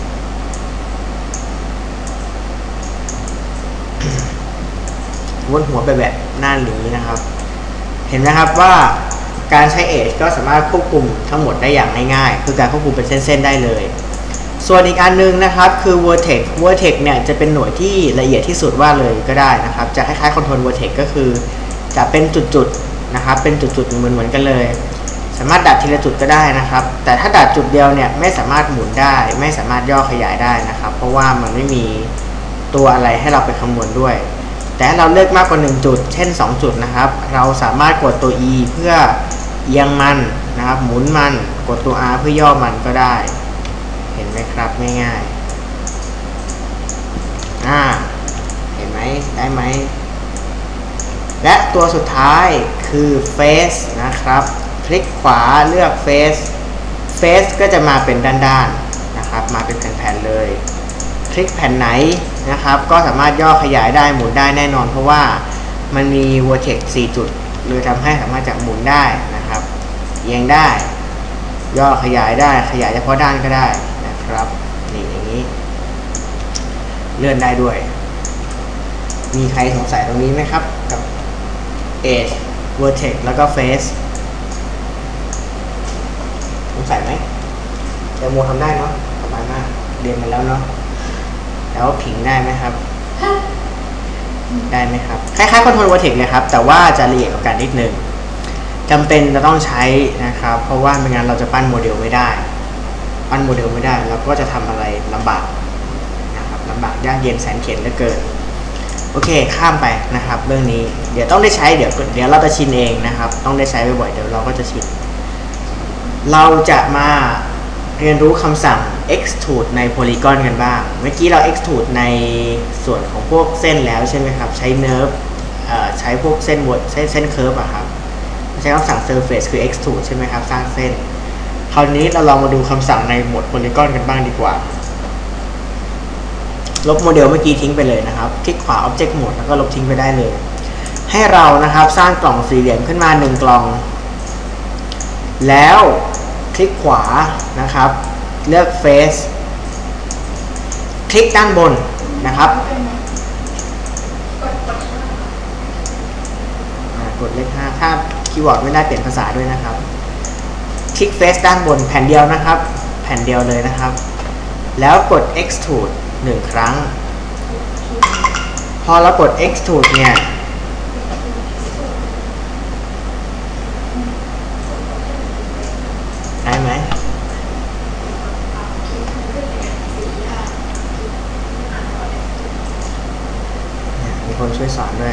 วนหัวไปแบบหน้าหลีนะครับเห็นไหมครับว่าการใช้ edge ก็สามารถควบคุมทั้งหมดได้อย่างง่ายๆคือการควบคุมเป็นเส้นๆได้เลยส่วนอีกอันนึงนะครับคือ vertex เนี่ยจะเป็นหน่วยที่ละเอียดที่สุดว่าเลยก็ได้นะครับจะคล้ายๆ control vertex ก็คือจะเป็นจุดๆนะครับเป็นจุดๆเหมือนกันเลยสามารถดัดทีละจุดก็ได้นะครับแต่ถ้าดัดจุดเดียวเนี่ยไม่สามารถหมุนได้ไม่สามารถย่อขยายได้นะครับเพราะว่ามันไม่มีตัวอะไรให้เราไปคำนวณด้วยแต่ถ้าเราเลือกมากกว่า1จุดเช่น2จุดนะครับเราสามารถกดตัว E เพื่อเอียงมันนะครับหมุนมันกดตัว R เพื่อย่อมันก็ได้เห็นไหมครับง่ายๆเห็นไหมได้ไหมและตัวสุดท้ายคือ Face นะครับคลิกขวาเลือก Face ก็จะมาเป็นด้านๆนะครับมาเป็นแผ่นๆเลยคลิกแผ่นไหนนะครับก็สามารถย่อขยายได้หมุนได้แน่นอนเพราะว่ามันมี vertex 4 จุดเลยทำให้สามารถจะหมุนได้นะครับเอียงได้ย่อขยายได้ขยายเฉพาะด้านก็ได้นะครับนี่อย่างนี้เลื่อนได้ด้วยมีใครสงสัยตรงนี้ไหมครับกับ edge vertex แล้วก็ face สงสัยไหมแต่โมทำได้เนาะสบายมากเรียนมาแล้วเนาะแล้วผิงได้ไหมครับได้ไหมครับคล้ายๆ control vertex เลยครับแต่ว่าจะละเอียดกว่ากันนิดนึงจำเป็นจะต้องใช้นะครับเพราะว่าไม่งั้นเราจะปั้นโมเดลไม่ได้เราก็จะทำอะไรลำบากนะครับลำบากยากเย็นแสนเข็ญเหลือเกินโอเคข้ามไปนะครับเรื่องนี้เดี๋ยวต้องได้ใช้เดี๋ยวเราจะชินเองนะครับต้องได้ใช้บ่อยๆเดี๋ยวเราก็จะชินเราจะมาเรียนรู้คำสั่ง extrude ใน polygon กันบ้างเมื่อกี้เรา extrude ในส่วนของพวกเส้นแล้วใช่ไหมครับใช้ nerve ใช้พวกเส้นcurve อะครับใช้คำสั่ง surface คือ extrude ใช่ไหมครับสร้างเส้นคราวนี้เราลองมาดูคำสั่งในโหมด polygon กันบ้างดีกว่าลบโมเดลเมื่อกี้ทิ้งไปเลยนะครับคลิกขวา object mode แล้วก็ลบทิ้งไปได้เลยให้เรานะครับสร้างกล่องสี่เหลี่ยมขึ้นมา1กล่องแล้วคลิกขวานะครับเลือก face คลิกด้านบนนะครับกดเลข5ถ้าคีย์เวิร์ดไม่ได้เปลี่ยนภาษาด้วยนะครับคลิก face ด้านบนแผ่นเดียวนะครับแผ่นเดียวเลยนะครับแล้วกด extrude 1 ครั้งพอเรากด extrude เนี่ยได้ไหมมีคนช่วยสอนด้วย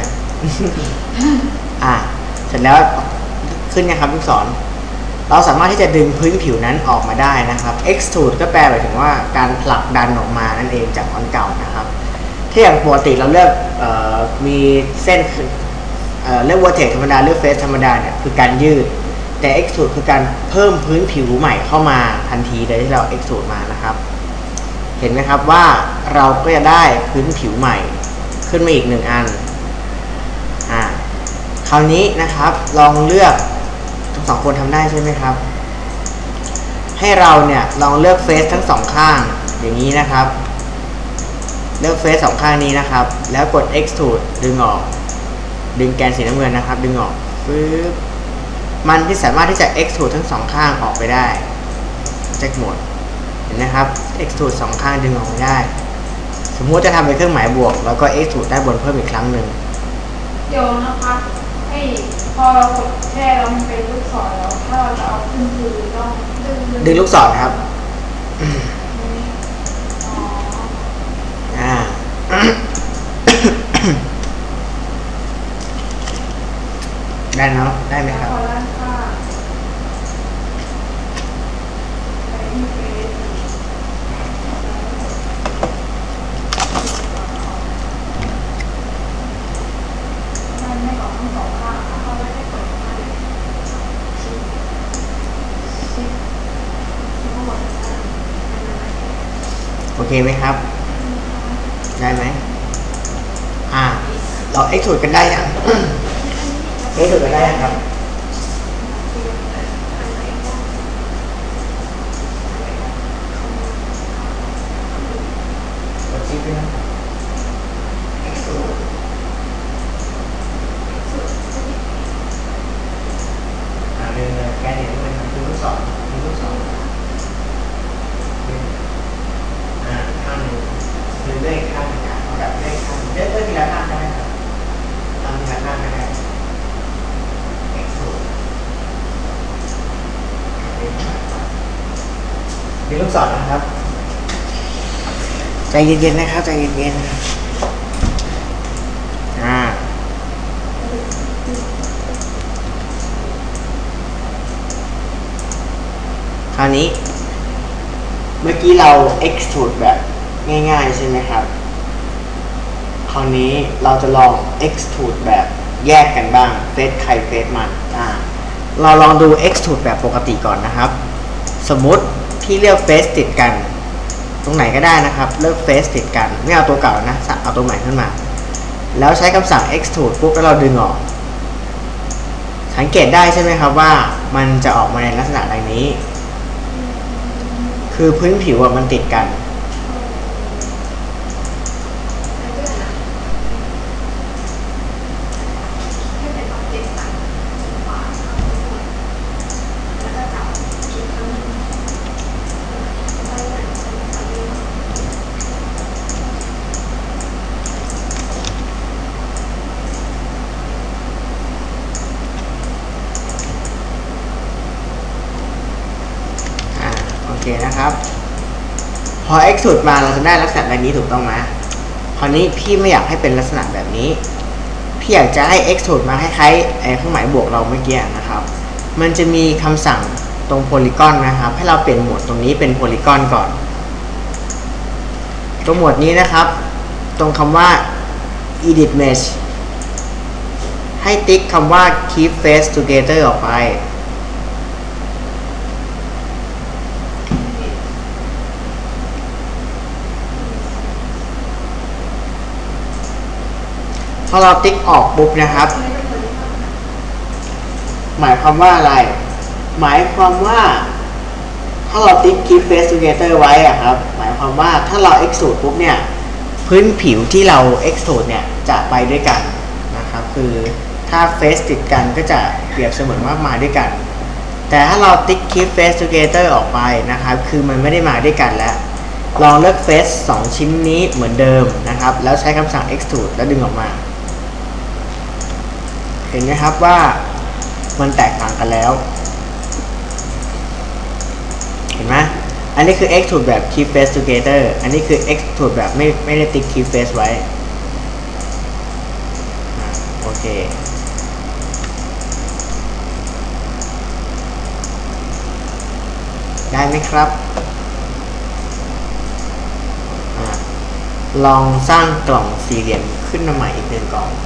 เสร็จแล้วขึ้นนะครับลูกศรเราสามารถที่จะดึงพื้นผิวนั้นออกมาได้นะครับ extrude ก็แปลหมายถึงว่าการผลักดันออกมานั่นเองจากอันเก่านะครับที่อย่างปกติเราเลือกมีเส้นเลือก vertex ธรรมดาเลือก face ธรรมดาเนี่ยคือการยืดแต่ extrude คือการเพิ่มพื้นผิวใหม่เข้ามาทันทีโดยที่เรา extrude มานะครับเห็นไหมครับว่าเราก็จะได้พื้นผิวใหม่ขึ้นมาอีก1 อันคราวนี้นะครับลองเลือกทั้ง2คนทำได้ใช่ไหมครับให้เราเนี่ยลองเลือกเฟซทั้ง2ข้างอย่างนี้นะครับเลือกเฟซ2ข้างนี้นะครับแล้วกด extrude ดึงออกดึงแกนสีน้ำเงินนะครับดึงออกปึ๊บมันที่สามารถที่จะ extrude ทั้ง2ข้างออกไปได้ Object Mode เห็นไหมครับ extrude สองข้างดึงออกไม่ได้สมมุติจะทำเป็นเครื่องหมายบวกแล้วก็ extrude ด้านบนเพิ่มอีกครั้งหนึ่งเดี๋ยวนะคะพอเรากดแช่แล้วมันเป็นลูกศรแล้วถ้าเราจะเอาขึ้นคือต้องดึงลูกศรครับได้เนาะได้ไหมครับโอเคไหมครับได้ไหมเราextrudeกันได้ยังextrudeกันได้ยังครับกดชิปด้วยนะเดินแค่นี้ด้วยนะดูลูกศรข้างหนึ่งคือเลขข้างหนึ่งเอาแบบเลขข้างเลือกทีละข้างได้ไหมครับทำทีละข้างได้มีลูกศรนะครับใจเย็นๆนะครับใจเย็นๆคราวนี้เมื่อกี้เรา extrude แบบง่ายๆใช่ไหมครับคราวนี้เราจะลอง extrude แบบแยกกันบ้างเฟสใครเฟสมันเราลองดู extrude แบบปกติก่อนนะครับสมมุติพี่เลือกเฟสติดกันตรงไหนก็ได้นะครับเลือกเฟสติดกันไม่เอาตัวเก่านะเอาตัวใหม่ขึ้นมาแล้วใช้คำสั่ง extrude ปุ๊บแล้วเราดึงออกสังเกตได้ใช่ไหมครับว่ามันจะออกมาในลักษณะดังนี้คือพื้นผิวมันติดกันโอเคนะครับพอ extrude มาเราจะได้ลักษณะแบบนี้ถูกต้องไหมคราวนี้พี่ไม่อยากให้เป็นลักษณะแบบนี้พี่อยากจะให้ extrude มาคล้ายๆเครื่องหมายบวกเราเมื่อกี้นะครับมันจะมีคำสั่งตรงโพลีกอนนะครับให้เราเปลี่ยนโหมดตรงนี้เป็นโพลีกอนก่อนตรงโหมดนี้นะครับตรงคำว่า edit mesh ให้ติ๊กคำว่า keep face together ออกไปพอเราติ๊กออกปุ๊บนะครับหมายความว่าอะไรหมายความว่าถ้าเราติ๊ก keep face together ไว้ครับหมายความว่าถ้าเรา extrude ปุ๊บเนี่ยพื้นผิวที่เรา extrude เนี่ยจะไปด้วยกันนะครับคือถ้า face ติดกันก็จะเปรียบเสมือนว่ามาด้วยกันแต่ถ้าเราติ๊ก keep face together ออกไปนะครับคือมันไม่ได้มาด้วยกันแล้วลองเลือก face 2 ชิ้นนี้เหมือนเดิมนะครับแล้วใช้คำสั่ง extrude แล้วดึงออกมาเห็นไหมครับว่ามันแตกต่างกันแล้วเห็นไหมอันนี้คือ extrude แบบ keep face together อันนี้คือ extrude แบบไม่ได้ติ๊ก keep face ไว้โอเคได้ไหมครับลองสร้างกล่องสี่เหลี่ยมขึ้นมาใหม่อีก1กล่อง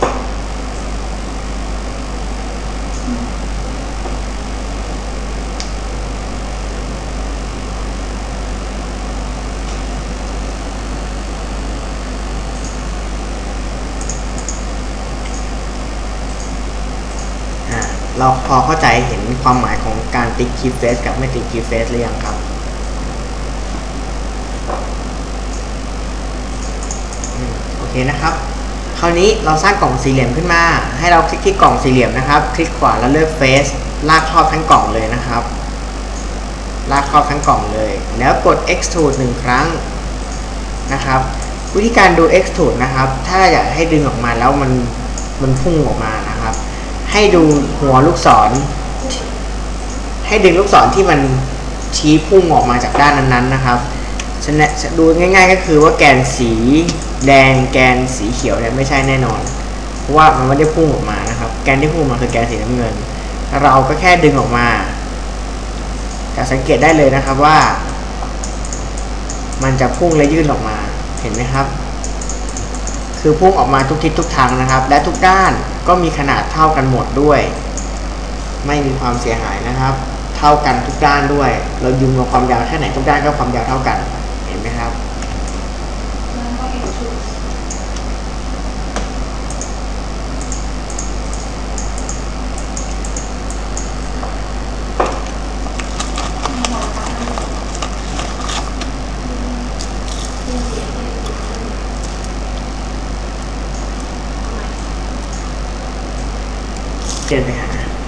เราพอเข้าใจเห็นความหมายของการติ๊ก keep face กับไม่ติ๊ก keep face หรือยังครับโอเคนะครับคราวนี้เราสร้างกล่องสี่เหลี่ยมขึ้นมาให้เราคลิกที่กล่องสี่เหลี่ยมนะครับคลิกขวาแล้วเลือก face ลากครอบทั้งกล่องเลยนะครับลากครอบทั้งกล่องเลยแล้วกด extrude 1 ครั้งนะครับวิธีการดู extrude นะครับถ้าอยากให้ดึงออกมาแล้วมันพุ่งออกมานะครับให้ดูหัวลูกศรให้ดึงลูกศรที่มันชี้พุ่งออกมาจากด้านนั้นๆนะครับดูง่ายๆก็คือว่าแกนสีแดงแกนสีเขียวเนี่ยไม่ใช่แน่นอนเพราะว่ามันไม่ได้พุ่งออกมานะครับแกนที่พุ่งมาคือแกนสีน้ำเงินเราก็แค่ดึงออกมาจะสังเกตได้เลยนะครับว่ามันจะพุ่งและยื่นออกมาเห็นไหมครับคือพุ่งออกมาทุกทิศทุกทางนะครับและทุกด้านก็มีขนาดเท่ากันหมดด้วยไม่มีความเสียหายนะครับเท่ากันทุกด้านด้วยเราดึงความยาวแค่ไหนทุกด้านก็ความยาวเท่ากันเห็นไหมครับเดินไปหา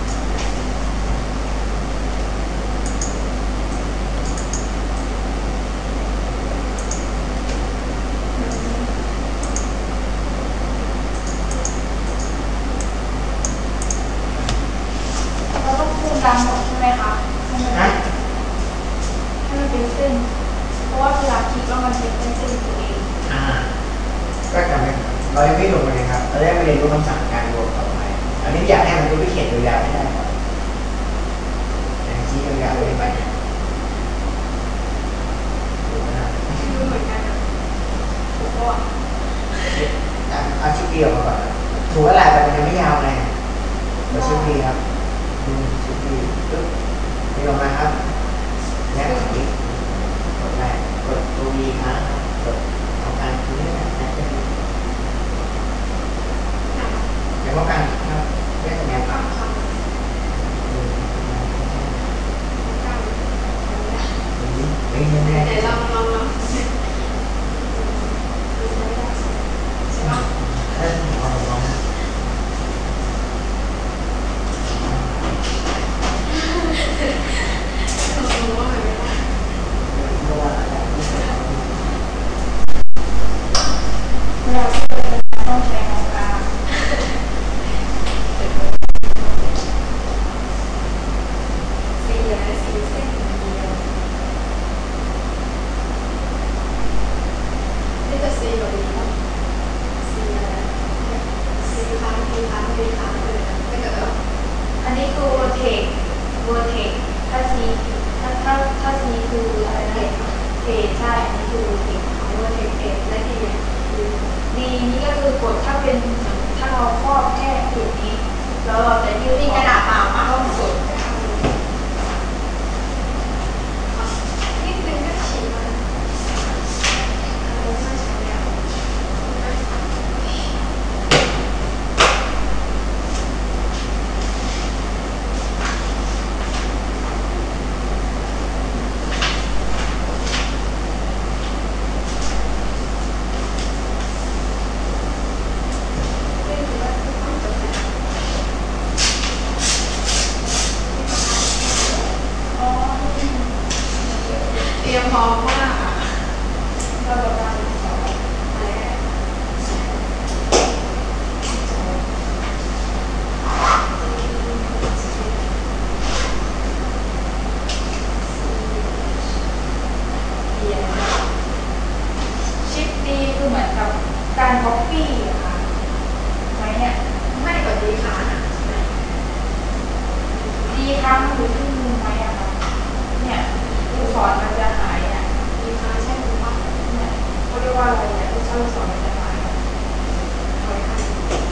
ดำหมดใช่ไหมคะให้มันเป็นเส้นเพราะว่าเวลาคิดว่ามันเป็นเส้นตัวเองก็จำได้เรายังไม่ลงเลยนะครับเราได้มาเรียนรู้คำสั่งการรวมต่อไปอันนี้อยากให้มันดูไปเขียนยาวๆไม่ได้ก่อนชี้ยาวๆเลยไปดูเหมือนกันถูกป่ะเอาชิ้นเดียวมาก่อนถูกอะไรแต่มันยังไม่ยาวเลยเอาชิ้นเดียวครับชิ้นเดียวปึ๊บนี่ลงมาครับแล้วกดนี้กดแรกกดตัว V ครับกดเอาการตรงนี้นะแล้วก็การครับได้คะแนนครับไม่แน่ๆลองใช่ป่ะต้องใช้ของกลางสีเส้นเดียวนี่จะสีแบบนี้ป่ะสีอะไรสีค้างเลยไม่เกิดแล้วอันนี้คือโวเทคถ้าสีคืออะไรนะเทใช่อันนี้คือโวเทคโวเทคและทีดีนี่ก็คือกดถ้าเราครอบแค่จุดนี้แล้วเราจะยืดกระดาษเปล่ามาต้องกดนิดนึงก็ฉีกมันเตรียมพร้อมมากเราแบบว่าอะไรชิปดีคือเหมือนกับการก๊อปปี้อะค่ะไหมเนี่ยไม่กว่าดีค้านะดีค้ามันอยู่ที่มือไหมอะค่ะเนี่ยลูกศรมันจะหายอ่ะดีค้าใช่ไหมว่าเนี่ยเขาเรียกว่าอะไรเนี่ยลูกศรมันจะหายคอยให้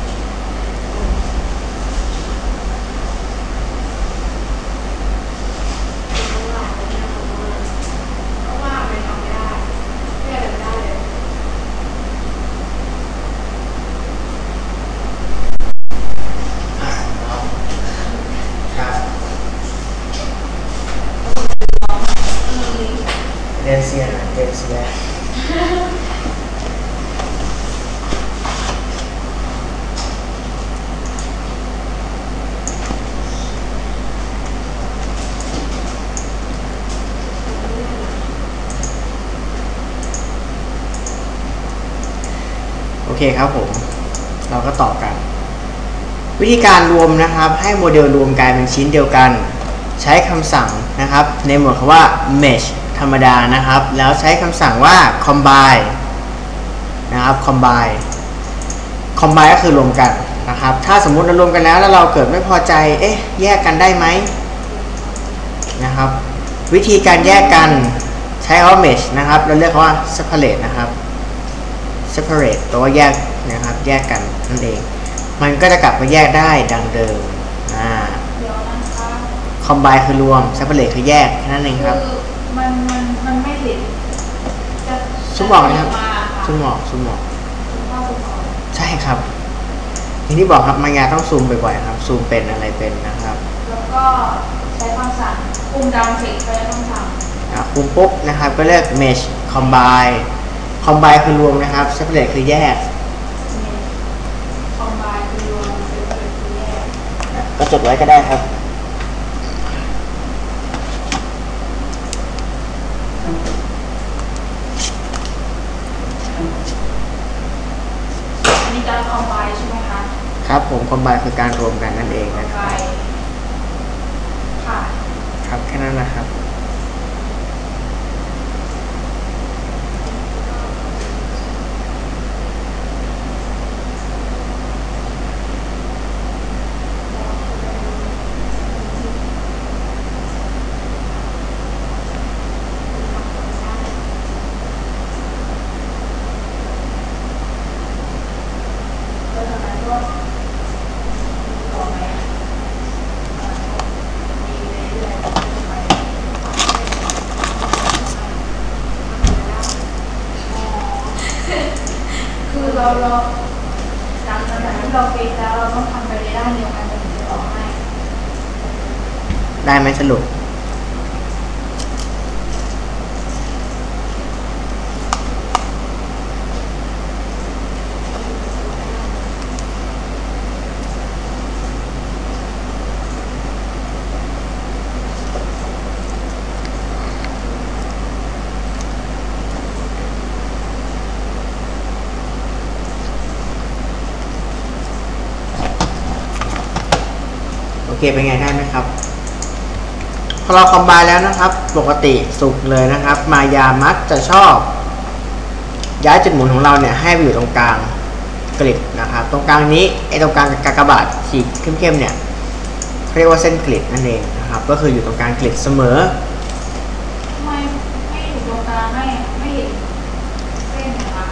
เพราะว่ามันทำไม่ได้ไม่ได้ได้เลยเดนเซียครับผมเราก็ต่อกันวิธีการรวมนะครับให้โมเดลรวมกลายเป็นชิ้นเดียวกันใช้คำสั่งนะครับในหมวดคำว่า mesh ธรรมดานะครับแล้วใช้คำสั่งว่า combine นะครับ combine ก็คือรวมกันนะครับถ้าสมมุติเรารวมกันแล้วเราเกิดไม่พอใจแยกกันได้ไหมนะครับวิธีการแยกกันใช้คำว่า mesh นะครับเราเรียกว่า separate นะครับ separate แปลว่าแยกนะครับแยกกันนั่นเองมันก็จะกลับมาแยกได้ดังเดิมเดี๋ยวนะคะ combine คือรวม separate คือแยกแค่นั้นเองครับมันไม่เห็นจะซูมออกนะครับซูมออกใช่ครับอย่างที่บอกครับมายาต้องซูมบ่อยๆครับซูมเป็นอะไรเป็นนะครับแล้วก็ใช้คำสั่งคุมดาวเทคใช้คำสั่งคุมปุ๊บนะครับก็เรียก mesh combine คือรวมนะครับ separate คือแยก combine คือรวม separate คือแยกก็จดไว้ก็ได้ครับอันนี้การ combine ใช่ไหมคะครับผม combine คือการรวมกันนั่นเองนะครับค่ะครับแค่นั้นนะครับเราหลังจากที่เราฟิกแล้วเราต้องทำไปในด้านเดียวกันถึงจะออกให้ได้ไหมสรุปโอเคเป็นไงได้ไหมครับพอเราคอมไบน์แล้วนะครับปกติสุกเลยนะครับมายามักจะชอบย้ายจุดหมุนของเราเนี่ยให้ไปอยู่ตรงกลางกริดนะครับตรงกลางนี้ตรงกลางกากบาทสีเข้มๆเนี่ยเรียกว่าเส้นกริดนั่นเองนะครับก็คืออยู่ตรงกลางกริดเสมอไม่อยู่ตรงกลางไม่เห็นเส้นนะคะ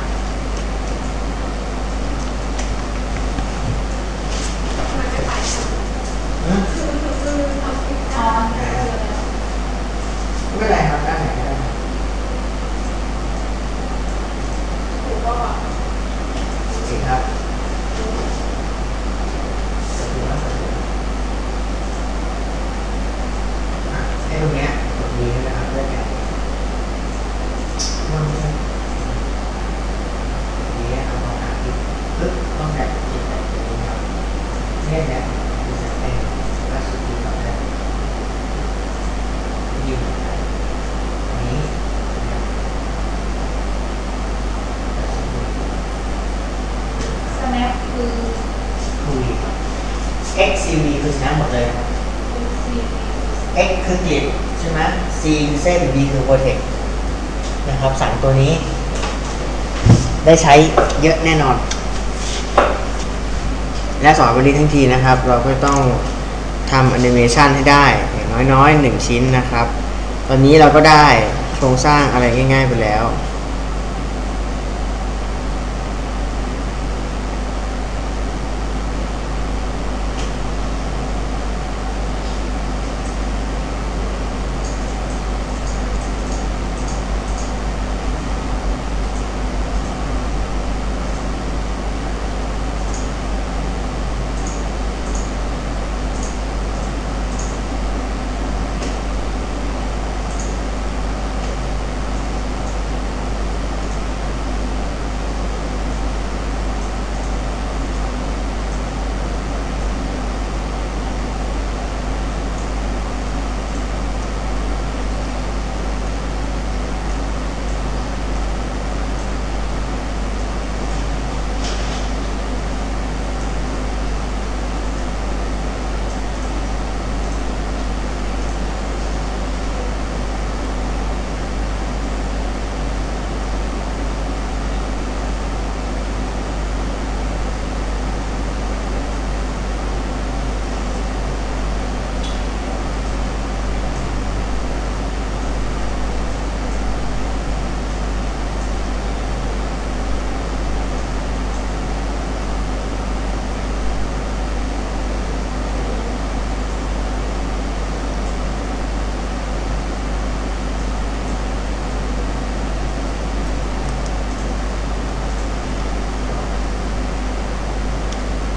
ไม่เป็นไรครับด้านไหนก็ได้โอเคครับให้ตรงนี้ตรงนี้นะครับด้วยกันนี้เอามาหาที่ปึ๊บต้องแบบจิตแบบนี้ครับเนี่ยคือจะเป็นล่าสุดที่เราได้ยืนนี้ snap คือคุย XCV คือ snap หมดเลยครับ X คือกริดใช่ไหม C คือเส้น B คือ vertex นะครับสั่งตัวนี้ได้ใช้เยอะแน่นอนและสอนวันนี้ทั้งทีนะครับเราก็ต้องทำแอนิเมชันให้ได้อย่างน้อยๆ1ชิ้นนะครับตอนนี้เราก็ได้โครงสร้างอะไรง่ายๆไปแล้ว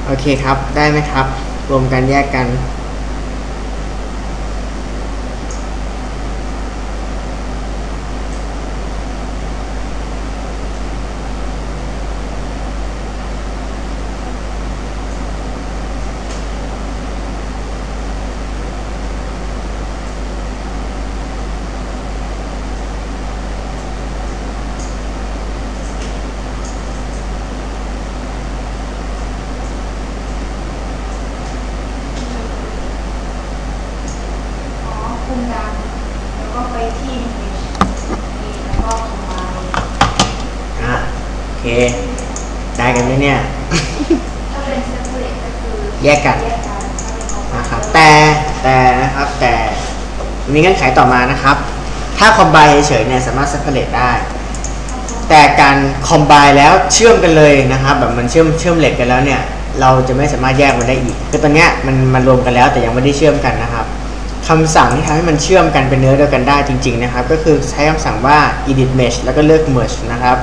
โอเคครับได้ไหมครับรวมกันแยกกันคุมดังแล้วก็ไปที่แล้วก็คอมไบน์โอเคได้กันไหมเนี่ยถ้าเป็นเซปเปอร์เรตก็คือแยกกันถ้าเป็นคอมไบน์นะครับแต่นะครับแต่มีเงื่อนไขต่อมานะครับถ้าคอมไบเฉยๆเนี่ยสามารถ separate ได้แต่การคอมไบแล้วเชื่อมกันเลยนะครับแบบมันเชื่อมเหล็กกันแล้วเนี่ยเราจะไม่สามารถแยกมันได้อีกคือตอนเนี้ยมันรวมกันแล้วแต่ยังไม่ได้เชื่อมกันนะครับคำสั่งที่ทำให้มันเชื่อมกันเป็นเนื้อเดียวกันได้จริงๆนะครับก็คือใช้คำสั่งว่า edit mesh แล้วก็เลือก merge นะครับ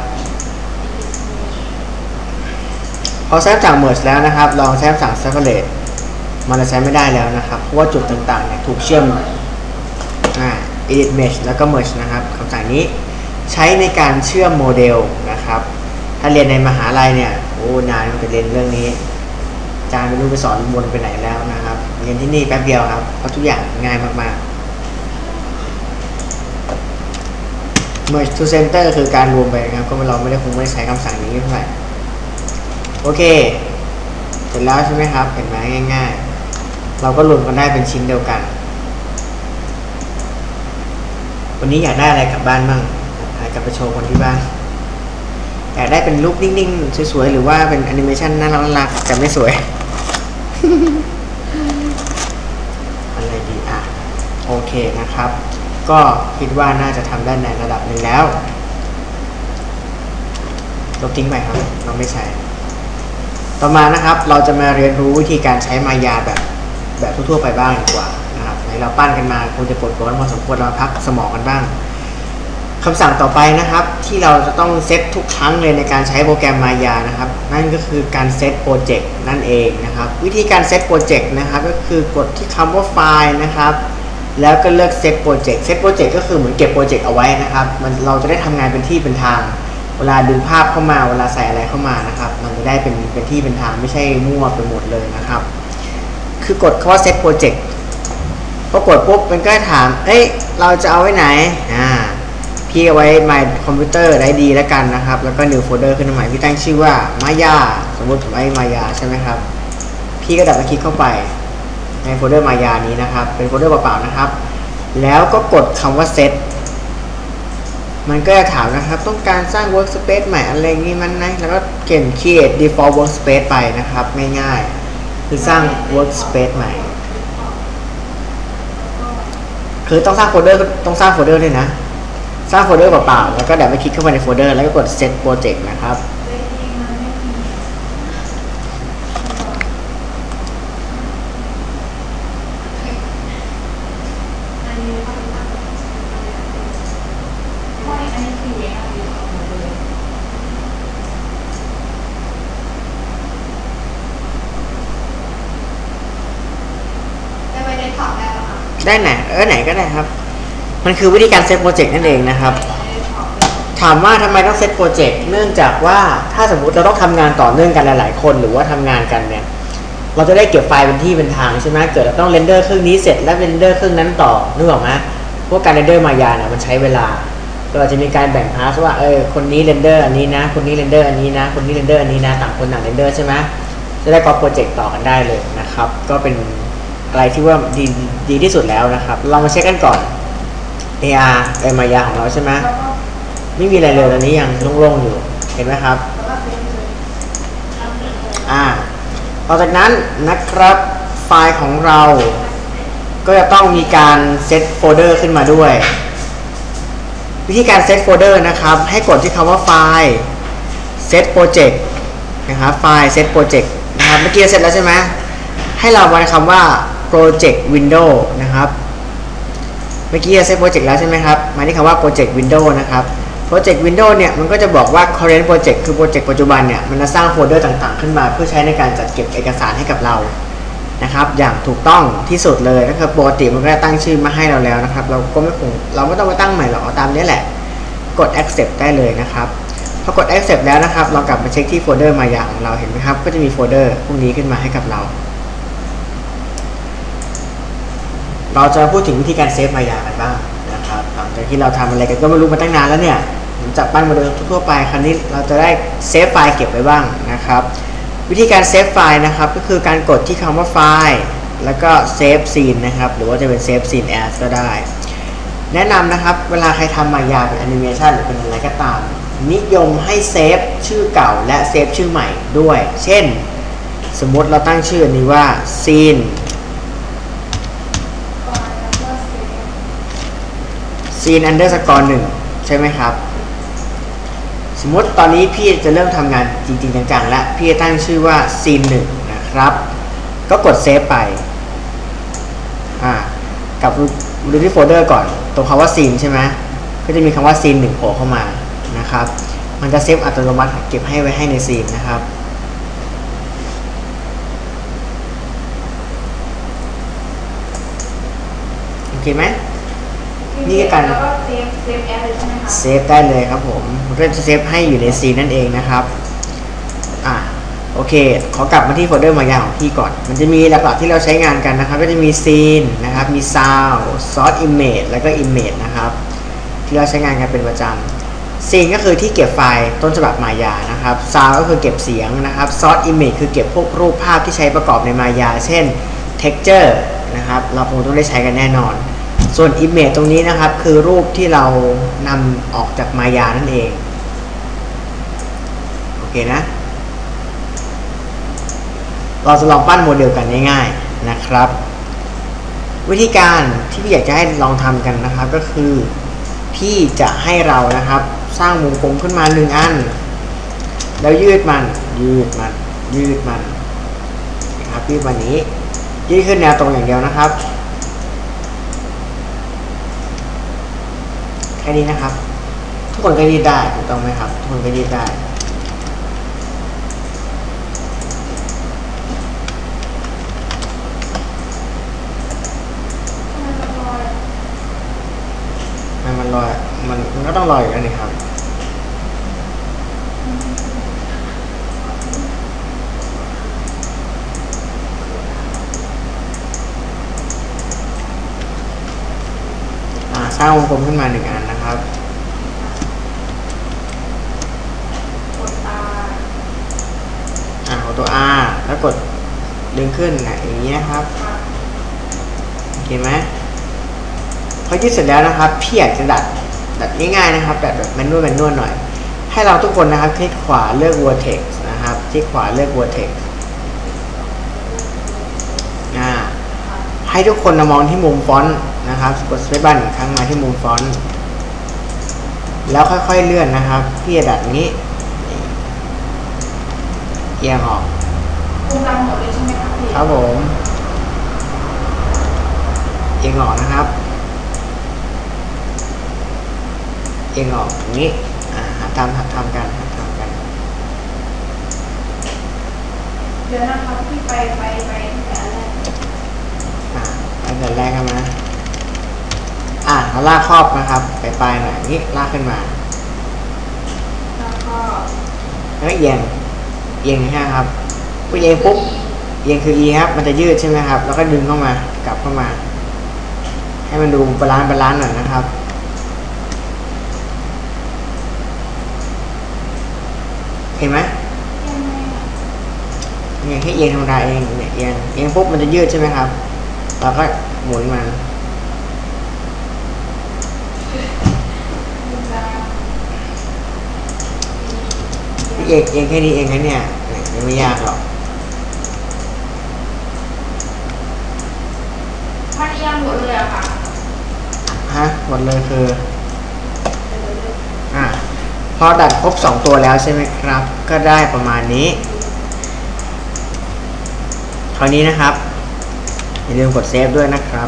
พอใช้คำสั่ง merge แล้วนะครับลองใช้คำสั่ง separate มันจะใช้ไม่ได้แล้วนะครับเพราะว่าจุดต่างๆเนี่ยถูกเชื่อมedit mesh แล้วก็ merge นะครับคำสั่งนี้ใช้ในการเชื่อมโมเดลนะครับถ้าเรียนในมหาลัยเนี่ยโอ้นานไปเรียนเรื่องนี้อาจารย์ไม่รู้ไปสอนวนไปไหนแล้วนะครับเรียนที่นี่แป๊บเดียวครับเพราะทุกอย่างง่ายมากๆ merge to center คือการรวมไปนะครับก็เราคงไม่ได้ใช้คำสั่งนี้เท่าไหร่โอเคเสร็จแล้วใช่ไหมครับเห็นไหมง่ายๆเราก็รวมกันได้เป็นชิ้นเดียวกันวันนี้อยากได้อะไรกลับบ้านบ้างกลับไปโชว์คนที่บ้านอยากได้เป็นรูปนิ่งๆสวยๆหรือว่าเป็นแอนิเมชันน่ารักๆแต่ไม่สวย อะไรดีโอเคนะครับ ก็คิดว่าน่าจะทำได้ในระดับหนึ่งแล้วลบทิ้งไปครับเราไม่ใช้ต่อมานะครับเราจะมาเรียนรู้วิธีการใช้มายาแบบทั่วๆไปบ้างดีกว่านะครับในเราปั้นกันมาคงจะปวดหัวพอสมควรเราพักสมองกันบ้างคำสั่งต่อไปนะครับที่เราจะต้องเซตทุกครั้งเลยในการใช้โปรแกรมมายานะครับนั่นก็คือการเซตโปรเจกต์นั่นเองนะครับวิธีการเซตโปรเจกต์นะครับก็คือกดที่คำว่าไฟล์นะครับแล้วก็เลือกเซตโปรเจกต์เซตโปรเจกต์ก็คือเหมือนเก็บโปรเจกต์เอาไว้นะครับเราจะได้ทำงานเป็นที่เป็นทางเวลาดึงภาพเข้ามาเวลาใส่อะไรเข้ามานะครับมันจะได้เป็นที่เป็นทางไม่ใช่มั่วไปหมดเลยนะครับคือกดคำว่า set project พอกดปุ๊บมันก็ถามเราจะเอาไว้ไหนพี่เอาไว้ my computer ได้ดีแล้วกันนะครับแล้วก็ new folder ขึ้นมาใหม่พี่ตั้งชื่อว่ามายาสมมติผมมายาใช่ไหมครับพี่ก็ดับคลิกเข้าไปในโฟลเดอร์มายานี้นะครับเป็นโฟลเดอร์เปล่าๆนะครับแล้วก็กดคำว่า setมันก็จะถามนะครับต้องการสร้าง workspace ใหม่อะไรงี้มันนะแล้วก็เขียน create default workspace ไปนะครับง่ายๆคือสร้าง workspace ใหม่คือต้องสร้างโฟลเดอร์ด้วยนะสร้างโฟลเดอร์เปล่าๆแล้วก็ดับไปคลิกเข้าไปในโฟลเดอร์แล้วก็กด set project นะครับได้ไหนก็ได้ครับมันคือวิธีการเซตโปรเจกต์นั่นเองนะครับถามว่าทำไมต้องเซตโปรเจกต์เนื่องจากว่าถ้าสมมุติเราต้องทำงานต่อเนื่องกันหลายๆคนหรือว่าทำงานกันเนี่ยเราจะได้เก็บไฟล์เป็นที่เป็นทางใช่ไหมเกิดเราต้องเรนเดอร์เครื่องนี้เสร็จแล้วเรนเดอร์เครื่องนั้นต่อนึกออกไหมพวกการเรนเดอร์มายาเนี่ยมันใช้เวลาเราจะมีการแบ่งพาร์ทว่าคนนี้เรนเดอร์อันนี้นะคนนี้เรนเดอร์อันนี้นะคนนี้เรนเดอร์อันนี้นะต่างคนต่างเรนเดอร์ใช่ไหมจะได้ก๊อปโปรเจกต์ต่อกันได้เลยนะครับก็เป็นอะไรที่ว่าดีที่สุดแล้วนะครับเรามาเช็คกันก่อน AR มายาของเราใช่ไหมไม่มีอะไรเลยตอนนี้ยังโล่งๆอยู่เห็นไหมครับต่อจากนั้นนะครับไฟล์ของเราก็จะต้องมีการเซตโฟลเดอร์ขึ้นมาด้วยวิธีการเซตโฟลเดอร์นะครับให้กดที่คำว่าไฟล์เซตโปรเจกต์นะครับไฟล์เซตโปรเจกต์นะครับเมื่อกี้เสร็จแล้วใช่ไหมให้เรามาคำว่า project window นะครับเมื่อกี้เซตโปรเจกต์แล้วใช่ไหมครับมาที่คำว่า project window นะครับ Project Windows เนี่ยมันก็จะบอกว่า current project คือโปรเจกต์ปัจจุบันเนี่ยมันจะสร้างโฟลเดอร์ต่างๆขึ้นมาเพื่อใช้ในการจัดเก็บเอกสารให้กับเรานะครับอย่างถูกต้องที่สุดเลยก็คือปกติมันก็จะตั้งชื่อมาให้เราแล้วนะครับเราไม่ต้องมาตั้งใหม่หรอกเอาตามนี้แหละกด accept ได้เลยนะครับพอกด accept แล้วนะครับเรากลับมาเช็คที่โฟลเดอร์มายาของเราเห็นไหมครับก็จะมีโฟลเดอร์พวกนี้ขึ้นมาให้กับเราจะพูดถึงวิธีการเซฟมายากันบ้างนะครับหลังจากที่เราทำอะไรกันก็ไม่รู้มาตั้งนานแล้วเนี่ยจากปั้นโมเดลทั่วไปคราวนี้เราจะได้เซฟไฟล์เก็บไว้บ้างนะครับวิธีการเซฟไฟล์นะครับก็คือการกดที่คำว่าไฟล์แล้วก็เซฟซีนนะครับหรือว่าจะเป็นเซฟซีนแอสก็ได้แนะนำนะครับเวลาใครทำมายาเป็นแอนิเมชันหรือเป็นอะไรก็ตามนิยมให้เซฟชื่อเก่าและเซฟชื่อใหม่ด้วยเช่นสมมติเราตั้งชื่ออันนี้ว่าซีนunderscore 1ใช่ไหมครับสมมติตอนนี้พี่จะเริ่มทำงานจริงๆจังๆแล้วพี่จะตั้งชื่อว่า scene 1นะครับก็กดเซฟไปกลับดูที่โฟลเดอร์ก่อนตรงคำว่า scene ใช่ไหมก็จะมีคำว่า scene 1โผล่เข้ามานะครับมันจะเซฟอัตโนมัติเก็บให้ไว้ให้ใน scene นะครับโอเคไหมนี่คือการเซฟได้เลยครับผมมันก็จะเซฟให้อยู่ในซีนนั่นเองนะครับโอเคขอกลับมาที่โฟลเดอร์มายาของพี่ก่อนมันจะมีหลักๆที่เราใช้งานกันนะครับก็จะมีซีนนะครับมีซาวด์ซอร์สอิมเมจแล้วก็อิมเมจนะครับที่เราใช้งานกันเป็นประจำซีนก็คือที่เก็บไฟล์ต้นฉบับมายานะครับซาวด์ก็คือเก็บเสียงนะครับซอร์สอิมเมจคือเก็บพวกรูปภาพที่ใช้ประกอบในมายาเช่น texture นะครับเราคงต้องได้ใช้กันแน่นอนส่วน image ตรงนี้นะครับคือรูปที่เรานำออกจากมายานั่นเองโอเคนะเราจะลองปั้นโมเดลกันง่ายๆนะครับวิธีการที่พี่อยากจะให้ลองทำกันนะครับก็คือพี่จะให้เรานะครับสร้างวงกลมขึ้นมา1อันแล้วยืดมันนะครับยืดมันนี้ยืดขึ้นแนวตรงอย่างเดียวนะครับแค่นี้นะครับทุกคนก็ยืดได้ถูกต้องไหมครับทุกคนก็ยืดได้มันลอยมันก็ต้องลอยอยู่แล้วนี่ครับสร้างวงกลมขึ้นมา1อันนะครับกด ตัว R แล้วกดดึงขึ้นอย่างนี้นะครับโอเคไหมพอยืดเสร็จแล้วนะครับพี่อยากจะดัดง่ายๆนะครับดัดแบบแมนนวลหน่อยให้เราทุกคนนะครับคลิกขวาเลือก Vertex นะครับคลิกขวาเลือก Vertex ให้ทุกคนมองที่มุมฟอนต์นะครับกดสเปซบาร์1ครั้งมาที่มุมฟอนต์แล้วค่อยๆเลื่อนนะครับพี่จะดัดอย่างนี้เอียงออกมุมดำหมดเลยใช่ไหมครับพี่ครับผมเอียงออกนะครับเอียงออกอย่างนี้หัดทำกันเดี๋ยวนะครับพี่ไปตั้งแต่แรกกันนะแล้วลากครอบนะครับไปปลายหน่อยนี้ลากขึ้นมาแล้วเอียงนะครับพอเอียงปุ๊บเอียงคือ E ครับมันจะยืดใช่ไหมครับแล้วก็ดึงเข้ามากลับเข้ามาให้มันดูบาลานซ์หน่อยนะครับเห็นไหมเนี่ยให้เอียงธรรมดาเองเนี่ยเอียงปุ๊บมันจะยืดใช่ไหมครับเราก็หมุนมันเองแค่นี้เองนะเนี่ยไม่ยากหรอกมันเอียงหมดเลยอะค่ะหมดเลยคือพอดัดครบ2ตัวแล้วใช่ไหมครับก็ได้ประมาณนี้คราวนี้นะครับอย่าลืมกดเซฟด้วยนะครับ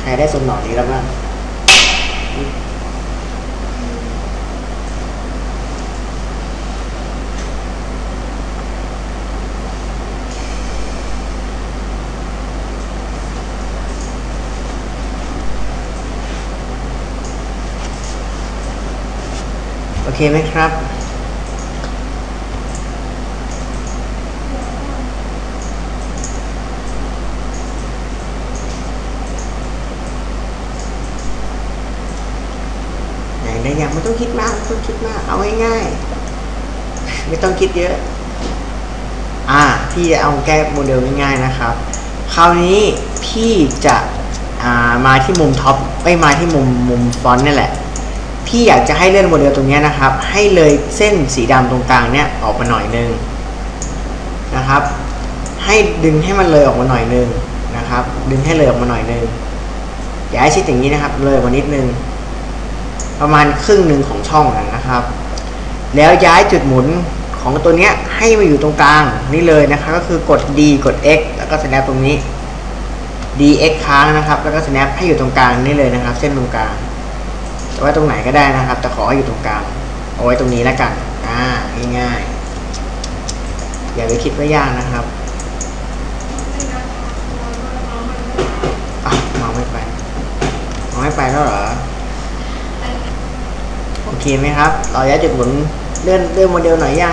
รได้ส่วนหนอนนี้แล้วบ้างโอเคไหมครับอย่างไม่ต้องคิดมากไม่ต้องคิดมากเอาง่ายๆไม่ต้องคิดเยอะพี่จะเอาแก้โมเดลง่ายๆนะครับคราวนี้พี่จะมาที่มุมท็อปมาที่มุมฟอนต์นี่แหละพี่อยากจะให้เลื่อนโมเดลตรงนี้นะครับให้เลยเส้นสีดำตรงกลางเนี้ยออกมาหน่อยนึงนะครับให้ดึงให้มันเลยออกมาหน่อยนึงนะครับดึงให้เลยออกมาหน่อยนึงอย่าให้ชิดอย่างนี้นะครับเลยออกมานิดนึงประมาณครึ่งหนึ่งของช่องนะครับแล้วย้ายจุดหมุนของตัวเนี้ยให้มาอยู่ตรงกลางนี่เลยนะครับก็คือกด D กด X แล้วก็ snap ตรงนี้ D X ค้างนะครับแล้วก็ snap ให้อยู่ตรงกลางนี่เลยนะครับเส้นตรงกลางแต่ว่าตรงไหนก็ได้นะครับแต่ขอให้อยู่ตรงกลางเอาไว้ตรงนี้แล้วกันง่ายๆอย่าไปคิดว่ายากนะครับมองไม่ไปแล้วเหรอโอเคไหมครับเราย้ายจุดหมุนเลื่อนโมเดลหน่อยยัง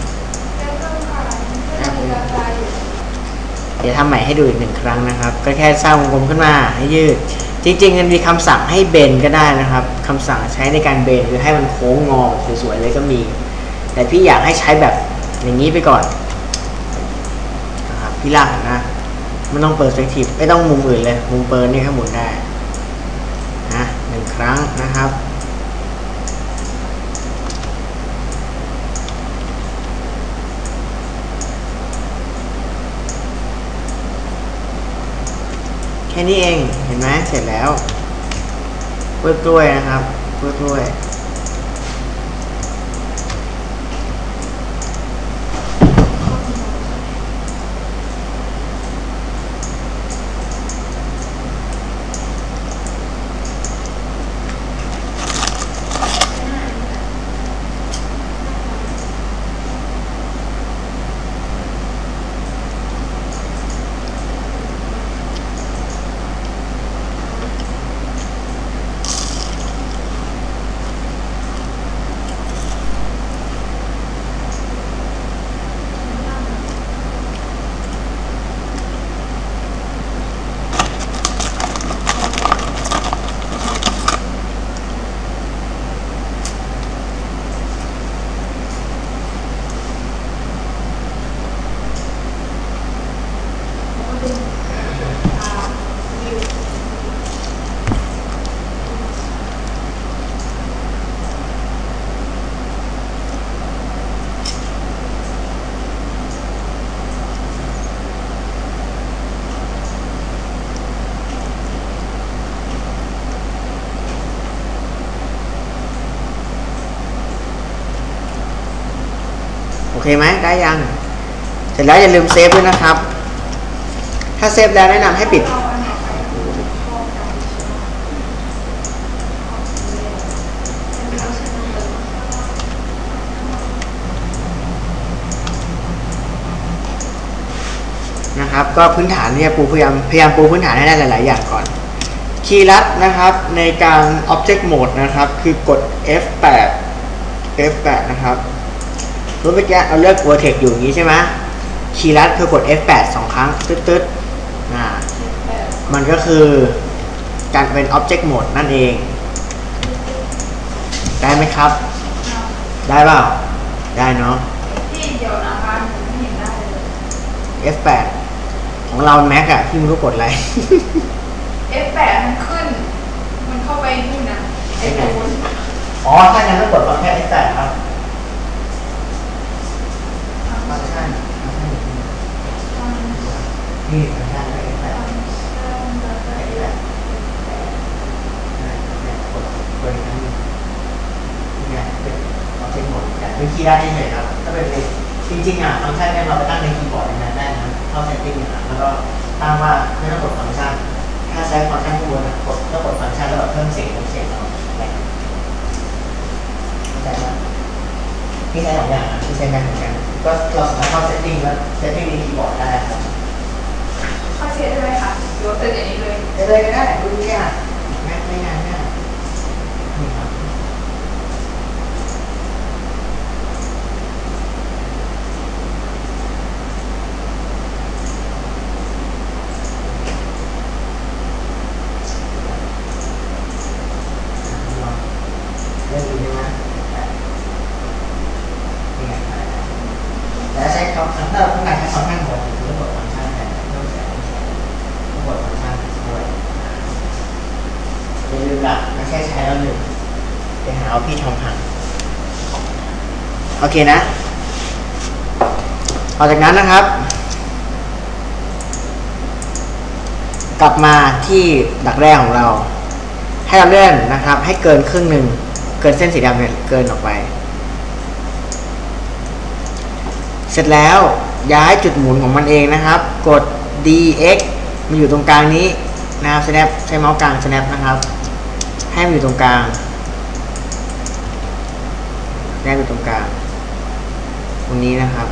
เดี๋ยวทำใหม่ให้ดูอีก1 ครั้งนะครับก็แค่สร้างวงกลมขึ้นมาให้ยืดจริงๆมันมีคำสั่งให้เบนก็ได้นะครับคำสั่งใช้ในการเบนคือให้มันโค้งงอสวยๆเลยก็มีแต่พี่อยากให้ใช้แบบอย่างนี้ไปก่อนนะครับพี่ลากนะไม่ต้องเปอร์สเปกทีฟไม่ต้องมุมอื่นเลยมุมเปิร์นี่แค่หมุนได้นะ1 ครั้งนะครับแค่นี้เองเห็นไหมเสร็จแล้วเพื่อกล้วยนะครับเพื่อกล้วยโอเคไหมได้ยังเสร็จแล้วอย่าลืมเซฟด้วยนะครับถ้าเซฟแล้วแนะนำให้ปิดนะครับก็พื้นฐานเนี่ยพยายามปูพื้นฐานให้ได้หลายๆอย่างก่อนคีย์ลัดนะครับในการ Object Mode นะครับคือกด F8 นะครับรู้เมื่อกี้เราเลือก Vertex อยู่อย่างนี้ใช่ไหมคีย์ลัดคือกด F8 2 ครั้งตึ๊ดๆมันก็คือการเป็น Object Mode นั่นเองได้ไหมครับได้เปล่าได้เนาะที่เดียวนะคะผมไม่เห็นได้เลย F8 ของเรา Mac อะที่ไม่รู้กดอะไร F8 มันขึ้นมันเข้าไปนู่นนะอ๋อถ้างั้นต้องกดฟังก์ชัน F8 ครับฟังก์ชันนี่ฟังก์ชัน F8 กดนั้นเนี่ยเป็นออบเจกต์หมดแต่เป็นคีย์ได้เฉยๆครับถ้าเป็นจริงๆฟังก์ชันเนี่ยเราไปตั้งในคีย์บอร์ดในนั้นได้นะเข้า setting นะครับแล้วก็ตั้งว่าไม่ต้องกดฟังก์ชันให้าใช้ฟังก์ชันข้างบนกดแล้วกดฟังก์ชันแล้วเพิ่มเสียงเราอะไรเข้าใจไหมพี่ใช้2อย่างพี่ใช้แม็กเหมือนกันก็เราสามารถเข้า setting แล้ว setting ในคีย์บอร์ดได้ครับเข้าเช็ดได้ไหมคะหรือว่าเป็นอย่างนี้เลยเลยก็ได้ดูยากแม็กไม่งานง่ายนี่ครับเล่นดูใช่ไหมนี่ไงแต่ใช้เขาถ้าเราต้องการใช้ฟังก์ชันบนหรือกดฟังก์ชันแต่ต้องใช้กดฟังก์ชันด้วยอย่าลืมละไม่ใช่ใช้แล้วหนึ่งไปหาเอาพี่ทองพังโอเคนะต่อจากนั้นนะครับ กลับมาที่ดักแรกของเราให้เราเลื่อนนะครับให้เกินครึ่งหนึ่งเกินเส้นสีดำเนี่ยเกินออกไปเสร็จแล้วย้ายจุดหมุนของมันเองนะครับกด DX มาอยู่ตรงกลางนี้นะครับ snap ใช้เมาส์กลาง snap นะครับให้มันอยู่ตรงกลางแนบอยู่ตรงกลางตรงนี้นะครับ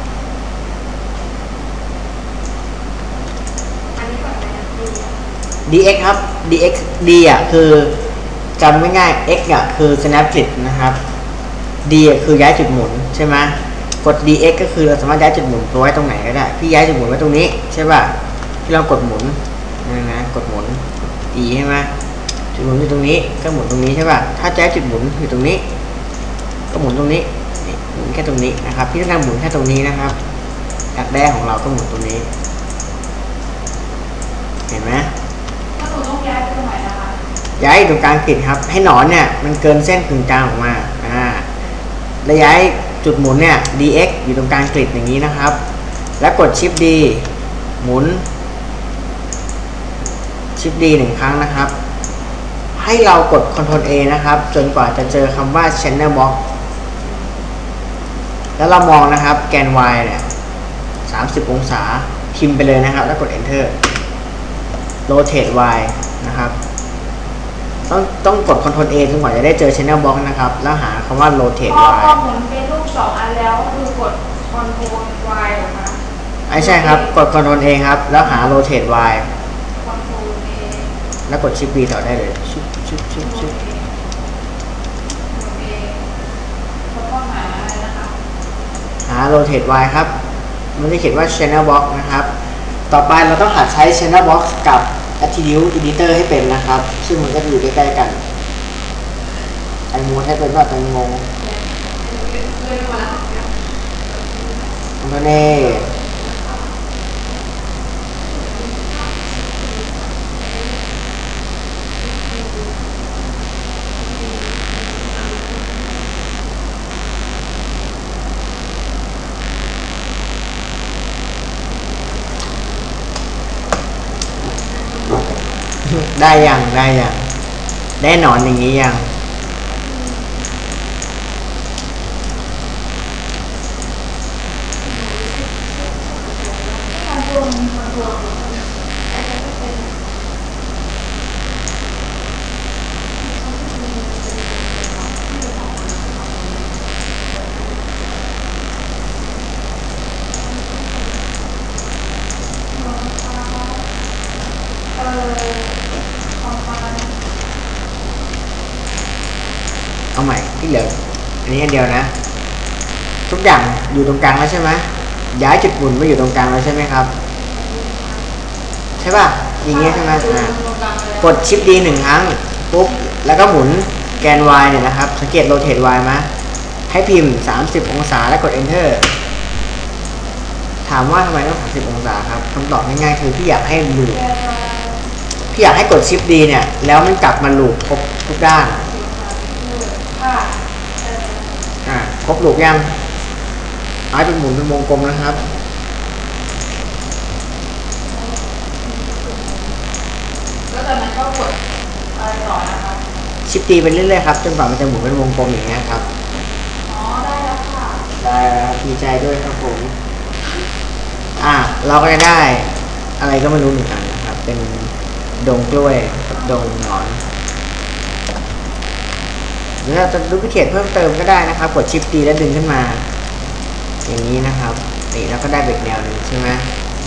อันนี้ก่อนไหมคะดี DX ครับ DX D อ่ะคือจำไม่ง่าย X อ่ะคือ snap grid นะครับ D อ่ะคือย้ายจุดหมุนใช่ไหมกด DX ก็คือเราสามารถย้ายจุดหมุนตัวไว้ตรงไหนก็ได้พี่ย้ายจุดหมุนไว้ตรงนี้ใช่ป่ะพี่ลองกดหมุนนะกดหมุน E ใช่ไหมจุดหมุนอยู่ตรงนี้ก็หมุนตรงนี้ใช่ป่ะถ้าย้ายจุดหมุนอยู่ตรงนี้ก็หมุนตรงนี้หมุนแค่ตรงนี้นะครับพี่ต้องการหมุนแค่ตรงนี้นะครับดักแด้ของเราก็หมุนตรงนี้เห็นไหมถ้าหนูต้องย้ายไปตรงไหนนะคะย้ายตรงกลางกริดครับให้หนอนเนี่ยมันเกินเส้นกึ่งกลางออกมาแล้วย้ายจุดหมุนเนี่ย dx อยู่ตรงกลางกริดอย่างนี้นะครับแล้วกดชิป D หมุนชิป D 1 ครั้งนะครับให้เรากด Ctrl A นะครับจนกว่าจะเจอคำว่า Channel Box แล้วเรามองนะครับแกน Y เนี่ย30 องศาพิมพ์ไปเลยนะครับแล้วกด Enter Rotate Y นะครับต้องกด Ctrl A จนกว่าจะได้เจอ Channel Box นะครับแล้วหาคำว่า Rotate พอ Y หมุนเป็นรูป2 อันแล้วคือกด Ctrl Y เหรอคะไม่ใช่ครับกด Ctrl A ครับแล้วหา Rotate Y Ctrl A แล้วกด Shift B ต่อได้เลยชิป Ctrl A แล้วก็หาอะไรนะคะหา Rotate Y ครับมันจะเขียนว่า Channel Box นะครับต่อไปเราต้องหัดใช้ Channel Box กับ Attribute Editor ให้เป็นนะครับซึ่งมันก็อยู่ใกล้ๆกันไอมูดให้เป็นว่าเป็นงงCtrl A ได้ยังได้หนอนอย่างนี้ยังเอาใหม่ที่เหลืออันนี้อันเดียวนะทุกอย่างอยู่ตรงกลางแล้วใช่ไหมย้ายจุดหมุนมาอยู่ตรงกลางแล้วใช่ไหมครับใช่ป่ะอย่างเงี้ยใช่ไหมกดชิป D 1 ครั้งปุ๊บแล้วก็หมุนแกน Y เนี่ยนะครับสังเกต rotate Y มาให้พิมพ์30 องศาแล้วกด enter ถามว่าทำไมต้อง30 องศาครับคำตอบง่ายๆคือพี่อยากให้ลูปพี่อยากให้กดชิป D เนี่ยแล้วมันกลับมาลูปครบทุกด้านครบลูกยังเอาเป็นหมุนเป็นวงกลมนะครับแล้วจากนั้นก็กดอะไรต่อนะคะชิปตีไปเรื่อยๆครับจนกว่ามันจะหมุนเป็นวงกลมอย่างเงี้ยครับอ๋อได้แล้วค่ะได้ครับดีใจด้วยครับผมเราก็จะได้อะไรก็ไม่รู้หนึ่งอันนะครับเป็นดงกล้วยกับดงหนอนหรือเราจะดูพิเศษเพิ่มเติมก็ได้นะครับกดชิปตีแล้วดึงขึ้นมาอย่างนี้นะครับนี่แล้วก็ได้เบรกแนวหนึ่งใช่ไหม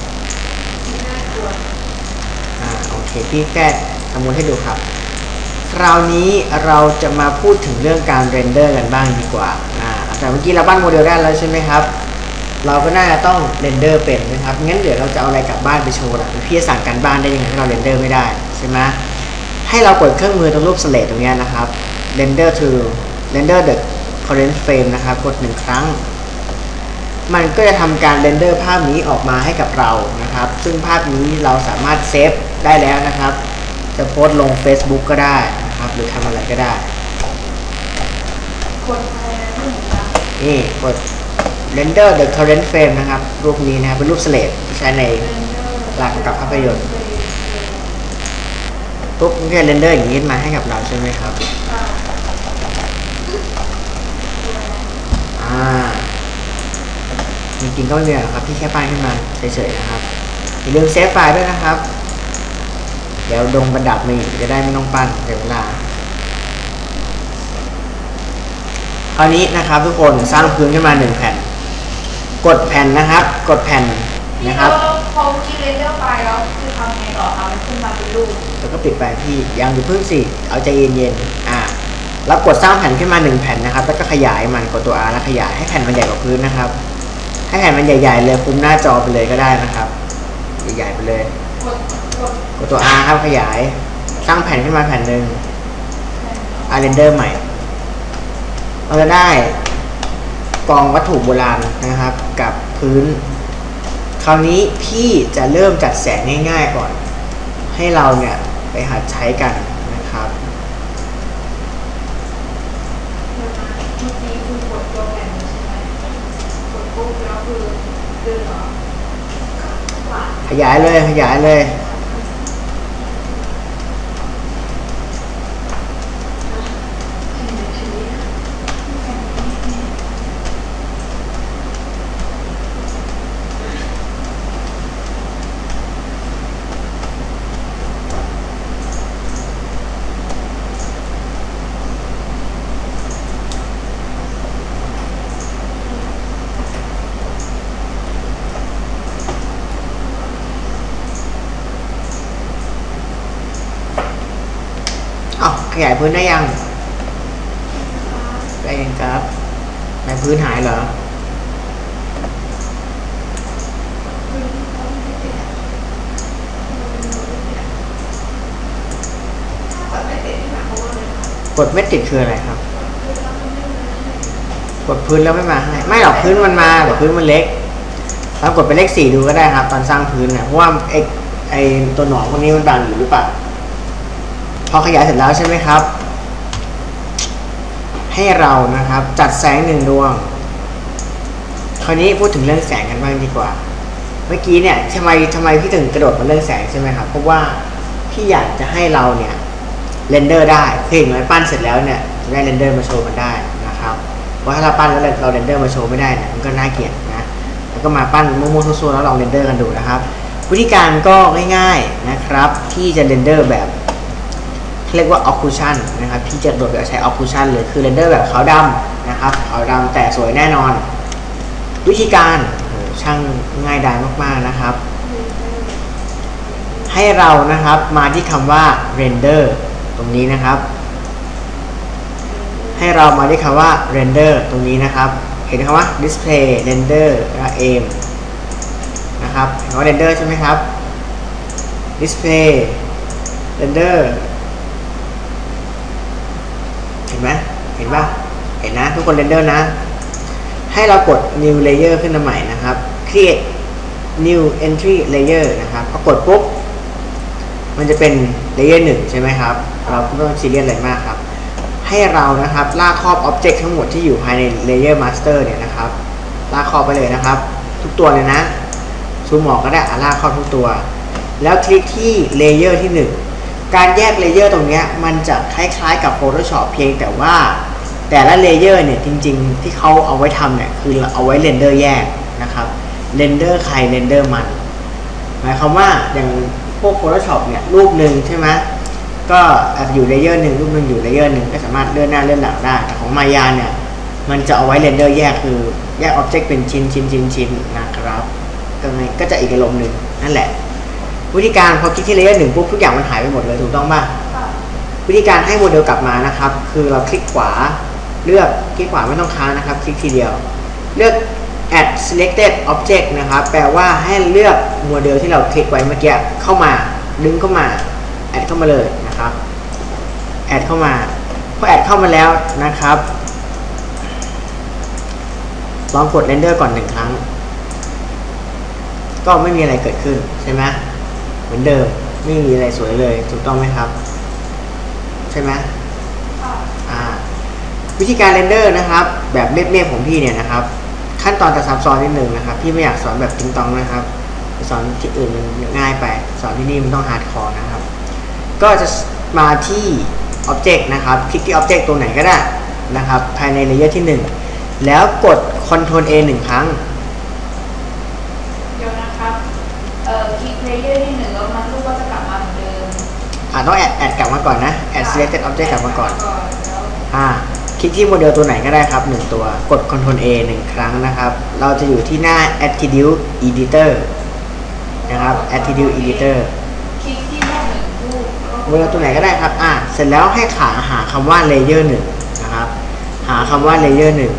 โอเคพี่แค่สมมติให้ดูครับคราวนี้เราจะมาพูดถึงเรื่องการเรนเดอร์กันบ้างดีกว่าแต่เมื่อกี้เราปั้นโมเดลได้แล้วใช่ไหมครับเราก็น่าจะต้องเรนเดอร์เป็นนะครับงั้นเดี๋ยวเราจะเอาอะไรกลับบ้านไปโชว์ล่ะพี่จะสั่งการบ้านได้ยังไงถ้าเราเรนเดอร์ไม่ได้ใช่ไหมให้เรากดเครื่องมือตรงรูปสเลดตรงนี้นะครับ render to render the current frame นะครับกด1ครั้งมันก็จะทำการเรนเดอร์ภาพนี้ออกมาให้กับเรานะครับซึ่งภาพนี้เราสามารถเซฟได้แล้วนะครับจะโพสต์ลง Facebook ก็ได้นะครับหรือทำอะไรก็ได้นี่กด render the current frame นะครับรูปนี้นะครับเป็นรูปสเลดที่ใช้ในหลักกับภาพยนตร์ปุ๊บมันก็จะเรนเดอร์อย่างนี้มาให้กับเราใช่ไหมครับจริงๆก็ไม่มีหรอกครับที่แค่ป้ายขึ้นมาเฉยๆนะครับอย่าลืมเซฟไฟล์ด้วยนะครับเดี๋ยวดงประดับมาอีกจะได้ไม่ต้องปั้นเสียเวลาคราวนี้นะครับทุกคนสร้างพื้นขึ้นมา1แผ่นกดแผ่นนะครับกดแผ่นนะครับพอที่เรนเดอร์ไฟล์แล้วคือทำไงต่อคะมันขึ้นมาเป็นรูปแล้วก็ปิดไปพี่ยังอยู่เพิ่งสิเอาใจเย็นๆแล้วกดสร้างแผ่นขึ้นมา1แผ่นนะครับแล้วก็ขยายมันกดตัว R แล้วขยายให้แผ่นมันใหญ่กว่าพื้นนะครับให้แผ่นมันใหญ่ๆเลยคุมหน้าจอไปเลยก็ได้นะครับใหญ่ๆไปเลยกดตัว R ครับขยายสร้างแผ่นขึ้นมาแผ่นหนึ่งเรนเดอร์ใหม่เราจะได้กองวัตถุโบราณนะครับกับพื้นคราวนี้พี่จะเริ่มจัดแสงง่ายๆก่อนให้เราเนี่ยไปหัดใช้กันนะครับขยายเลยขยายเลยขยายพื้นได้ยังได้ยังครับในพื้นหายเหรอกดไม่ติดคืออะไรครับกดพื้นแล้วไม่มาให้ไม่หรอกพื้นมันมาแต่พื้นมันเล็กเรากดไปเลข4ดูก็ได้ครับตอนสร้างพื้นเนี่ยเพราะว่าไอตัวหนอนพวกนี้มันบังอยู่หรือเปล่าพอขยายเสร็จแล้วใช่ไหมครับให้เรานะครับจัดแสง1ดวงคราวนี้พูดถึงเรื่องแสงกันบ้างดีกว่าเมื่อกี้เนี่ยทำไมพี่ถึงกระโดดมาเรื่องแสงใช่ไหมครับเพราะว่าพี่อยากจะให้เราเนี่ยเรนเดอร์ได้คืออย่างน้อยปั้นเสร็จแล้วเนี่ยจะได้เรนเดอร์มาโชว์กันได้นะครับเพราะถ้าเราปั้นแล้วเราเรนเดอร์มาโชว์ไม่ได้เนี่ยมันก็น่าเกลียดนะแล้วก็มาปั้นมั่วๆซั่วๆแล้วลองเรนเดอร์กันดูนะครับวิธีการก็ง่ายๆนะครับที่จะเรนเดอร์แบบเรียกว่า occlusion นะครับพี่จะโดดแบบใช้ occlusion เลยคือเรนเดอร์แบบขาวดำนะครับขาวดำแต่สวยแน่นอนวิธีการช่างง่ายดายมากๆนะครับให้เรานะครับมาที่คำว่า render ตรงนี้นะครับให้เรามาที่คำว่า render ตรงนี้นะครับเห็นคำว่า display render และ aim นะครับเห็นว่า render ใช่ไหมครับ display renderเห็นไหมเห็นป่ะเห็นนะทุกคนเรนเดอร์นะให้เรากด new layer ขึ้นมาใหม่นะครับ create new entry layer นะครับพอกดปุ๊บมันจะเป็น layer 1ใช่ไหมครับเราไม่ต้องซีเรียสอะไรมากครับให้เรานะครับลากครอบ object ทั้งหมดที่อยู่ภายใน layer master เนี่ยนะครับลากครอบไปเลยนะครับทุกตัวเลยนะซูมออกก็ได้ลากครอบทุกตัวแล้วคลิกที่ layer ที่1การแยกเลเยอร์ตรงนี้มันจะคล้ายๆกับ Photoshop เพียงแต่ว่าแต่ละเลเยอร์เนี่ยจริงๆที่เขาเอาไว้ทำเนี่ยคือเอาไว้เรนเดอร์แยกนะครับเรนเดอร์ใครเรนเดอร์มันหมายความว่าอย่างพวก Photoshop เนี่ยรูปหนึ่งใช่ไหมก็อาจจะอยู่เลเยอร์หนึ่งรูปหนึ่งอยู่เลเยอร์หนึ่งก็สามารถเลื่อนหน้าเลื่อนหลังได้แต่ของมายาเนี่ยมันจะเอาไว้เรนเดอร์แยกคือแยกอ็อบเจกต์เป็นชิ้นนะครับก็จะอีกอารมณ์หนึ่งนั่นแหละวิธีการพอคลิกที่เลเยอร์หนึ่งปุ๊บทุกอย่างมันหายไปหมดเลยถูกต้องป่ะวิธีการให้โมเดลกลับมานะครับคือเราคลิกขวาเลือกคลิกขวาไม่ต้องค้างนะครับคลิกทีเดียวเลือก add selected object นะครับแปลว่าให้เลือกโมเดลที่เราคลิกไว้เมื่อกี้เข้ามาดึงเข้ามาแอดเข้ามาเลยนะครับแอดเข้ามาพอแอดเข้ามาแล้วนะครับลองกดเรนเดอร์ก่อน1ครั้งก็ไม่มีอะไรเกิดขึ้นใช่ไหมเหมือนเดิมไม่มีอะไรสวยเลยถูกต้องไหมครับใช่ไหมวิธีการเรนเดอร์นะครับแบบเมฆของพี่เนี่ยนะครับขั้นตอนจะซับซ้อนนิดนึงนะครับพี่ไม่อยากสอนแบบติ๊งตองนะครับสอนที่อื่นมันง่ายไปสอนที่นี่มันต้องฮาร์ดคอร์นะครับก็จะมาที่ Object นะครับคลิกที่ Object ตัวไหนก็ได้นะครับภายในเลเยอร์ที่1แล้วกด Ctrl A 1 ครั้งเดี๋ยวนะครับคลิกเลเยอร์ที่1แล้วมันรูปก็จะกลับมาเหมือนเดิมต้องแอดกลับมาก่อนนะ add selected object กลับมาก่อนคลิกที่โมเดลตัวไหนก็ได้ครับ1ตัวกด Ctrl A 1 ครั้งนะครับเราจะอยู่ที่หน้า Attribute Editor นะครับ Attribute Editor คลิกที่รูปโมเดลตัวไหนก็ได้ครับเสร็จแล้วให้หาคำว่า Layer 1นะครับหาคำว่า Layer 1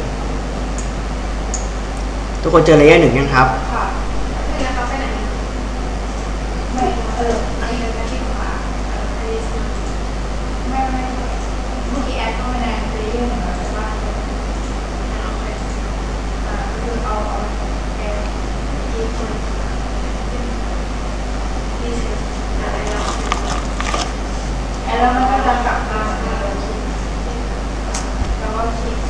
ทุกคนเจอ Layer 1ยังครับค่ะนี่นะครับไปไหนไม่ไอ้เรื่องที่ขวาไม่เมื่อกี้แอดเข้ามาในเลเยอร์1แต่ว่าคือเอาแอดที่คนแล้วมันก็จะกลับมาแล้วก็คลิก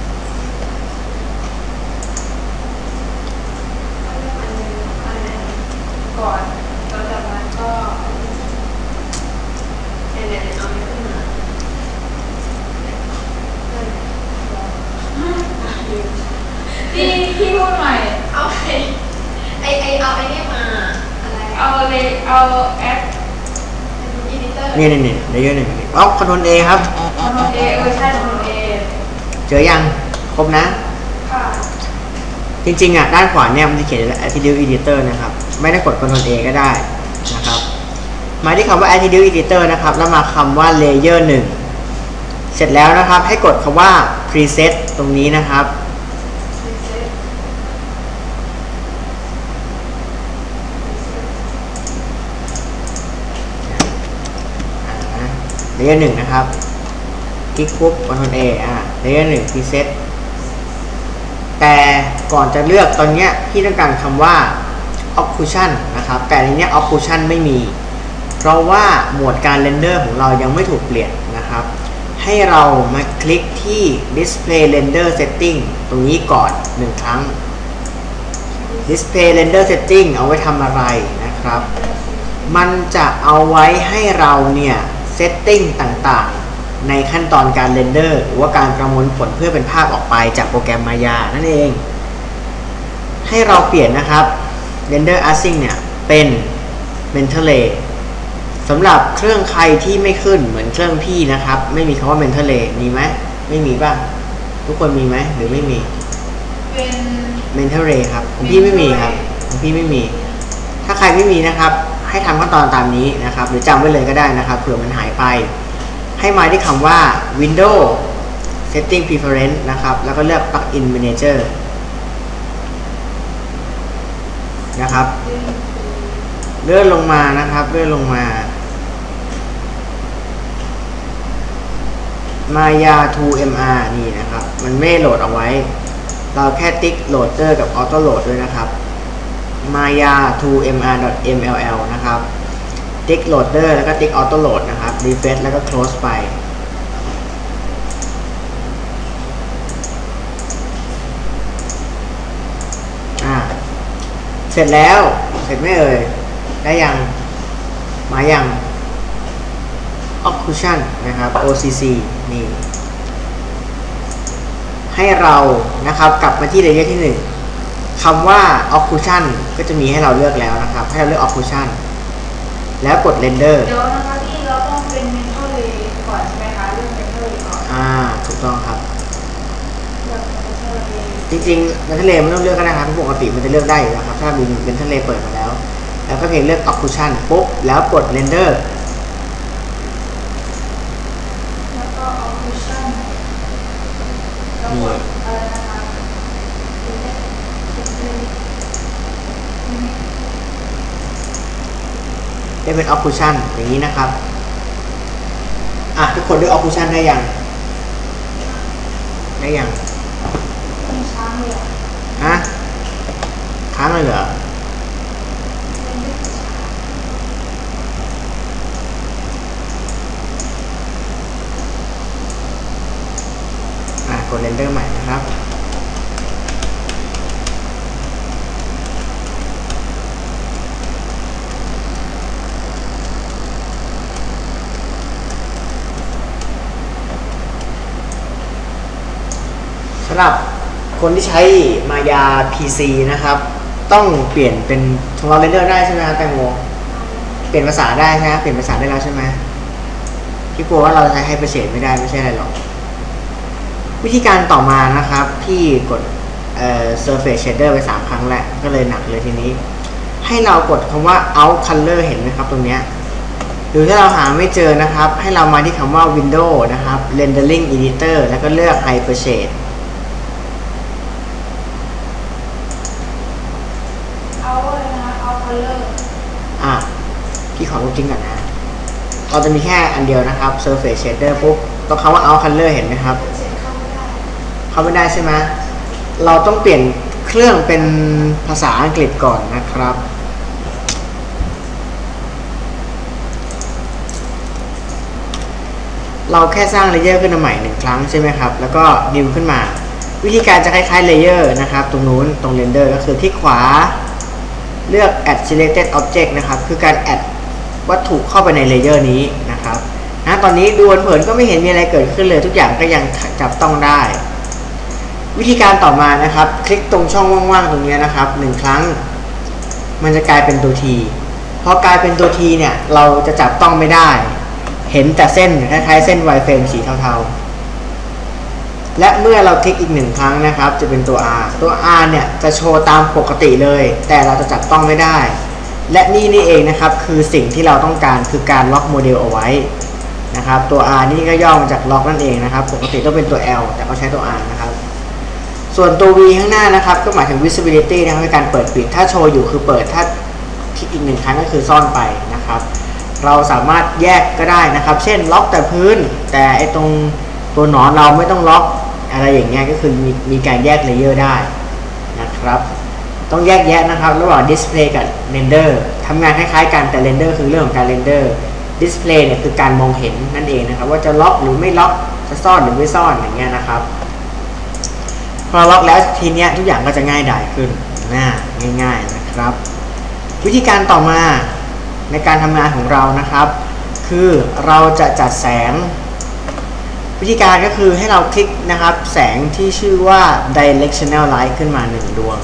ก่อนแล้วจากนั้นก็เนี่ยเอาเนื้อขึ้นมาพี่พูดใหม่เอาไอ้นี่มาอะไรเอาแอปนี่เลเยอร์1Ctrl A ครับ Ctrl A ใช่ Ctrl A เจอยังครบนะค่ะจริงๆด้านขวาเนี่ยมันจะเขียน Attribute Editor นะครับไม่ได้กด Ctrl A ก็ได้นะครับมาที่คำว่า Attribute Editor นะครับแล้วมาคำว่า Layer 1เสร็จแล้วนะครับให้กดคำว่า Preset ตรงนี้นะครับเลเยอร์1นะครับคลิกปุ๊บ Ctrl Aเลเยอร์1 Preset แต่ก่อนจะเลือกตอนนี้พี่ต้องการคำว่า Occlusion นะครับแต่ในนี้ Occlusion ไม่มีเพราะว่าโหมดการเรนเดอร์ของเรายังไม่ถูกเปลี่ยนนะครับให้เรามาคลิกที่ Display Render Setting ตรงนี้ก่อน1ครั้ง Display Render Setting เอาไว้ทำอะไรนะครับมันจะเอาไว้ให้เราเนี่ยเซตติ้งต่างๆในขั้นตอนการเรนเดอร์หรือว่าการประมวลผลเพื่อเป็นภาพออกไปจากโปรแกรมมายานั่นเองให้เราเปลี่ยนนะครับ Render Async เนี่ยเป็น Mental สำหรับเครื่องใครที่ไม่ขึ้นเหมือนเครื่องพี่นะครับไม่มีคำว่า Mental มีไหมไม่มีป่ะทุกคนมีไหมหรือไม่มีเป็น Mental ครับของพี่ไม่มีครับของพี่ไม่มีถ้าใครไม่มีนะครับให้ทำขั้นตอนตามนี้นะครับหรือจำไว้เลยก็ได้นะครับเผื่อมันหายไปให้มาที่คำว่า Windows Setting Preference นะครับแล้วก็เลือก Plugin Manager นะครับเลื่อนลงมานะครับเลื่อนลงมา Maya 2MR นี่นะครับมันไม่โหลดเอาไว้เราแค่ติ๊กโหลดเตอร์กับ Auto Load ด้วยนะครับMaya 2mr.mll นะครับติ๊กโหลดเดอร์แล้วก็ติ๊กออโต้โหลดนะครับ refresh แล้วก็ close ไปเสร็จแล้วเสร็จไม่เอ่ยได้ยังมายัง Occlusion นะครับ OCC นี่ให้เรานะครับกลับมาที่เลเยอร์ที่1คำว่า Occlusion ก็จะมีให้เราเลือกแล้วนะครับให้เราเลือก Occlusion แล้วกดเรนเดอร์เดี๋ยวนะคะที่เราต้องเป็นเมนเทอร์เลยก่อนใช่ไหมคะเรื่องเมนเทอร์เลยก่อนถูกต้องครับเลือกเมนเทอร์เลยจริงๆเมนเทอร์เลยไม่ต้องเลือกก็ได้ครับปกติมันจะเลือกได้อยู่แล้วครับถ้ามีเมนเทอร์เลยเปิดมาแล้วแล้วก็เพียงเลือก Occlusion ปุ๊บแล้วกดเรนเดอร์แล้วก็ Occlusion แล้วกดอะไรนะคะได้เป็น Occlusion อย่างนี้นะครับทุกคนด้วย Occlusion ได้ยังไม่ช้างเลยค้างเลยเหรอกดเรนเดอร์ใหม่นะครับสำหรับคนที่ใช้มายา PC นะครับต้องเปลี่ยนเป็นของเราเรนเดอร์ได้ใช่ไหมครับแตงโมเปลี่ยนภาษาได้ใช่ไหมเปลี่ยนภาษาได้แล้วใช่ไหมที่กลัวว่าเราใช้ไฮเปอร์เชดไม่ได้ไม่ใช่อะไรหรอกวิธีการต่อมานะครับที่กดSurface Shader ไป3 ครั้งแล้วก็เลยหนักเลยทีนี้ให้เรากดคำว่า Out Color เห็นไหมครับตรงเนี้ยหรือถ้าเราหาไม่เจอนะครับให้เรามาที่คำว่า Window นะครับ Rendering Editor แล้วก็เลือก Hypershadeพี่ขอรูปจริงก่อนนะเราจะมีแค่อันเดียวนะครับ Surface Shader ปุ๊บต้องคำว่า Out Color เห็นไหมครับเข้าไม่ได้ใช่ไหมเราต้องเปลี่ยนเครื่องเป็นภาษาอังกฤษก่อนนะครับเราแค่สร้างเลเยอร์ขึ้นมาใหม่1 ครั้งใช่ไหมครับแล้วก็ New ขึ้นมาวิธีการจะคล้ายๆเลเยอร์นะครับตรงนู้นตรง Render ก็คือที่ขวาเลือก add selected object นะครับคือการ add วัตถุเข้าไปในเลเยอร์นี้นะครับตอนนี้ดูเผินๆก็ไม่เห็นมีอะไรเกิดขึ้นเลยทุกอย่างก็ยังจับต้องได้วิธีการต่อมานะครับคลิกตรงช่องว่างๆตรงนี้นะครับ1 ครั้งมันจะกลายเป็นตัว T พอกลายเป็นตัว T เนี่ยเราจะจับต้องไม่ได้เห็นแต่เส้นคล้ายๆเส้น wireframe สีเทาๆและเมื่อเราคลิกอีก1 ครั้งนะครับจะเป็นตัว R ตัว R เนี่ยจะโชว์ตามปกติเลยแต่เราจะจับต้องไม่ได้และนี่เองนะครับคือสิ่งที่เราต้องการคือการล็อกโมเดลเอาไว้นะครับตัว R นี่ก็ย่อมาจากล็อกนั่นเองนะครับปกติต้องเป็นตัว L แต่เขาใช้ตัว R นะครับส่วนตัว V ข้างหน้านะครับก็หมายถึง visibility นะครับในการเปิดปิดถ้าโชว์อยู่คือเปิดถ้าคลิกอีก1 ครั้งก็คือซ่อนไปนะครับเราสามารถแยกก็ได้นะครับเช่นล็อกแต่พื้นแต่ไอตรงตัวหนอนเราไม่ต้องล็อกอะไรอย่างเงี้ยก็คือมีการแยกเลเยอร์ได้นะครับต้องแยกแยะนะครับระหว่าง display กับ render ทำงานคล้ายๆกันแต่ render คือเรื่องของการ render display เนี่ยคือการมองเห็นนั่นเองนะครับว่าจะล็อกหรือไม่ล็อกจะซ่อนหรือไม่ซ่อนอย่างเงี้ยนะครับพอล็อกแล้วทีเนี้ยทุกอย่างก็จะง่ายดายขึ้นง่ายๆนะครับวิธีการต่อมาในการทำงานของเรานะครับคือเราจะจัดแสงวิธีการก็คือให้เราคลิกนะครับแสงที่ชื่อว่า directional light ขึ้นมา1 ดวง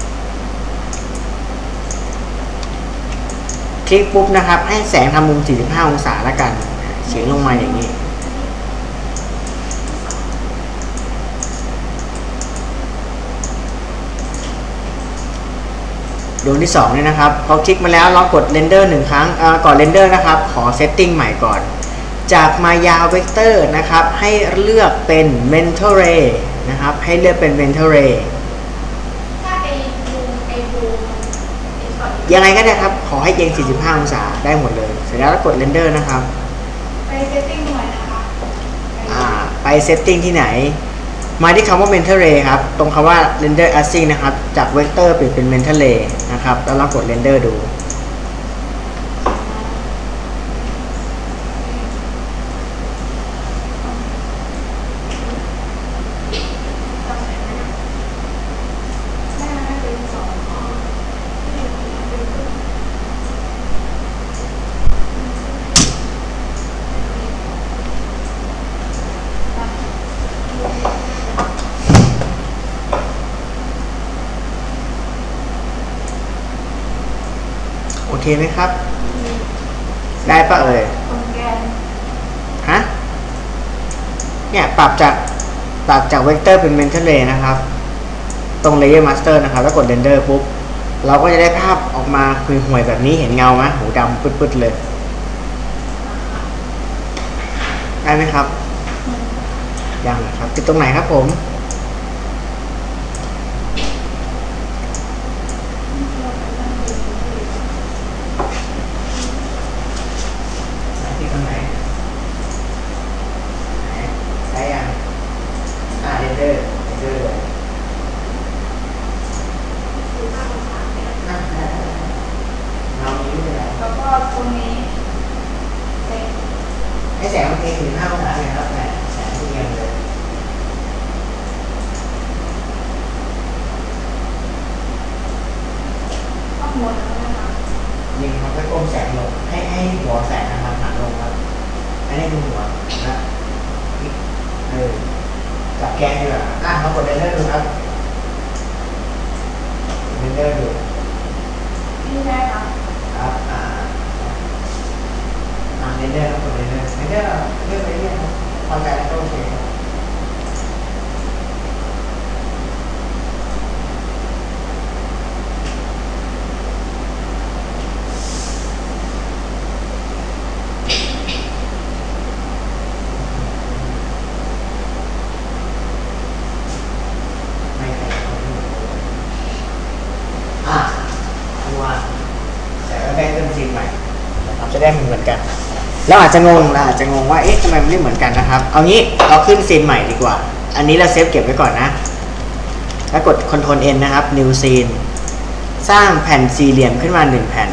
คลิกปุ๊บนะครับให้แสงทำมุม45 องศาแล้วกันเฉียงลงมาอย่างนี้ดวงที่2เนี่ยนะครับพอคลิกมาแล้วลองกดเรนเดอร์1 ครั้งก่อนเรนเดอร์นะครับขอเซตติ้งใหม่ก่อนจากมายาเวกเตอร์นะครับให้เลือกเป็น mental ray นะครับให้เลือกเป็น mental ray ยังไงก็ได้ครับขอให้เอียง45 องศาได้หมดเลยเสร็จแล้วกดเรนเดอร์นะครับไปเซตติ้งหน่อยนะคะไปเซตติ้งที่ไหนมาที่คำว่า mental ray ครับตรงคำว่า render async นะครับจากเวกเตอร์เปลี่ยนเป็น mental ray นะครับแล้วลองกด render ดูโอเคไหมครับได้ปะเอ่ยตรงแกนฮะเนี่ยปรับจากเวกเตอร์เป็นเมนเทอร์เลย์นะครับตรง Layer Master นะครับแล้วกด Render ปุ๊บเราก็จะได้ภาพออกมาห่วยๆแบบนี้เห็นเงาไหมหูดำปึ๊ดๆเลยได้ไหมครับยังนะครับติดตรงไหนครับผมติดตรงไหนได้ยังRender เลยเรามีรูปอะไรแล้วก็ตรงนี้เป็นให้แสงมันเทถึง5 องศาเลยครับแสงที่เงียบเลยข้อมูลแล้วนะคะยิงครับให้ก้มแสงลงให้หัวแสงนะครับหันลงครับอันนี้คือหัวนะจับแกนดีกว่าเขากดเรนเดอร์ดูครับเรนเดอร์ดูนี่ได้ค่ะครับเรนเดอร์ครับกดเรนเดอร์เลือกไปเรื่อยครับพอใจแล้วก็โอเคครับแต่ก็ได้เริ่มซีนใหม่นะครับจะได้เหมือนกันแล้วอาจจะงงว่าเอ๊ะทำไมมันไม่เหมือนกันนะครับเอางี้เราขึ้นซีนใหม่ดีกว่าอันนี้เราเซฟเก็บไว้ก่อนนะแล้วกด Ctrl N นะครับ New Scene สร้างแผ่นสี่เหลี่ยมขึ้นมา1แผ่น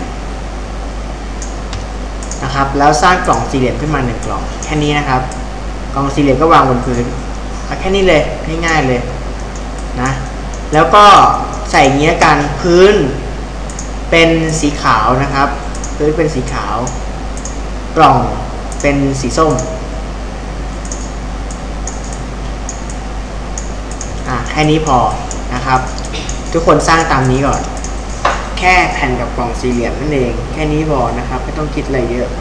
นะครับแล้วสร้างกล่องสี่เหลี่ยมขึ้นมา1กล่องแค่นี้นะครับกล่องสี่เหลี่ยมก็วางบนพื้นแค่นี้เลยง่ายๆเลยนะแล้วก็ใส่อย่างนี้กันพื้นเป็นสีขาวนะครับพื้นเป็นสีขาวกล่องเป็นสีส้มแค่นี้พอนะครับทุกคนสร้างตามนี้ก่อนแค่แผ่นกับกล่องสี่เหลี่ยมนั่นเองแค่นี้พอนะครับไม่ต้องคิดอะไรเยอะ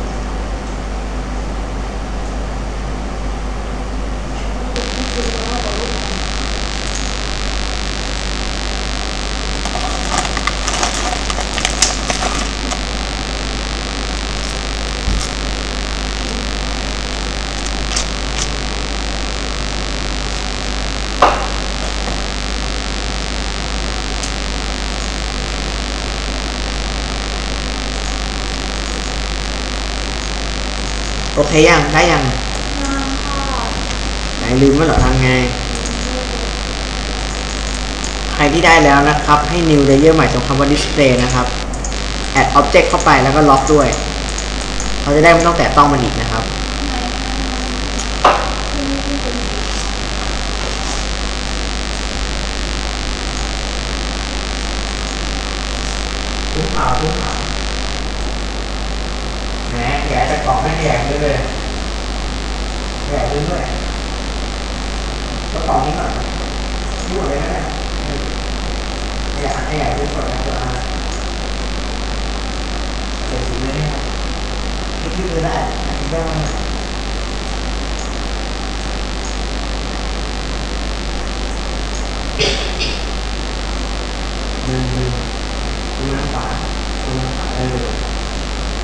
โอเคยังได้ยังไหนลืมว่าเหรอทำไงใครที่ได้แล้วนะครับให้ new layer ใหม่ตรงคำว่า display นะครับ add object เข้าไปแล้วก็ล็อกด้วยเราจะได้ไม่ต้องแตะต้องมันอีกนะครับทุกข่าวแหมแกะแต่กล่องไม่แกะเลยแกะด้วยก็กล่องนี้ก่อนนี่หมดเลยนะเนี่ยแกะด้วยก่อนนะตัวเดี๋ยวสีเลยนะครับคิดเลยได้คิดได้ว่าดูน้ำฝาโอเค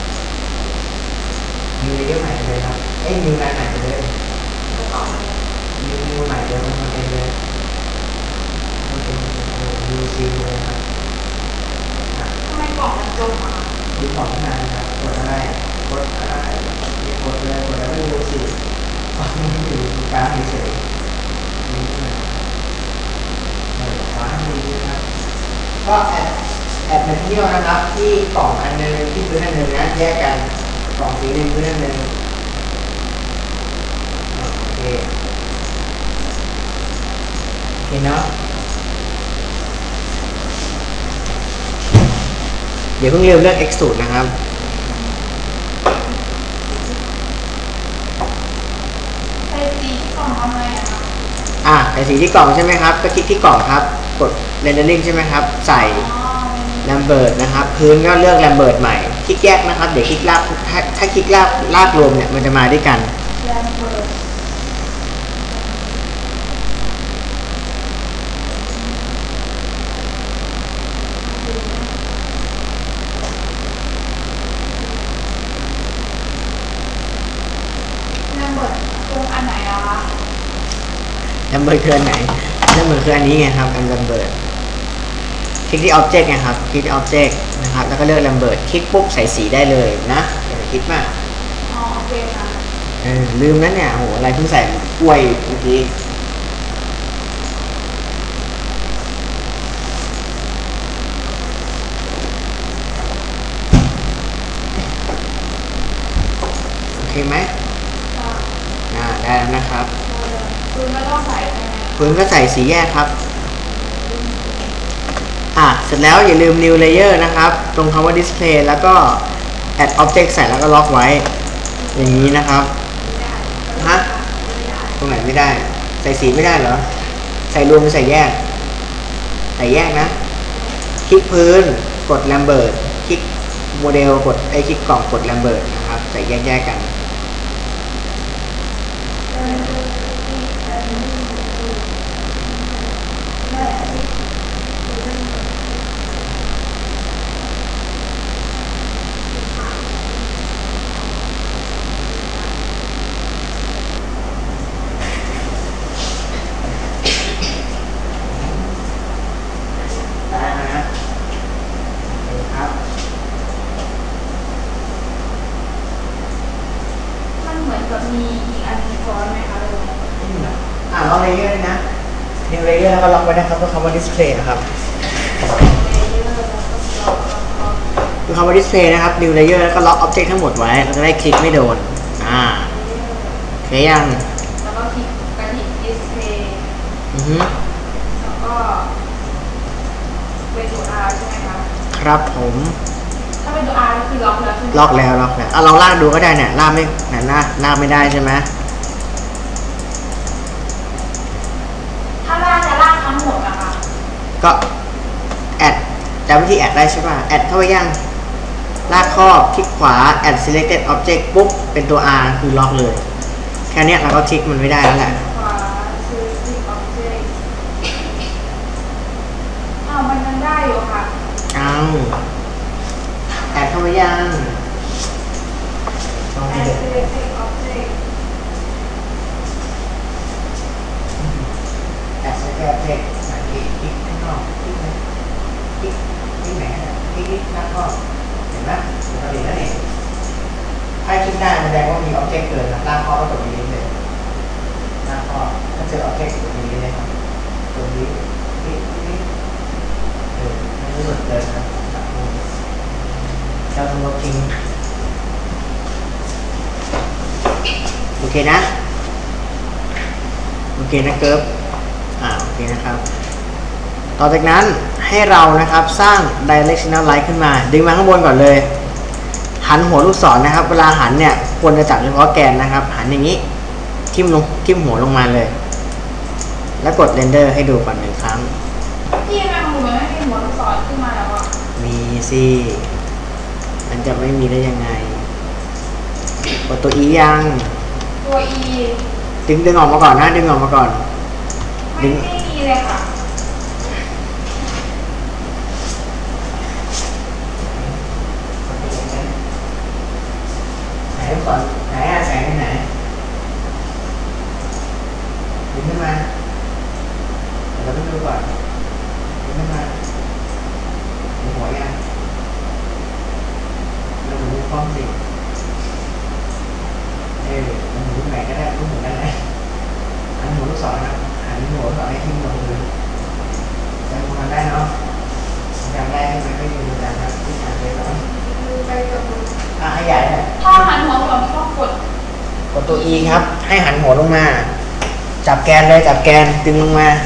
นิวเลเยอร์ใหม่เลยครับนิวไลน์ใหม่เลยนิวใหม่เลยมันเป็นเลยมันเป็นนิวซีเลยครับทำไมกล่องมันจมอ่ะดูของข้างในนะครับกดอะไรกดเลยกดแล้วไม่รู้สิมันอยู่กลางเฉยๆนี่ฟ้าดีนะครับก็แอดมาเที่ยวนะครับที่กล่องอันนึงที่พื้นอันนึงนะแยกกันกล่องสีหนึ่งพื้นอันนึงโอเคเนาะเดี๋ยวเพิ่งเลือก Extrude นะครับใส่สีที่กล่องทำไงอะคะใส่สีที่กล่องใช่ไหมครับก็คลิกที่กล่องครับกด Rendering ใช่ไหมครับใส่แลมเบิร์ตนะครับพื้นก็เลือกแลมเบิร์ตใหม่คลิกแยกนะครับเดี๋ยวคลิกลากถ้าคลิกลากรวมเนี่ยมันจะมาด้วยกันแลมเบิร์ตตรงอันไหนอะคะแลมเบิร์ตคืออันไหนแลมเบิร์ตคืออันนี้ไงครับอันแลมเบิร์ตคลิกที่ Object ไงครับคลิกที่ Object นะครับแล้วก็เลือกแลมเบิร์ตคลิกปุ๊บใส่สีได้เลยนะอย่าไปคิดมากอ๋อโอเคค่ะลืมนะเนี่ยโหอะไรเพิ่งใส่กล้วยเมื่อกี้โอเคไหมได้แล้วนะครับพื้นก็ต้องใส่พื้นก็ใส่สีแยกครับเสร็จแล้วอย่าลืม new layer นะครับตรงคำว่า display แล้วก็ add object ใส่แล้วก็ล็อกไว้อย่างนี้นะครับฮะตรงไหนไม่ได้ใส่สีไม่ได้เหรอใส่รวมหรือใส่แยกใส่แยกนะคลิกพื้นกด Lambert คลิกโมเดลกดคลิกกล่องกด Lambert นะครับใส่แยกกันมีอีกอันซ้อนไหมคะล็อกเลเยอร์นะ new layer แล้วก็ล็อกไว้นะครับก็คำว่า display นะครับคือคำว่า display นะครับ new layer แล้วก็ล็อก object ทั้งหมดไว้เราจะได้คลิกไม่โดนโอเคยังแล้วก็คลิกกระดิ่ง display แล้วก็เป็นตัว R ใช่ไหมคะครับผมถ้าเป็นตัว R ก็คือล็อกแล้วล็อกแล้วเราลากดูก็ได้เนี่ยลากไม่ลากไม่ได้ใช่ไหมถ้าจะลากทั้งหมดอะค่ะก็แอดจำวิธีแอดได้ใช่ป่ะแอดเข้าไปยังลากครอบคลิกขวา add selected object ปุ๊บเป็นตัว R คือล็อกเลยแค่นี้เราก็คลิกมันไม่ได้แล้วแหละขวา selected object มันยังได้อยู่ค่ะแอดเข้าไปยัง add selected object add selected object คลิกข้างนอกคลิกไหนคลิกไหนคลิกหน้าครอบเห็นไหมเราเห็นแล้วนี่ถ้าคลิกได้แสดงว่ามี object เกินนะหน้าครอบก็ตรงนี้เลยหน้าครอบถ้าเจอ object ตรงนี้เลยครับตรงนี้นี่ไม่รู้สึกเลยครับเราต้องลบทิ้งโอเคนะเกิร์ฟโอเคนะครับต่อจากนั้นให้เรานะครับสร้าง directional light ขึ้นมาดึงมาข้างบนก่อนเลยหันหัวลูกศรนะครับเวลาหันเนี่ยควรจะจับเฉพาะแกนนะครับหันอย่างนี้ทิ่มหัวลงมาเลยแล้วกดเรนเดอร์ให้ดูก่อน1 ครั้งที่แม่ของหนูไม่มีหัวลูกศรขึ้นมาแล้วมีสิมันจะไม่มีได้ยังไงกดตัว E ยังตัว E ดึงออกมาก่อนนะดึงออกมาก่อนไม่มีเลยค่ะไหนก่อนไหนแสงไหนดึงขึ้นมาเราต้องดูก่อนดึงขึ้นมาหัวยังเราดูฟ้องสิมันหมุนไหนก็ได้หมุนได้เลยหันหัวลูกศรนะหันหัวลูกศรให้ทิ้งลงเลยจำมันได้เนาะจำได้ใช่ไหมไม่ดูจำนะที่อ่านไปแล้วไปกับให้ใหญ่เลยถ้าหันหัวเราต้องกดตัว E ครับให้หันหัวลงมาจับแกนเลยจับแกนดึงลงมา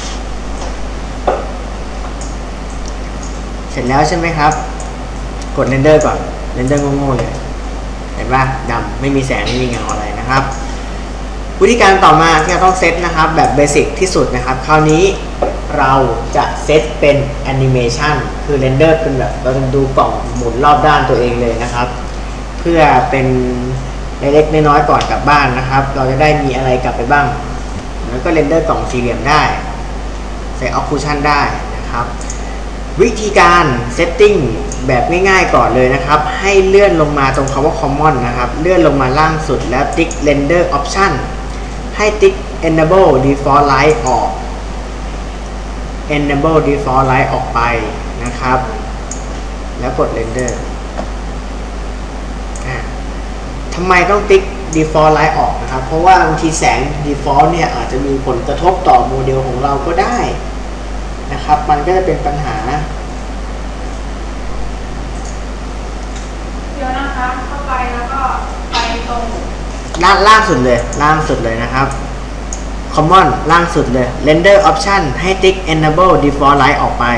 เสร็จแล้วใช่ไหมครับกดเรนเดอร์ก่อนเรนเดอร์โง่ๆเลยเห็นป่ะดำไม่มีแสงไม่มีเงาอะไรนะครับวิธีการต่อมาที่เราต้องเซตนะครับแบบเบสิกที่สุดนะครับคราวนี้เราจะเซตเป็นแอนิเมชันคือเรนเดอร์เป็นแบบเราจะดูกล่องหมุนรอบด้านตัวเองเลยนะครับเพื่อเป็นเล็กๆน้อยๆก่อนกลับบ้านนะครับเราจะได้มีอะไรกลับไปบ้างแล้วก็เรนเดอร์กล่องสี่เหลี่ยมได้ใส่ออคคูชั่นได้นะครับวิธีการเซตติ้งแบบง่ายๆก่อนเลยนะครับให้เลื่อนลงมาตรงคำว่า common นะครับเลื่อนลงมาล่างสุดแล้วติ๊ก render option ให้ติ๊ก enable default light ออก enable default light ออกไปนะครับแล้วกด render ทำไมต้องติ๊ก default light ออกนะครับเพราะว่าบางทีแสง default เนี่ยอาจจะมีผลกระทบต่อโมเดลของเราก็ได้นะครับมันก็จะเป็นปัญหาเดี๋ยวนะคะเข้าไปแล้วก็ไปตรงล่างสุดเลยนะครับ common ล่างสุดเลย render option ให้ติ๊ก enable default light ออกไป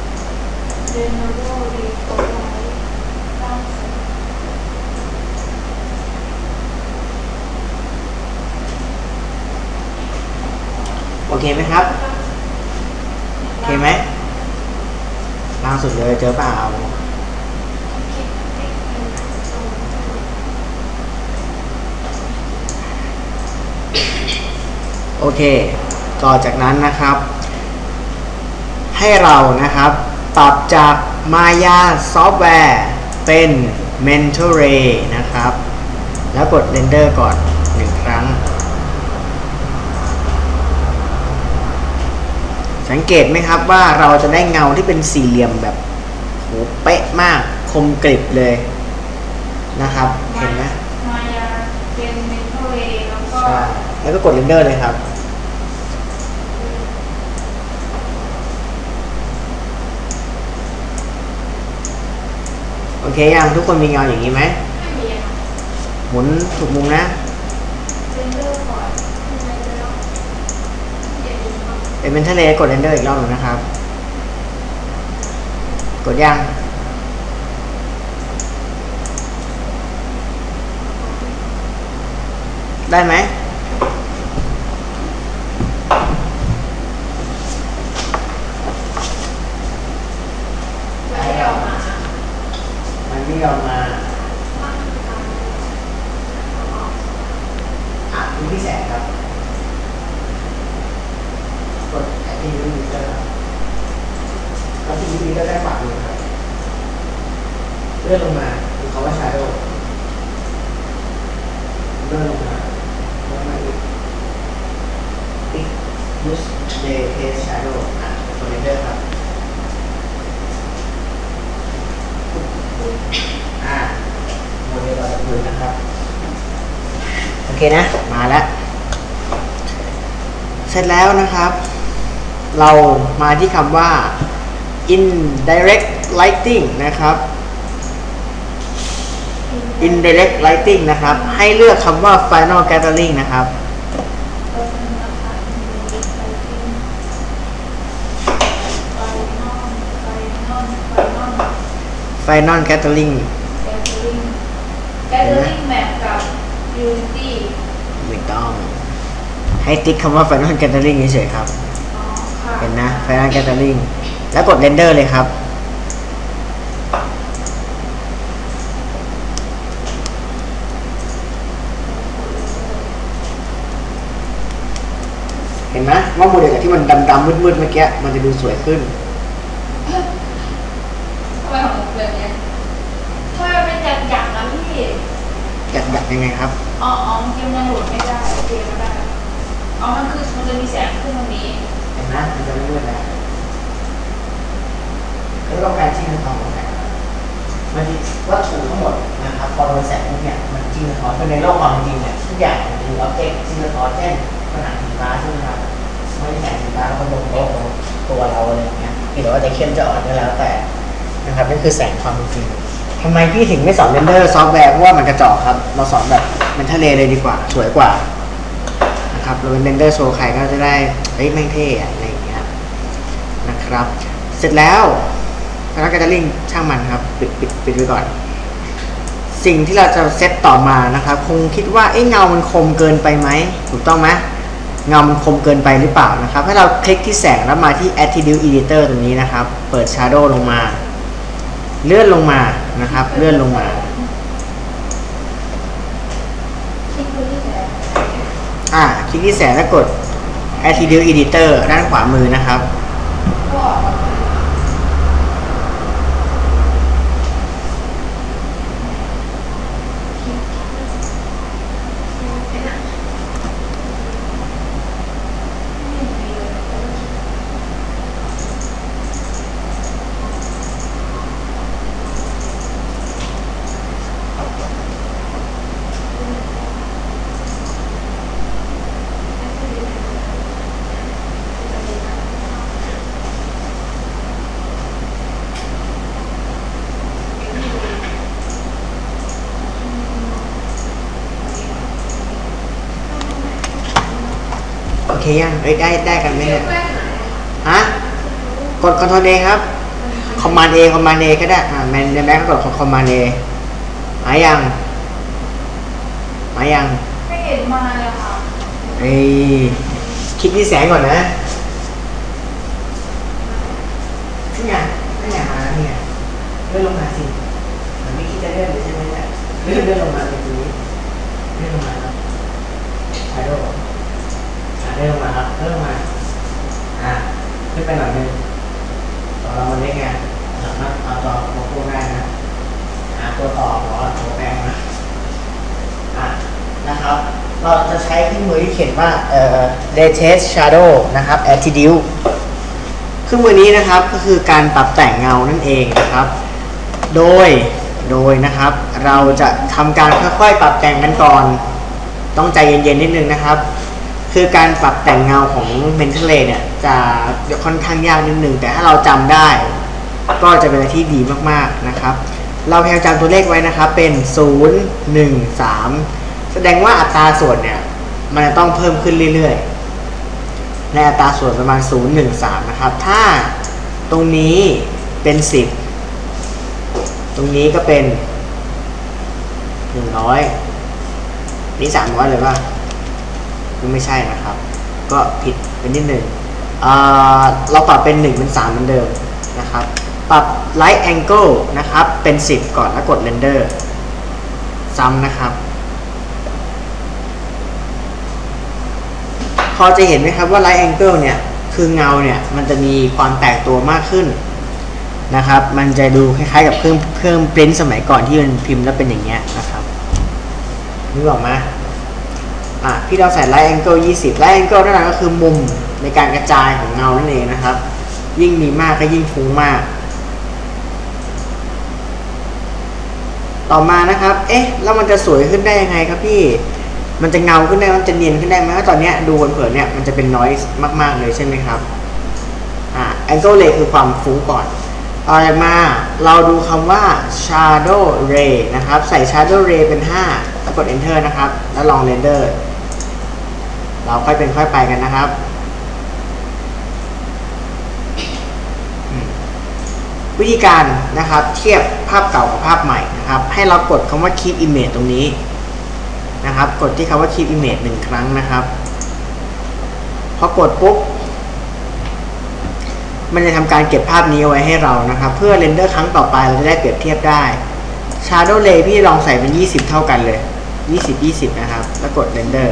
โอเคไหมครับโอเคไหมล่างสุดเลยเจอเปล่าโอเคต่อจากนั้นนะครับให้เรานะครับปรับจาก Maya Software เป็น Mental Ray นะครับแล้วกด Render ก่อน1ครั้งสังเกตไหมครับว่าเราจะได้เงาที่เป็นสี่เหลี่ยมแบบโหเป๊ะมากคมกริบเลยนะครับเห็นไหม Maya เป็น Mental Ray แล้วก็กด Render เลยครับโอเคยังทุกคนมีเงาอย่างนี้ไหมไม่มีค่ะหมุนถูกมุมนะ Render ก่อนเป็นทะเลกด Render อีกรอบหนึ่งนะครับกดยังได้ไหมมันไม่ยอมมาดูที่แสงครับกดแอคทีฟมิเตอร์ครับแล้วที่มิเตอร์ได้ขวามือครับเลื่อนลงมาดูคำว่า shadow เลื่อนลงมาอีกติ๊ก use day test shadow กด render ครับโมเดลเราจะพื้นนะครับโอเคนะมาแล้วเสร็จแล้วนะครับเรามาที่คำว่า indirect lighting นะครับ indirect lighting นะครับให้เลือกคำว่า final gathering นะครับ final gathering map กับ Unity ไม่ต้องให้ติ๊กคำว่า final gathering เฉยๆครับเห็นนะ final gathering แล้วกด render เลยครับเห็นไหมว่าโมเดลจากที่มันดำๆมืดๆเมื่อกี้มันจะดูสวยขึ้นทำไมของผมแบบนี้ทำไมมันเป็นหยักๆนะพี่หยักๆยังไงครับอ๋อเกมยังโหลดไม่ได้โอเคไม่ได้มันคือมันจะมีแสงขึ้นตรงนี้เห็นไหมมันจะไม่มืดแล้วแล้วก็การจิ้มของแสงมันวัตถุทั้งหมดนะครับพอโดนแสงเนี่ยมันจิ้มสะท้อนในโลกความจริงเนี่ยทุกอย่างมันคืออ็อบเจกต์จิ้มสะท้อนเช่นผนังสีฟ้าใช่ไหมครับไม่ได้แสงสีฟ้าแล้วก็ลงโลกตัวเราอะไรอย่างเงี้ยหรือว่าจะเข้มจะอ่อนก็แล้วแต่นะครับนั่นคือแสงความจริงทำไมพี่ถึงไม่สอนเรนเดอร์ซอฟต์แวร์เพราะว่ามันกระจอกครับเราสอนแบบเป็นทะเลเลยดีกว่าสวยกว่านะครับเราเป็นเรนเดอร์โชว์ใครก็จะได้แม่งเท่อะไรอย่างเงี้ยนะครับเสร็จแล้วแล้วก็จะลิงก์ช่างมันครับปิดไว้ก่อนสิ่งที่เราจะเซตต่อมานะครับคงคิดว่าเงามันคมเกินไปไหมถูกต้องไหมเงามันคมเกินไปหรือเปล่านะครับให้เราคลิกที่แสงแล้วมาที่ Attribute Editor ตรงนี้นะครับเปิด Shadow ลงมาเลื่อนลงมานะครับเลื่อนลงมาคลิกที่แสงแล้วกด Attribute Editor ด้านขวามือนะครับโอเคยังได้กันไหมเนี่ยฮะกด Ctrl A ครับ Command A ก็ได้ในแม็กก็กด Command A มายังไม่เห็นมาเลยค่ะคลิกที่แสงก่อนนะนี่ไงมาแล้วนี่ไงเลื่อนลงมาสิมันไม่คิดจะเลื่อนเลยใช่ไหมเนี่ยเลื่อนลงมาเลยทีนี้เลื่อนลงมาครับShadowเลื่อนลงมาครับเลื่อนลงมาขึ้นไปหน่อยนึงต่อเรามันเล็กไงสามารถเอาต่อมาพูดได้นะตัวต่อตัวแปลงนะครับเราจะใช้เครื่องมือที่เขียนว่าLatest Shadow นะครับ Attribute เครื่องมือนี้นะครับก็คือการปรับแต่งเงานั่นเองนะครับโดยนะครับเราจะทำการค่อยๆปรับแต่งกันก่อนต้องใจเย็นๆนิดนึงนะครับคือการปรับแต่งเงาของ Mental เนี่ยจะค่อนข้างยากนิดนึงแต่ถ้าเราจำได้ก็จะเป็นอะไรที่ดีมากๆนะครับเราพยายามจำตัวเลขไว้นะครับเป็น0 1 3แสดงว่าอัตราส่วนเนี่ยมันจะต้องเพิ่มขึ้นเรื่อยๆในอัตราส่วนประมาณ0 1 3นะครับถ้าตรงนี้เป็น10ตรงนี้ก็เป็น100นี่300เลยป่ะไม่ใช่นะครับก็ผิดเป็นนิดหนึ่งเราปรับเป็น1เป็น3เหมือนเดิมนะครับปรับ Light Angle นะครับเป็น10ก่อนแล้วกด Render ซ้ำนะครับพอจะเห็นไหมครับว่า Light Angle เนี่ยคือเงาเนี่ยมันจะมีความแตกตัวมากขึ้นนะครับมันจะดูคล้ายๆกับเครื่องปริ้นสมัยก่อนที่มันพิมพ์แล้วเป็นอย่างเงี้ยนะครับนึกออกไหมพี่เราใส่ Light Angle 20 Light Angle นั่นก็คือมุมในการกระจายของเงานั่นเองนะครับยิ่งมีมากก็ยิ่งฟุ้งมากต่อมานะครับแล้วมันจะสวยขึ้นได้ยังไงครับพี่มันจะเงาขึ้นได้มันจะเนียนขึ้นได้ไหมว่าตอนนี้ดูเผินๆเนี่ยมันจะเป็น noise มากๆเลยใช่ไหมครับAngle Ray คือความฟุ้งก่อนต่อมาเราดูคำว่า Shadow Ray นะครับใส่ Shadow Ray เป็น5แล้วกด Enter นะครับแล้วลอง Render เราค่อยเป็นค่อยไปกันนะครับวิธีการนะครับเทียบภาพเก่ากับภาพใหม่นะครับให้เรากดคำว่า Keep Image ตรงนี้นะครับกดที่คำว่า Keep Image 1 ครั้งนะครับพอกดปุ๊บมันจะทำการเก็บภาพนี้เอาไว้ให้เรานะครับเพื่อเรนเดอร์ครั้งต่อไปเราจะได้เปรียบเทียบได้ Shadow Ray พี่ลองใส่เป็น20เท่ากันเลย20นะครับแล้วกด Render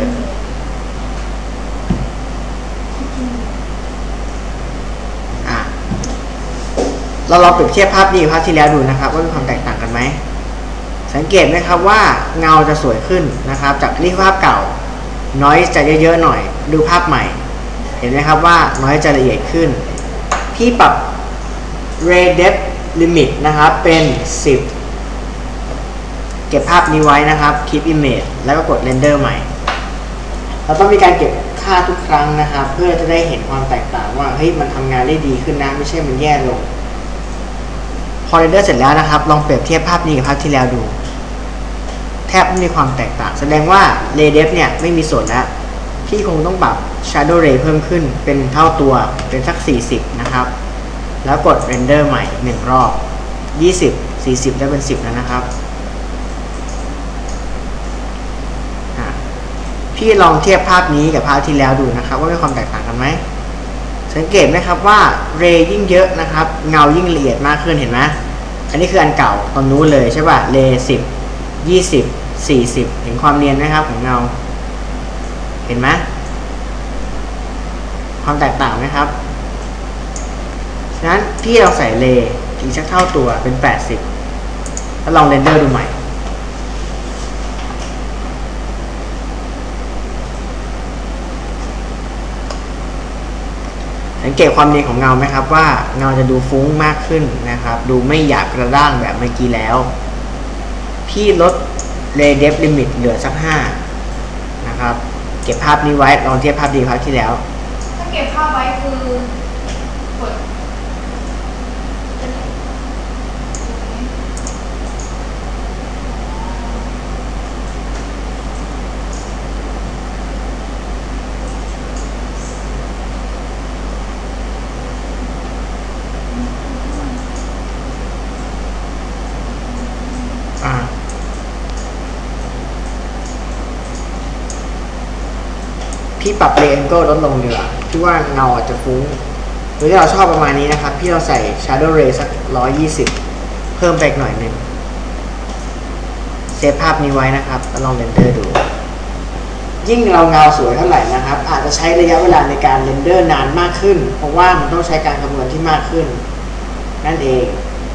เราลองเปรียบเทียบภาพนี้กับภาพที่แล้วดูนะครับว่ามีความแตกต่างกันไหมสังเกตไหมครับว่าเงาจะสวยขึ้นนะครับจากที่ภาพเก่า noise จะเยอะๆหน่อยดูภาพใหม่เห็นไหมครับว่า noise จะละเอียดขึ้นพี่ปรับ ray depth limit นะครับเป็น10เก็บภาพนี้ไว้นะครับ keep image แล้วก็กด render ใหม่เราต้องมีการเก็บค่าทุกครั้งนะครับเพื่อจะได้เห็นความแตกต่างว่าเฮ้ยมันทำงานได้ดีขึ้นนะไม่ใช่มันแย่ลงพอเรนเดอร์เสร็จแล้วนะครับลองเปรียบเทียบภาพนี้กับภาพที่แล้วดูแทบไม่มีความแตกต่างแสดงว่า Ray Depth เนี่ยไม่มีส่วนแล้วพี่คงต้องปรับ Shadow Ray เพิ่มขึ้นเป็นเท่าตัวเป็นสัก40นะครับแล้วกด Render ใหม่1รอบ20 40ได้เป็น10แล้วนะครับพี่ลองเทียบภาพนี้กับภาพที่แล้วดูนะครับว่ามีความแตกต่างกันไหมสังเกตไหมครับว่าเรย์ยิ่งเยอะนะครับเงายิ่งละเอียดมากขึ้นเห็นไหมอันนี้คืออันเก่าตอนนู้นเลยใช่ป่ะเรย์10 20 40เห็นความเนียนไหมครับของเงาเห็นไหมความแตกต่างไหมครับฉะนั้นพี่เราใส่เรย์อีกสักเท่าตัวเป็น80แล้วลองเรนเดอร์ดูใหม่สังเกตความเนียนของเงาไหมครับว่าเงาจะดูฟุ้งมากขึ้นนะครับดูไม่หยาบกระด้างแบบเมื่อกี้แล้วพี่ลดเรย์เดฟลิมิตเหลือสัก5นะครับเก็บภาพนี้ไว้ลองเทียบภาพดีภาพที่แล้วถ้าเก็บภาพไว้คือกดพี่ปรับเรนก็ลดลงดีกว่าพี่ว่าเงาอาจจะฟุ้งหรือที่เราชอบประมาณนี้นะครับพี่เราใส่ Shadow Ray สัก120เพิ่มไปอีกหน่อยนึงเซฟภาพนี้ไว้นะครับแล้วลองเรนเดอร์ดูยิ่งเราเงาสวยเท่าไหร่นะครับอาจจะใช้ระยะเวลาในการเรนเดอร์นานมากขึ้นเพราะว่ามันต้องใช้การคำนวณที่มากขึ้นนั่นเอง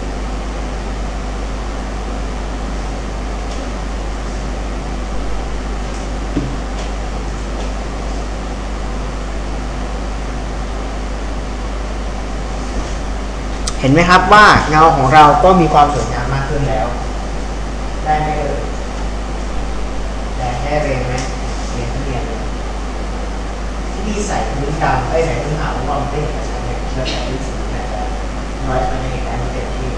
เห็นไหมครับว่าเงาของเราก็มีความสวยงามมากขึ้นแล้วได้ไหมเอ่ยแต่แค่เรียนไหมเรียนที่เรียนเลยที่พี่ใส่พื้นดำใส่พื้นขาวว่ามันไม่เห็นกระชับเนี่ยเราใส่พื้นสีแบบน้อยมันจะเห็นได้ไม่เต็มที่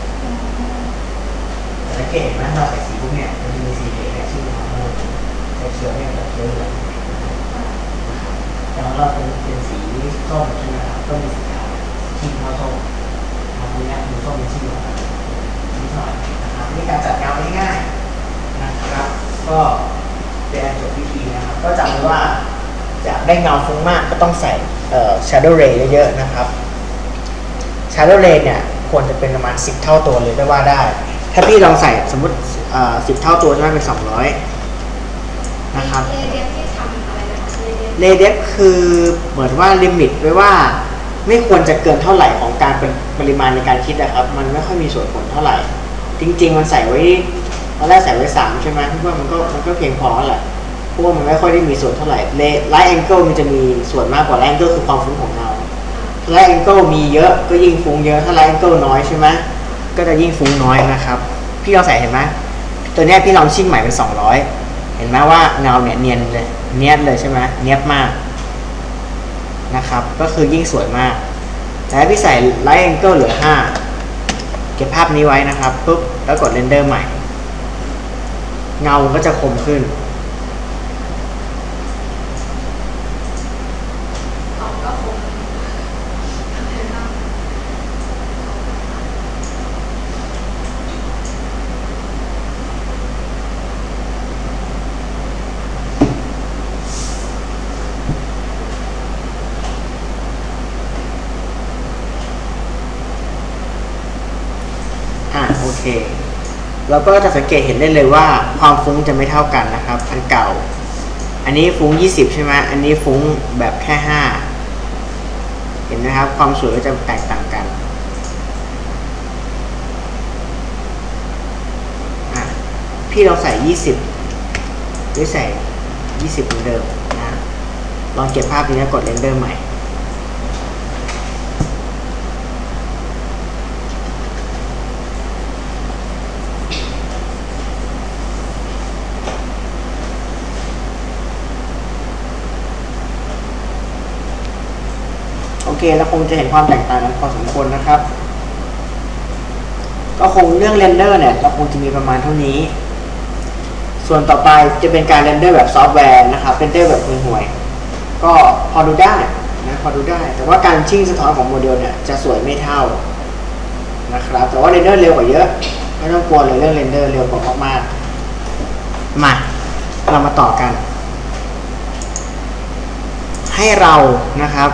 แต่สังเกตไหมเราใส่สีพวกเนี่ยมันจะมีสีเหลืองชื่อของมันใส่เชื้อเนี่ยแบบเชื้อเหลืองแต่ของเราเป็นสีส้มใช่ไหมครับก็มีสีขาวที่เท่าส้มตรงนี้มีส้มมีชิ้นหน่อยนิดหน่อยนะครับนี่การจัดเงาง่ายๆนะครับก็เป็นอันจบพิธีนะครับก็จำไว้ว่าจะได้เงาฟุ้งมากก็ต้องใส่shadow ray เยอะๆนะครับ shadow ray เนี่ยควรจะเป็นประมาณ10เท่าตัวเลยก็ว่าได้ถ้าพี่ลองใส่สมมติ10เท่าตัวจะได้เป็น200นะครับเรเดฟคือเหมือนว่าลิมิตไว้ว่าไม่ควรจะเกินเท่าไหร่ของการเป็นปริมาณในการคิดนะครับมันไม่ค่อยมีส่วนผลเท่าไหร่จริงๆมันใส่ไว้ตอนแรกใส่ไว้3ใช่ไหมพี่ว่ามันก็เพียงพอแหละเพราะว่ามันไม่ค่อยได้มีส่วนเท่าไหร่ไลท์แองเกิลมันจะมีส่วนมากกว่าไลท์แองเกิลคือความฟุ้งของเงาไลท์แองเกิลมีเยอะก็ยิ่งฟุ้งเยอะถ้าไลท์แองเกิลน้อยใช่ไหมก็จะยิ่งฟุ้งน้อยนะครับพี่ลองใส่เห็นไหมตัวนี้พี่ลองชิ่งใหม่เป็น200เห็นไหมว่าเงาเนี่ยเนียนเลยใช่ไหมเนียบมากนะครับก็คือยิ่งสวยมากแต่ถ้าพี่ใส่ Light Angle เหลือ5เก็บภาพนี้ไว้นะครับปุ๊บแล้วกดเรนเดอร์ใหม่เงาก็จะคมขึ้นโอเคเราก็จะสังเกตเห็นได้เลยว่าความฟุ้งจะไม่เท่ากันนะครับอันเก่าอันนี้ฟุ้ง20ใช่ไหมอันนี้ฟุ้งแบบแค่5เห็นไหมครับความสวยก็จะแตกต่างกันพี่ลองใส่20หรือใส่20เหมือนเดิมนะลองเก็บภาพนี้แล้วกดเรนเดอร์ใหม่โอเคแล้วคงจะเห็นความแตกต่างกันพอสมควรนะครับก็คงเรื่องเรนเดอร์เนี่ยเราคงจะมีประมาณเท่านี้ส่วนต่อไปจะเป็นการเรนเดอร์แบบซอฟต์แวร์นะครับเรนเดอร์แบบห่วยๆก็พอดูได้นะพอดูได้แต่ว่าการชิ่งสะท้อนของโมเดลเนี่ยจะสวยไม่เท่านะครับแต่ว่าเรนเดอร์เร็วกว่าเยอะไม่ต้องกลัวเลยเรื่องเรนเดอร์เร็วกว่ามากๆมาเรามาต่อกันให้เรานะครับ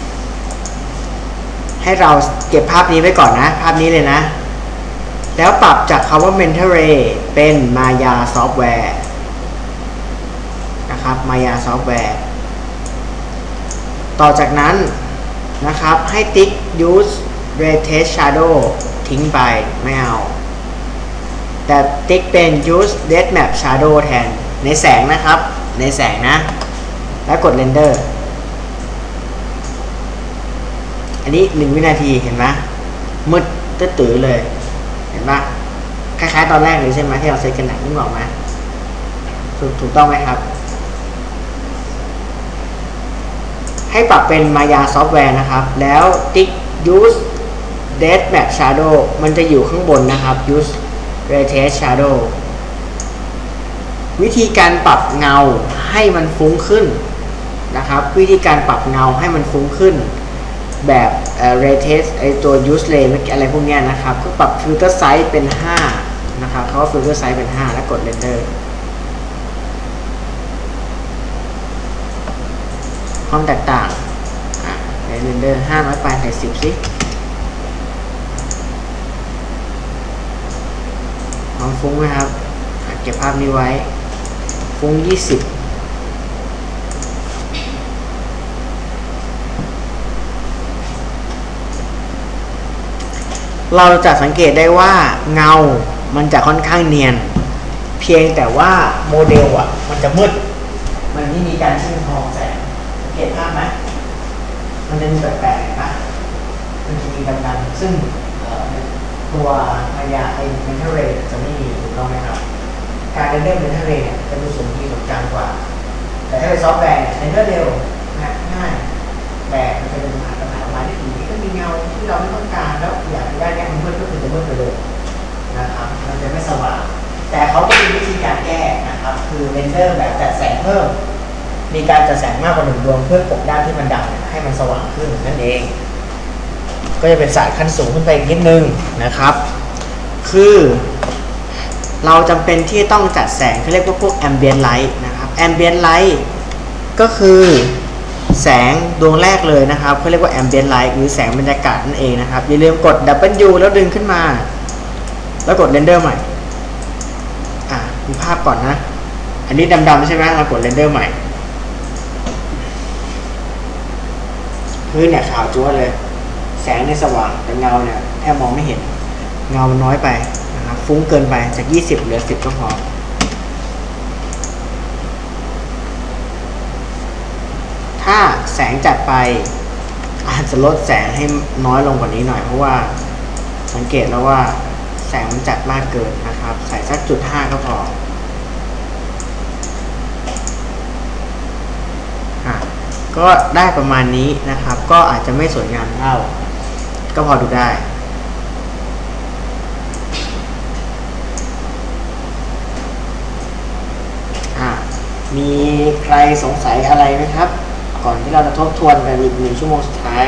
ให้เราเก็บภาพนี้ไว้ก่อนนะภาพนี้เลยนะแล้วปรับจากคำว่า Mental Ray เป็น Maya Software นะครับ Maya Software ต่อจากนั้นนะครับให้ติ๊ก Use Ray Trace Shadow ทิ้งไปไม่เอาแต่ติ๊กเป็น Use Depth Map Shadow แทนในแสงนะครับในแสงนะแล้วกด Render อันนี้1 วินาทีเห็นไหมมืดตื้อๆเลยเห็นปะคล้ายๆตอนแรกเลยใช่ไหมที่เราเซตกันหนักนึกออกไหมถูกต้องไหมครับให้ปรับเป็น Maya Software นะครับแล้วติ๊ก Use Depth Map Shadow มันจะอยู่ข้างบนนะครับ Use Ray Trace Shadow วิธีการปรับเงาให้มันฟุ้งขึ้นนะครับวิธีการปรับเงาให้มันฟุ้งขึ้นแบบRay Trace ไอตัว Use Ray อะไรพวกนี้นะครับก็ปรับ Filter Size เป็น5นะครับเขา Filter Size เป็น5แล้วกด Render ความแตกต่างใน Render 500ไปใส่10สิความฟุ้งไหมครับเก็บภาพนี้ไว้ฟุ้ง20เราจะสังเกตได้ว่าเงามันจะค่อนข้างเนียนเพียงแต่ว่าโมเดลมันจะมืดมันไม่มีการชื่นทองแสงสังเกตภาพไหมมันจะมีแปลกๆนะมันจะมีดำๆซึ่งตัวมายาMental Rayจะไม่มีถูกต้องไหมครับการเรนเดอร์Mental Rayเนี่ยจะดูสมจริงสมจังกว่าแต่ถ้าเป็นซอฟต์แวร์เนี่ยเรนเดอร์เร็วง่ายแต่มันจะเป็นปัญหาออกมาที่ดีก็มีเงาที่เราไม่ต้องการแล้วอยากได้แค่มันมืดก็คือจะมืดไปเลยนะครับมันจะไม่สว่างแต่เขาก็มีวิธีการแก้นะครับคือเรนเดอร์แบบจัดแสงเพิ่มมีการจัดแสงมากกว่า1 ดวงเพื่อกลบด้านที่มันดำให้มันสว่างขึ้นนั่นเองก็จะเป็นศาสตร์ขั้นสูงขึ้นไปอีกนิดนึงนะครับคือเราจำเป็นที่ต้องจัดแสงเขาเรียกว่าพวก Ambient Light นะครับ Ambient Light ก็คือแสงดวงแรกเลยนะครับเขาเรียกว่า Ambient Light หรือแสงบรรยากาศนั่นเองนะครับอย่าลืมกด W แล้วดึงขึ้นมาแล้วกด Render ใหม่ดูภาพก่อนนะอันนี้ดำๆใช่ไหมเรากด Render ใหม่พื้นเนี่ยขาวจั๊วเลยแสงในสว่างแต่เงาเนี่ยแทบมองไม่เห็นเงามันน้อยไปนะครับฟุ้งเกินไปจาก20เหลือ10ก็พอถ้าแสงจัดไปอาจจะลดแสงให้น้อยลงกว่านี้หน่อยเพราะว่าสังเกตแล้วว่าแสงมันจัดมากเกินนะครับใส่สัก0.5ก็พอก็ได้ประมาณนี้นะครับก็อาจจะไม่สวยงามเท่าก็พอดูได้มีใครสงสัยอะไรไหมครับก่อนที่เราจะทบทวนกันอีก1 ชั่วโมงสุดท้าย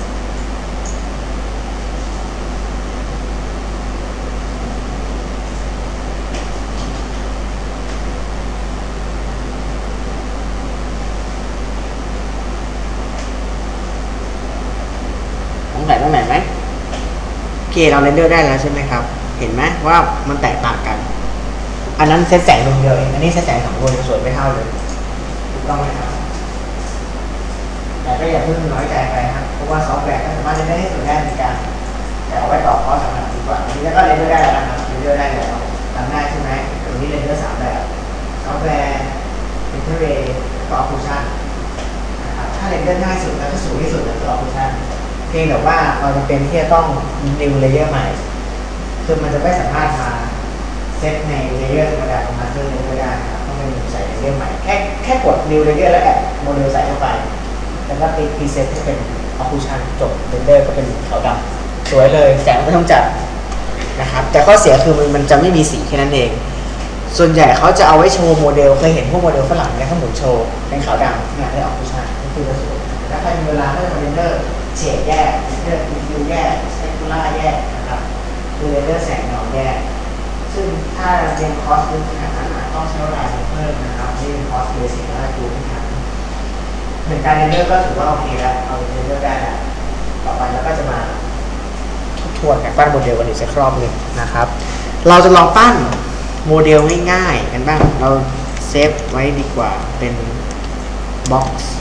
สงสัยตรงไหนไหมโอเคเราเรนเดอร์ได้แล้วใช่ไหมครับเห็นไหมว่ามันแตกต่างกันอันนั้นเซตแสงดวงเดียวเองอันนี้เซตแสง2 ดวงสวยไม่เท่าเลยถูกต้องไหมครับแต่ก็อย่าเพิ่งน้อยใจไปครับเพราะว่าซอฟต์แวร์ก็สามารถเล่นได้ให้สวยได้เหมือนกันแต่เอาไว้ต่อคอร์สสำคัญดีกว่าอันนี้ก็เรนเดอร์ได้แล้วนะครับเรนเดอร์ได้แล้วทำได้ใช่ไหมตรงนี้เรนเดอร์3 แบบซอฟต์แวร์Mental Rayก็ Occlusion นะครับถ้าเรนเดอร์ง่ายสุดแล้วก็สูงที่สุดก็ Occlusion เพียงแต่ว่าเราจะเป็นที่จะต้อง new layer ใหม่คือมันจะไม่สามารถมาเซตในเลเยอร์ธรรมดาของมาสเตอร์เลเยอร์ได้นะครับต้องเป็นใส่เลเยอร์ใหม่แค่กด new layer แล้วแอดโมเดลใส่เข้าไปแล้วก็ติด preset ให้เป็น occlusion จบ render ก็เป็นขาวดำสวยเลยแสงไม่ต้องจัดนะครับแต่ข้อเสียคือมันจะไม่มีสีแค่นั้นเองส่วนใหญ่เขาจะเอาไว้โชว์โมเดลเคยเห็นพวกโมเดลฝรั่งเนี่ยเขาหมุนโชว์เป็นขาวดำงานได้ occlusion นี่คือจะสวยถ้าใครมีเวลาก็จะ render เฉดแยก render diffuse แยก specular แยกนะครับคือ render แสงเงาแยกซึ่งถ้าเรียนคอร์สลึกขนาดนั้นต้องใช้เวลาเพิ่มนะครับนี่เป็นคอร์สเบสิกและดูพื้นฐานหนึ่งการเรนเดอร์ก็ถือว่าโอเคแล้วเอาเรนเดอร์ได้แล้วต่อไปแล้วก็จะมาทบทวนการปั้นโมเดลกันอีกสักรอบหนึ่งนะครับเราจะลองปั้นโมเดลง่ายๆกันบ้างเราเซฟไว้ดีกว่าเป็นบ็อกซ์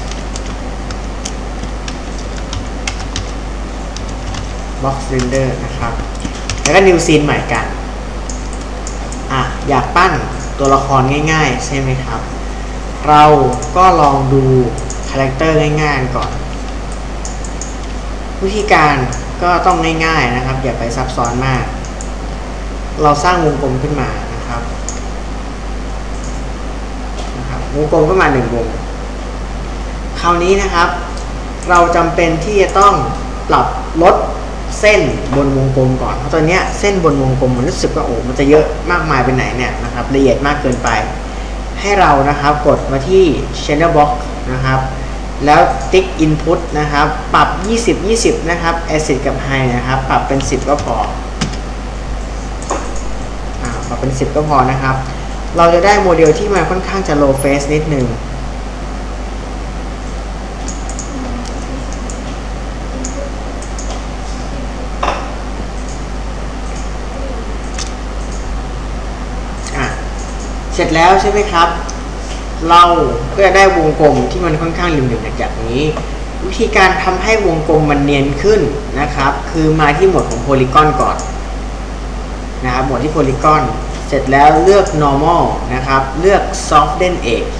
เรนเดอร์นะครับแล้วก็ new scene ใหม่กันอยากปั้นตัวละครง่ายๆใช่ไหมครับเราก็ลองดูคาแรคเตอร์ง่ายๆก่อนวิธีการก็ต้องง่ายๆนะครับอย่าไปซับซ้อนมากเราสร้างวงกลมขึ้นมานะครับวงกลมขึ้นมา1วงคราวนี้นะครับเราจำเป็นที่จะต้องปรับลดเส้นบนวงกลมก่อนเพราะตอนนี้เส้นบนวงกลมมันรู้สึกว่ามันจะเยอะมากมายไปไหนเนี่ยนะครับละเอียดมากเกินไปให้เรานะครับกดมาที่ Channel Box นะครับแล้วติ๊ก Input นะครับปรับ20นะครับ Acid กับ High นะครับปรับเป็น10ก็พอปรับเป็น10ก็พอนะครับเราจะได้โมเดลที่มันค่อนข้างจะ low face นิดนึงเสร็จแล้วใช่ไหมครับเราก็จะได้วงกลมที่มันค่อนข้างริมๆจากนี้วิธีการทำให้วงกลมมันเนียนขึ้นนะครับคือมาที่โหมดของโพลีกอนก่อนนะครับโหมดที่โพลีกอนเสร็จแล้วเลือก normal นะครับเลือก soften edge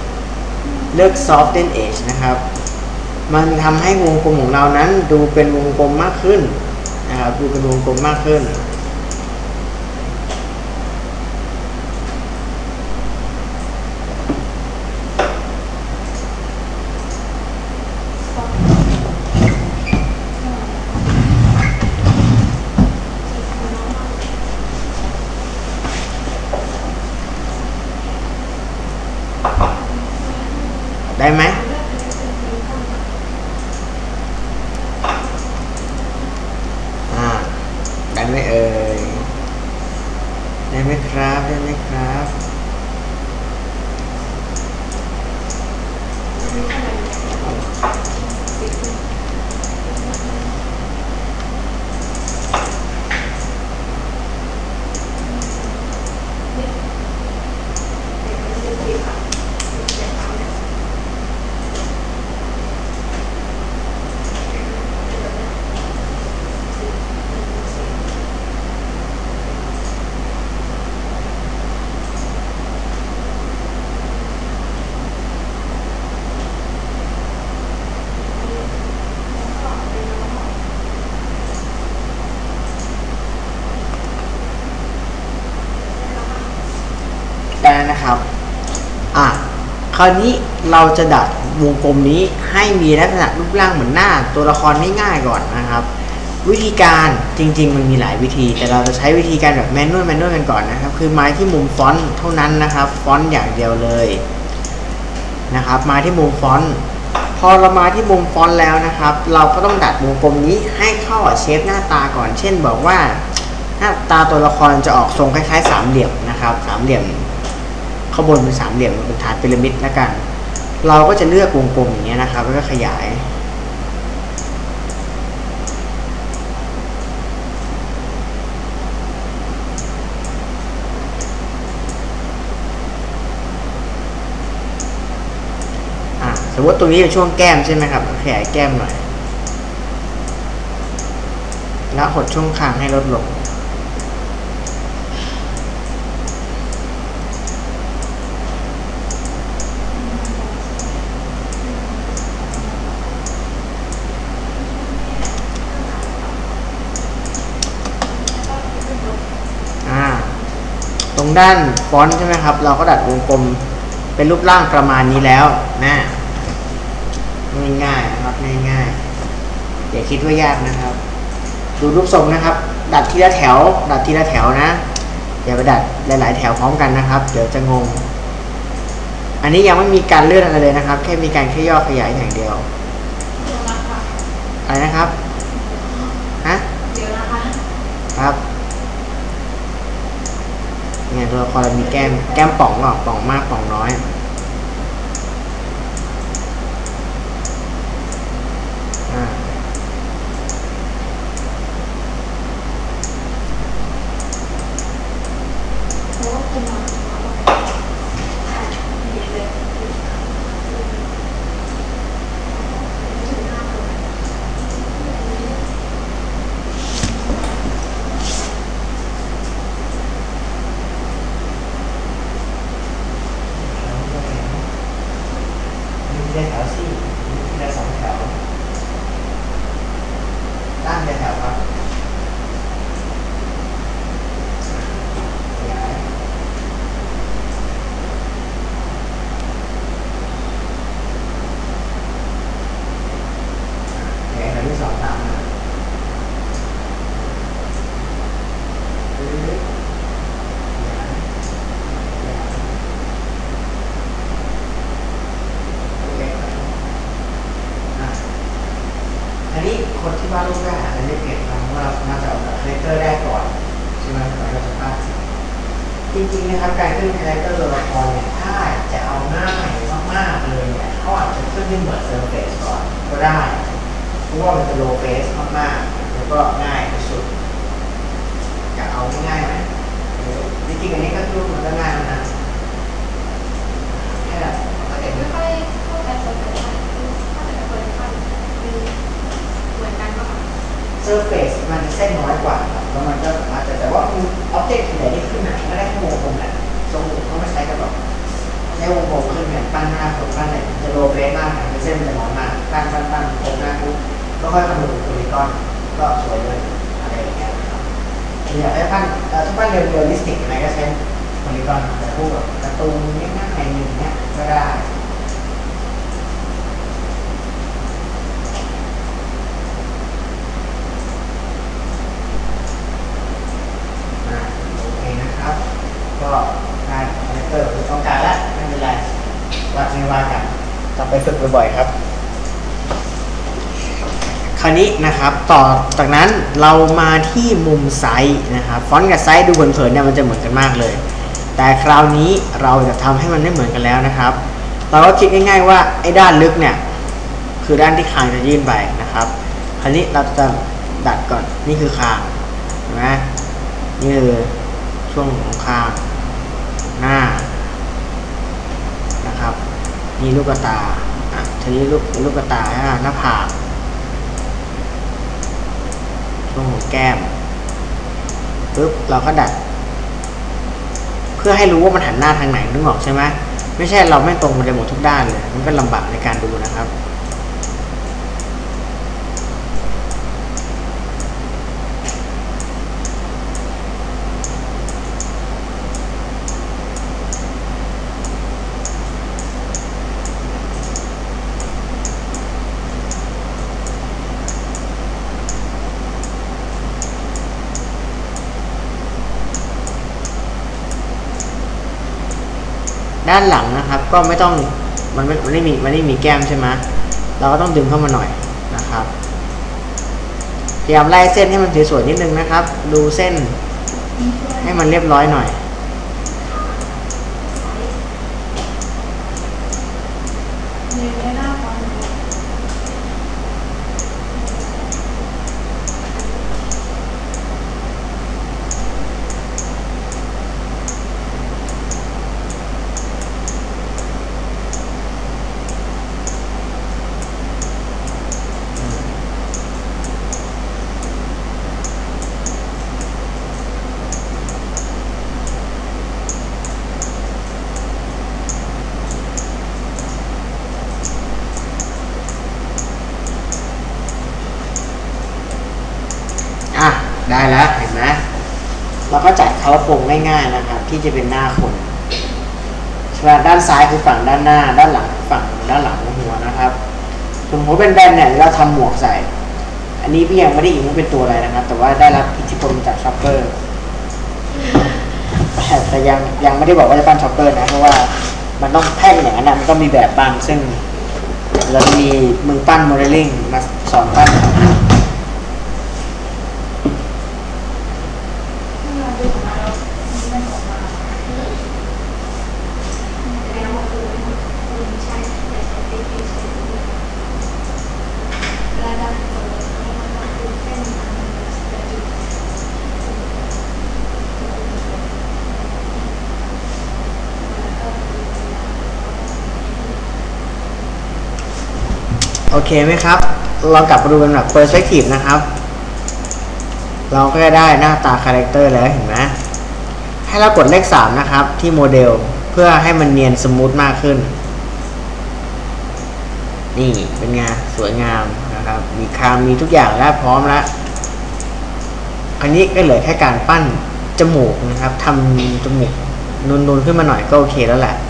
นะครับมันทำให้วงกลมของเรานั้นดูเป็นวงกลมมากขึ้นนะครับดูเป็นวงกลมมากขึ้นได้ไหมได้ไหมเอ่ยได้ไหมครับได้ไหมครับได้นะครับคราวนี้เราจะดัดวงกลมนี้ให้มีลักษณะรูปร่างเหมือนหน้าตัวละครง่ายๆก่อนนะครับวิธีการจริงๆมันมีหลายวิธีแต่เราจะใช้วิธีการแบบแมนนวลกันก่อนนะครับคือมาที่มุมฟอนต์เท่านั้นนะครับฟอนต์อย่างเดียวเลยนะครับมาที่มุมฟอนต์พอเรามาที่มุมฟอนต์แล้วนะครับเราก็ต้องดัดวงกลมนี้ให้เข้ากับเชฟหน้าตาก่อนเช่นบอกว่าหน้าตาตัวละครจะออกทรงคล้ายๆสามเหลี่ยมนะครับสามเหลี่ยมข้างบนเป็นสามเหลี่ยมเป็นฐานพีระมิดแล้วกันเราก็จะเลือกวงกลมอย่างเงี้ยนะครับแล้วก็ขยายสมมติตรงนี้เป็นช่วงแก้มใช่ไหมครับขยายแก้มหน่อยแล้วหดช่วงคางให้ลดลงตรงด้านฟอนต์ใช่ไหมครับเราก็ดัดวงกลมเป็นรูปร่างประมาณนี้แล้วนะง่ายๆนะครับง่ายๆอย่าคิดว่ายากนะครับดูรูปทรงนะครับดัดทีละแถวนะอย่าไปดัดหลายๆแถวพร้อมกันนะครับเดี๋ยวจะงงอันนี้ยังไม่มีการเลื่อนอะไรเลยนะครับแค่มีการแค่ย่อขยายอย่างเดียวอะไรนะครับเดี๋ยวนะคะครับเนี่ยตัวละครเรามีแก้มป่องหรอป่องมากป่องน้อยที่สองตามมาอันนี้คนที่วาดรูปได้อาจจะได้เปลี่ยนเพราะว่าเราน่าจะเอาคาแรคเตอร์ได้ก่อนใช่ไหมก่อนเราจะวาดจริงๆนะครับการขึ้นคาแรคเตอร์ตัวละครเนี่ยถ้าจะเอาง่ายมากๆเลยเนี่ยเขาอาจจะขึ้นที่เหมือนเซอร์เฟซก่อนก็ได้เพราะว่ามันจะโลเฟสมากๆแล้วก็ง่ายที่สุดจะเอาง่ายๆไหมจริงๆอันนี้ก็รูปมันก็ง่ายแล้วนะแค่แบบไม่ค่อยเข้าใจคนแต่ว่าถ้าเป็นคนที่มันเหมือนกันก็ค่ะเซอร์เฟซมันจะเส้นน้อยกว่าครับแล้วมันก็สามารถจะแต่ว่าอ็อบเจกต์ไหนที่ขึ้นไหนก็ได้แค่วงกลมแหละทรงเขาไม่ใช้กันหรอกใช้วงกลมขึ้นเนี่ยปั้นหน้าคนปั้นไหนจะโลเฟสมากเส้นมันจะน้อยมากปั้นโครงหน้าปุ๊บก็ค่อยคำนวณโพลีกอนก็สวยเลยอะไรอย่างเงี้ยครับอยากให้ปั้นถ้าปั้นเรียลลิสติกอะไรก็ใช้โพลีกอนแต่พวกแบบการ์ตูนง่ายๆอย่างเงี้ยก็ได้โอเคนะครับก็งานคาแรคเตอร์คือต้องการแล้วไม่เป็นไรวัดไม่ว่ากันต้องไปฝึกบ่อยๆครับคราวนี้นะครับต่อจากนั้นเรามาที่มุมไซส์นะครับฟอนต์กับไซส์ดูเผินๆเนี่ยมันจะเหมือนกันมากเลยแต่คราวนี้เราจะทำให้มันไม่เหมือนกันแล้วนะครับเราก็คิดง่ายๆว่าไอ้ด้านลึกเนี่ยคือด้านที่คางจะยื่นไปนะครับคราวนี้เราจะดัดก่อนนี่คือคางเห็นไหมนี่คือช่วงของคางหน้านะครับนี่ลูกตาทีนี้ลูกตาหน้าผากช่วงของแก้มปึ๊บเราก็ดัดเพื่อให้รู้ว่ามันหันหน้าทางไหนนึกออกใช่ไหมไม่ใช่เราไม่ตรงไปหมดทุกด้านเลยมันก็ลำบากในการดูนะครับด้านหลังนะครับก็ไม่ต้องมันไม่มีแก้มใช่ไหมเราก็ต้องดึงเข้ามาหน่อยนะครับพยายามไล่เส้นให้มันสวยๆนิดนึงนะครับดูเส้นให้มันเรียบร้อยหน่อยได้แล้วเห็นไหมเราก็จัดเขาโครงง่ายๆนะครับที่จะเป็นหน้าคนใช่ไหมด้านซ้ายคือฝั่งด้านหน้าด้านหลังฝั่งด้านหลังของหัวนะครับส่วนหัวเป็นแบนเนี่ยเราทำหมวกใส่อันนี้พี่ยังไม่ได้อิงว่าเป็นตัวอะไรนะครับแต่ว่าได้รับอิทธิพลจากช็อปเปอร์แต่ยังไม่ได้บอกว่าจะปั้นช็อปเปอร์นะเพราะว่ามันต้องแท่งอย่างนั้นมันต้องมีแบบบ้างซึ่งเรามีมือปั้นโมเดลลิ่งมาสอนปั้นโอเคไหมครับเรากลับมาดูเป็นแบบ perspective นะครับเราก็ได้หน้าตาคาแรคเตอร์แล้วเห็นไหมให้เรากดเลข3นะครับที่โมเดลเพื่อให้มันเนียนสมูทมากขึ้นนี่เป็นไงสวยงามนะครับมีคางมีทุกอย่างแล้วพร้อมแล้วอันนี้ก็เหลือแค่การปั้นจมูกนะครับทำจมูกนูนๆขึ้นมาหน่อยก็โอเคแล้วแหละ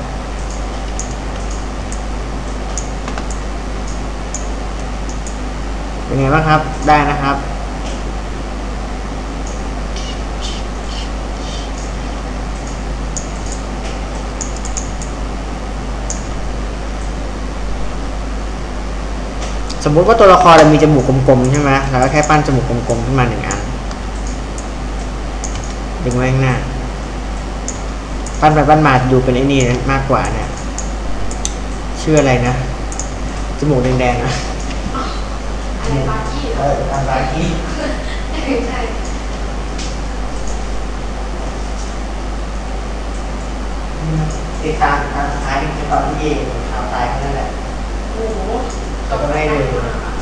เป็นไงบ้างครับได้นะครับสมมุติว่าตัวละครมีจมูกกลมๆใช่ไหมเราก็แค่ปั้นจมูกกลมๆขึ้นมา1 อันดึงไว้ข้างหน้าปั้นไปปั้นมาดูเป็นไอ้นี่มากกว่าเนี่ยชื่ออะไรนะจมูกแดงๆนะอะไรบาร์กี้เหรอทำบาร์กี้ใช่ติดตามการสุดท้ายนี่คือตอนที่ข่าวตายนั่นแหละโอ้โหแต่ก็ไม่ได้เลย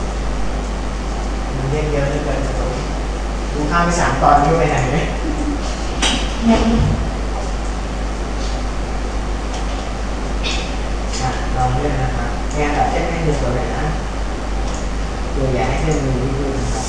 มันเยอะเหลือเกินดูข้ามไป3 ตอนไม่ไปไหนเลยลองเล่นนะครับเนี่ยแบบเล่นให้ดูตัวเลยนะตัวใหญ่ให้เล่นมือนิดนึงครับ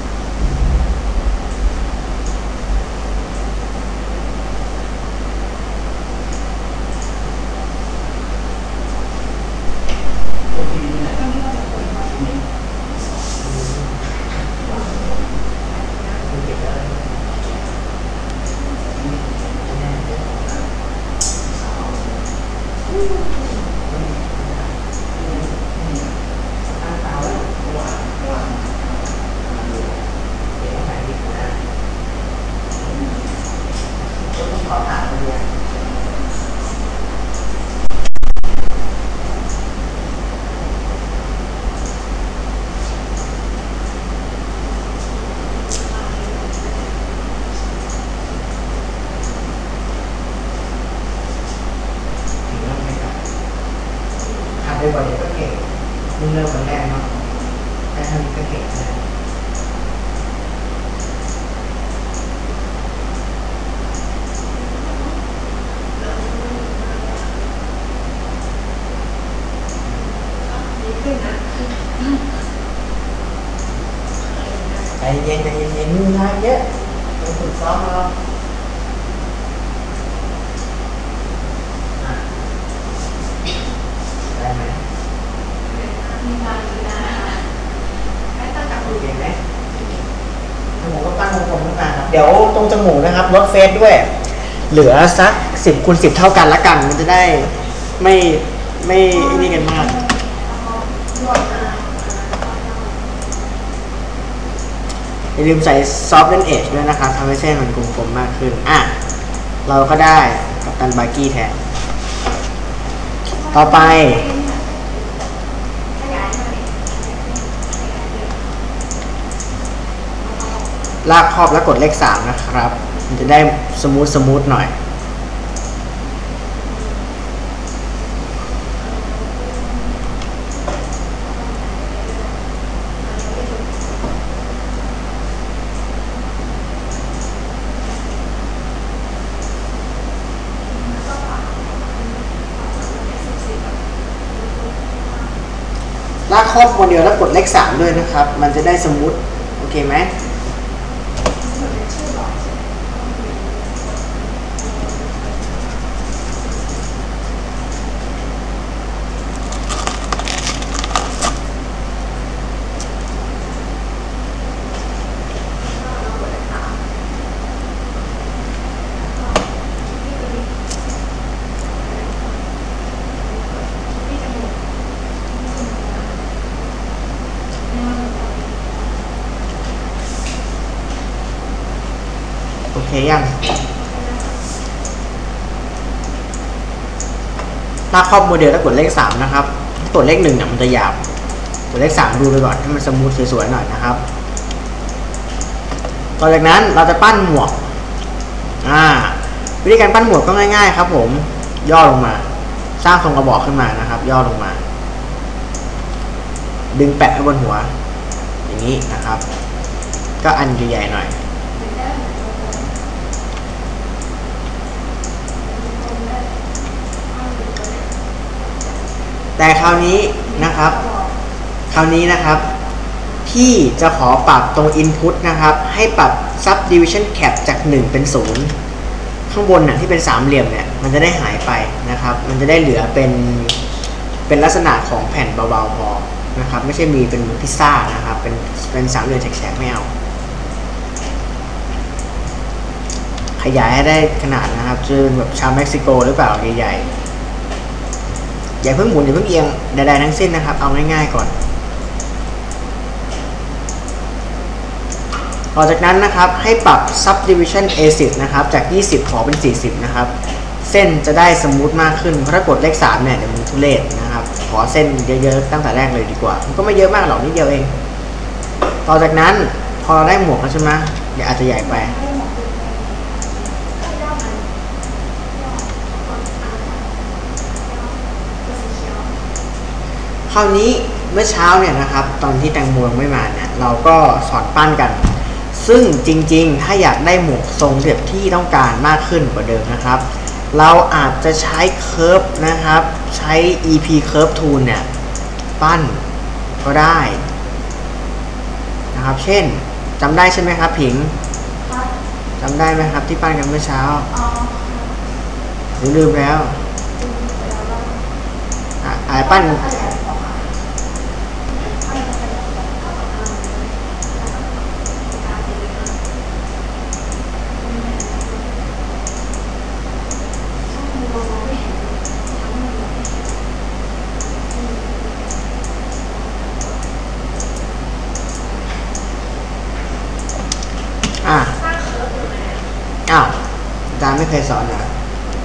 บ่อยๆก็เก่งมึงเริ่มวันแรกเนาะแต่ทำก็เก่งนะใจเย็นใจเย็นมือลายเยอะต้องฝึกซ้อมเราได้ไหมมีบาร์กี้นะไม่ต้องจับมือเก่งไหมจมูกก็ปั้นวงกลมขึ้นมาครับเดี๋ยวตรงจมูกนะครับลดเฟซด้วยเหลือสัก10 คูณ 10เท่ากันละกันมันจะได้ไม่นี่กันมากอย่าลืมใส่ซอฟต์เลนเอจด้วยนะครับทำให้เส้นมันกลมๆมากขึ้นเราก็ได้กัปตันบาร์กี้แทนต่อไปลากครอบแล้วกดเลข3นะครับมันจะได้สมูทหน่อยลากครอบโมเดลแล้วกดเลข3ด้วยนะครับมันจะได้สมูทโอเคไหมโอเคยังลากครอบโมเดลแล้วกดเลข3นะครับกดเลข1เนี่ยมันจะหยาบกดเลข3ดูไปก่อนให้มันสมูทสวยๆหน่อยนะครับต่อจากนั้นเราจะปั้นหมวกวิธีการปั้นหมวกก็ง่ายๆครับผมย่อลงมาสร้างทรงกระบอกขึ้นมานะครับย่อลงมาดึงแปะไว้บนหัวอย่างนี้นะครับก็อันใหญ่ๆหน่อยแต่คราวนี้นะครับที่จะขอปรับตรง input นะครับให้ปรับ subdivision cap จาก1เป็น0ข้างบนน่ะที่เป็น3เหลี่ยมเนี่ยมันจะได้หายไปนะครับมันจะได้เหลือเป็นลักษณะของแผ่นเบาๆพอนะครับไม่ใช่มีเป็นพิซซ่านะครับเป็นสามเหลี่ยมแฉกๆไม่เอาขยายให้ได้ขนาดนะครับจะแบบชาวเม็กซิโกหรือเปล่าใหญ่ๆอย่าเพิ่งหมุนอย่าเพิ่งเอียงใดๆทั้งสิ้นนะครับเอาง่ายๆก่อนต่อจากนั้นนะครับให้ปรับ subdivision A10 นะครับจาก20ขอเป็น40นะครับเส้นจะได้สมูทมากขึ้นเพราะถ้ากดเลข3เนี่ยเดี๋ยวมันทุเรศนะครับขอเส้นเยอะๆตั้งแต่แรกเลยดีกว่ามันก็ไม่เยอะมากหรอกนิดเดียวเองต่อจากนั้นพอเราได้หมวกแล้วใช่ไหมเดี๋ยวอาจจะใหญ่ไปคราวนี้เมื่อเช้าเนี่ยนะครับตอนที่แตงโมยังไม่มาเนี่ยเราก็สอนปั้นกันซึ่งจริงๆถ้าอยากได้หมวกทรงแบบที่ต้องการมากขึ้นกว่าเดิมนะครับเราอาจจะใช้เคิร์ฟนะครับใช้ EP Curve Tool เนี่ยปั้นก็ได้นะครับเช่นจำได้ใช่ไหมครับผิงจำได้ไหมครับที่ปั้นกันเมื่อเช้าหรือลืมแล้วปั้นอ้าวอาจารย์ไม่เคยสอนนะ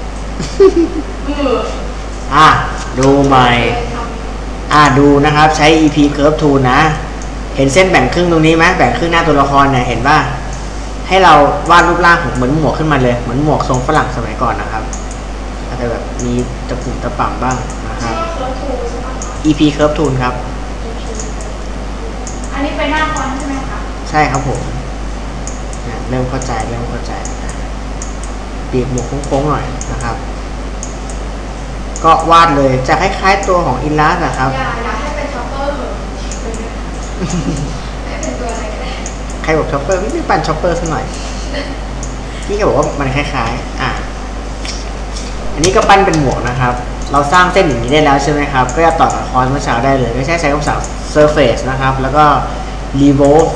ดูใหม่ดูนะครับใช้ EP Curve Tool นะเห็นเส้นแบ่งครึ่งตรงนี้ไหมแบ่งครึ่งหน้าตัวละครเนี่ยเห็นป่ะให้เราวาดรูปร่างเหมือนหมวกขึ้นมาเลยเหมือนหมวกทรงฝรั่งสมัยก่อนนะครับอาจจะแบบมีตะปุ่มตะป่ำบ้างนะครับ EP Curve Tool ครับอันนี้เป็นหน้าฟอนต์ใช่ไหมคะใช่ครับผมเริ่มเข้าใจปีกหมวกโค้งๆหน่อยนะครับก็วาดเลยจะคล้ายๆตัวของอินลัสนะครับอยากให้เป็นช็อปเปอร์เหรอให้เป็นตัวอะไรก็ได้ใครบอกช็อปเปอร์ไม่ปั่นช็อปเปอร์สักหน่อยพี่แค่บอกว่ามันคล้ายๆอันนี้ก็ปั้นเป็นหมวกนะครับเราสร้างเส้นอย่างนี้ได้แล้วใช่ไหมครับก็จะต่อกับคอร์สเมื่อเช้าได้เลยไม่ใช่ใช้คำสั่ง surface นะครับแล้วก็ revolve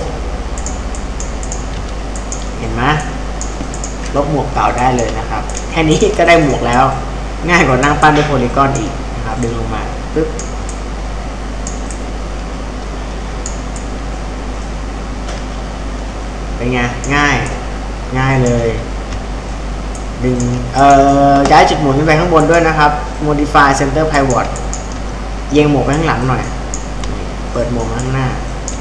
เห็นไหมลบหมวกเก่าได้เลยนะครับแค่นี้ก็ได้หมวกแล้วง่ายกว่านั่งปั้นด้วยโพลีกอนอีกนะครับดึงลงมาปึ๊บเป็นไงง่ายเลยดึงย้ายจุดหมุนขึ้นไปข้างบนด้วยนะครับ modify center pivot เอียงหมวกไปข้างหลังหน่อยเปิดหมวกข้างหน้า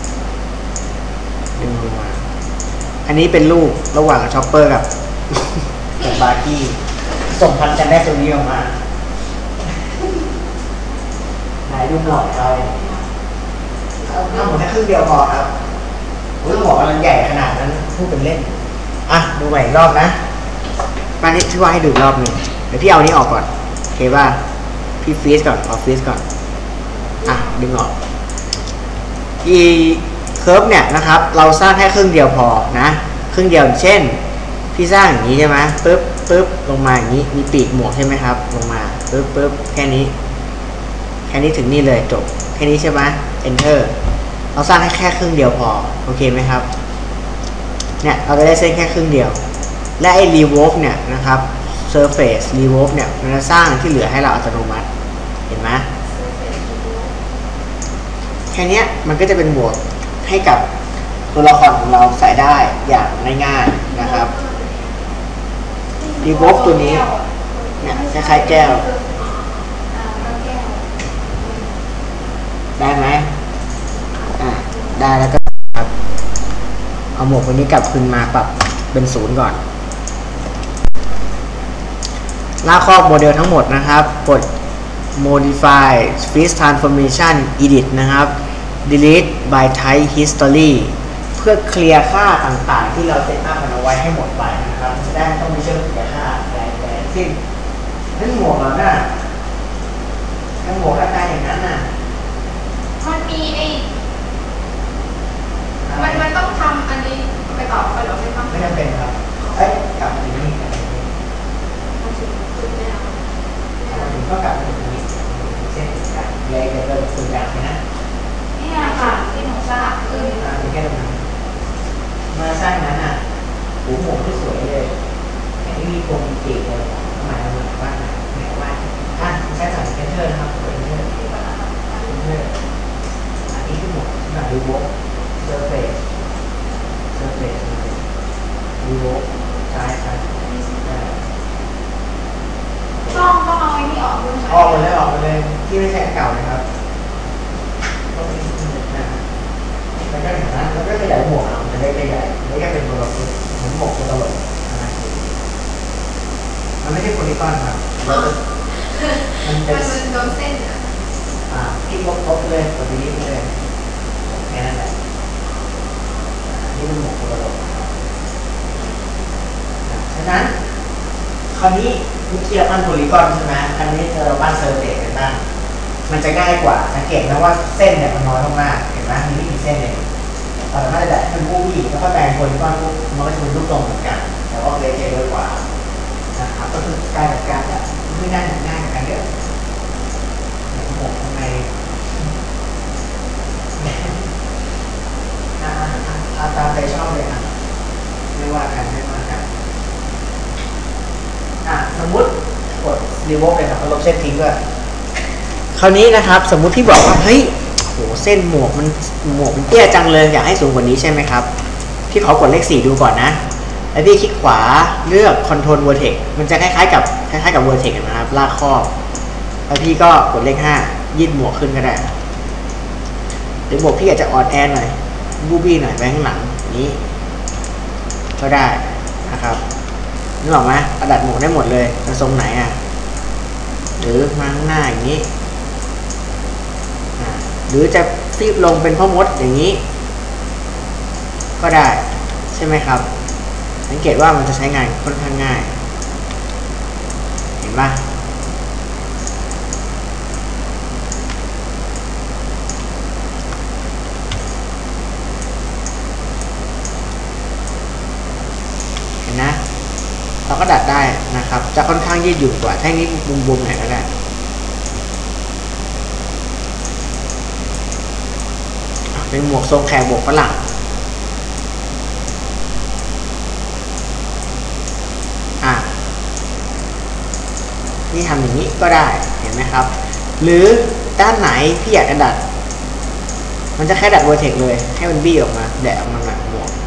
ดึงลงมาอันนี้เป็นลูกระหว่างช็อปเปอร์กับบาร์กี้ส่งพันกันได้ตรงนี้ออกมาไหนดูหมวกเราทำหมดแค่ครึ่งเดียวพอครับหมวกมันใหญ่ขนาดนั้นพูดเป็นเล่นดูใหม่อีกรอบนะมานี่ที่ว่าให้ดูรอบหนึ่งเดี๋ยวพี่เอานี้ออกก่อนโอเคป่ะพี่ฟรีซก่อนขอฟรีซก่อนดึงออกเคิร์ฟเนี่ยนะครับเราสร้างแค่ครึ่งเดียวพอนะครึ่งเดียวเช่นพี่สร้างอย่างนี้ใช่ไหมปึ๊บลงมาอย่างนี้มีปีกหมวกใช่ไหมครับลงมาปึ๊บแค่นี้ถึงนี่เลยจบแค่นี้ใช่ไหม enter เราสร้างแค่ครึ่งเดียวพอโอเคไหมครับเนี่ยเราจะได้เส้นแค่ครึ่งเดียวและไอ้ revolve เนี่ยนะครับ surface revolve เนี่ยมันจะสร้างที่เหลือให้เราอัตโนมัติเห็นไหมแค่นี้มันก็จะเป็นหมวกให้กับตัวละครของเราใส่ได้อย่างง่ายๆนะครับ revolve ตัวนี้เนี่ยคล้ายๆแก้วได้ไหมได้แล้วก็ครับเอาหมวกตัวนี้กลับคืนมาปรับเป็น0ก่อนลากครอบโมเดลทั้งหมดนะครับกด modify freeze transformation edit นะครับ delete by type history เพื่อเคลียร์ค่าต่างๆที่เราเซตอัพมันเอาไว้ให้หมดไปนะครับจะได้ไม่ต้องมีเชื่อมเคลียร์ค่าแต่สิ้นนั่นหมวกเราน่ะนั่นหมวกหน้าตาอย่างนั้นน่ะมันมีมันต้องทำอันนี้ไปต่อไปหรือไม่ต้องไม่จำเป็นครับกลับมาที่นี่ก็กลับมาตรงนี้เส้นกันเลยจะเริ่มคุยกันนะที่หนูสร้างขึ้นมีแค่ตรงนั้นมาสร้างนั้นอ่ะหูหมวกที่สวยเลยแต่ที่มีโครงปีกเลยหมายว่าท่านใช้สารเซนเตอร์นะครับเซนเตอร์อันนี้คือหมวกแบบรีโวล์เซอร์เฟสรีโวล์ใช่ต้องเอาไอ้นี่ออกด้วยไหมออกหมดเลยที่ไม่ใช่เก่านะครับต้องมีแล้วก็อย่างนั้นแล้วก็ขยายหมวกมันได้ขยายไม่แค่เป็นตัวเหมือนหมวกตัวตลกมันไม่ใช่โพลีกอนครับมันเป็นมันโดนเส้นอ่ะที่ลบเลยกดดีๆเลยแค่นั้นแหละนี่เป็นหมวกตัวตลกฉะนั้นคราวนี้เมื่อกี้เราปั้นโพลีกอนใช่ไหมคราวนี้เราปั้นเซอร์เฟสกันบ้างมันจะง่ายกว่าสังเกตนะว่าเส้นเนี่ยมันน้อยมากๆเห็นไหมมีไม่กี่เส้นเองเราสามารถจะให้มันวูบอีกแล้วก็แบ่งโพลีกอนมันก็จะเป็นรูปทรงเหมือนกันแต่ว่าเล็กเยอะกว่านะครับก็คือการจัดการแบบไม่ง่ายเหมือนกันเยอะหมวกทำไมตามใจชอบเลยไม่ว่ากันสมมุติกดรีโวล์เลยครับลบเส้นทิ้งด้วยคราวนี้นะครับสมมุติพี่บอกว่าเฮ้ยโหเส้นหมวกมันเตี้ยจังเลยอยากให้สูงกว่านี้ใช่ไหมครับพี่ขอกดเลข4ดูก่อนนะแล้วพี่คลิกขวาเลือก Control Vertex มันจะคล้ายๆกับ Vertex นะครับลากครอบแล้วพี่ก็กดเลข5ยืดหมวกขึ้นก็ได้หรือหมวกพี่อาจจะอ่อนแอหน่อยบูบี้หน่อยไปข้างหลังนี้ก็ได้นะครับนึกออกไหมประดับหมวกได้หมดเลยจะทรงไหนหรือมาข้างหน้าอย่างนี้หรือจะฟีบลงเป็นพ่อมดอย่างนี้ก็ได้ใช่ไหมครับสังเกตว่ามันจะใช้งานค่อนข้างง่ายเห็นปะเห็นนะเราก็ดัดได้นะครับจะค่อนข้างยืดหยุ่นกว่าแท่งนี้บุมๆหน่อยก็ได้เป็นหมวกทรงแขกหมวกฝรั่งนี่ทำอย่างนี้ก็ได้เห็นไหมครับหรือด้านไหนพี่อยากจะดัดมันจะแค่ดัด Vertex เลยให้มันบี้ออกมาแดะออกมาแบบหมวก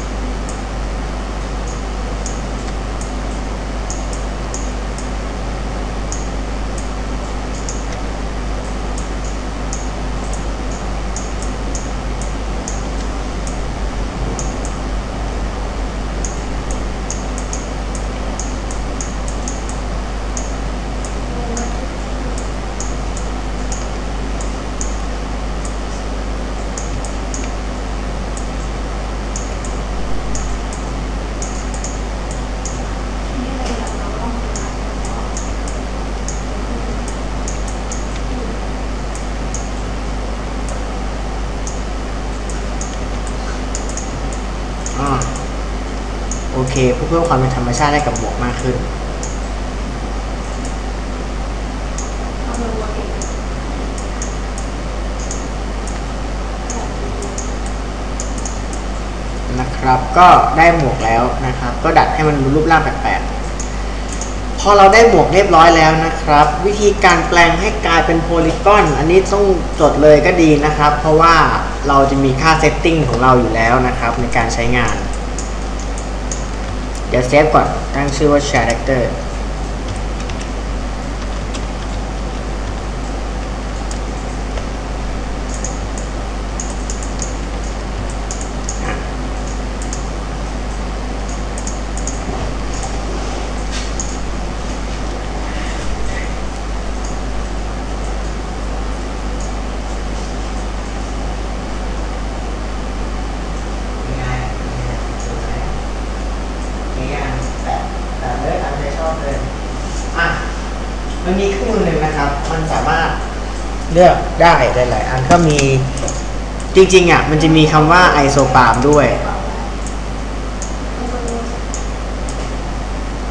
โอเคเพื่อความเป็นธรรมชาติได้กับหมวกมากขึ้นนะครับก็ได้หมวกแล้วนะครับก็ดัดให้มันรูปร่างแปลกๆพอเราได้หมวกเรียบร้อยแล้วนะครับวิธีการแปลงให้กลายเป็นโพลีกอนอันนี้ต้องจดเลยก็ดีนะครับเพราะว่าเราจะมีค่าเซตติ้งของเราอยู่แล้วนะครับในการใช้งานเดี๋ยวเซฟก่อนตั้งชื่อว่า Character มันมีเครื่องมือหนึ่งนะครับมันสามารถเลือกได้หลายๆอันก็มีจริงๆมันจะมีคำว่าไอโซปาล์มด้วย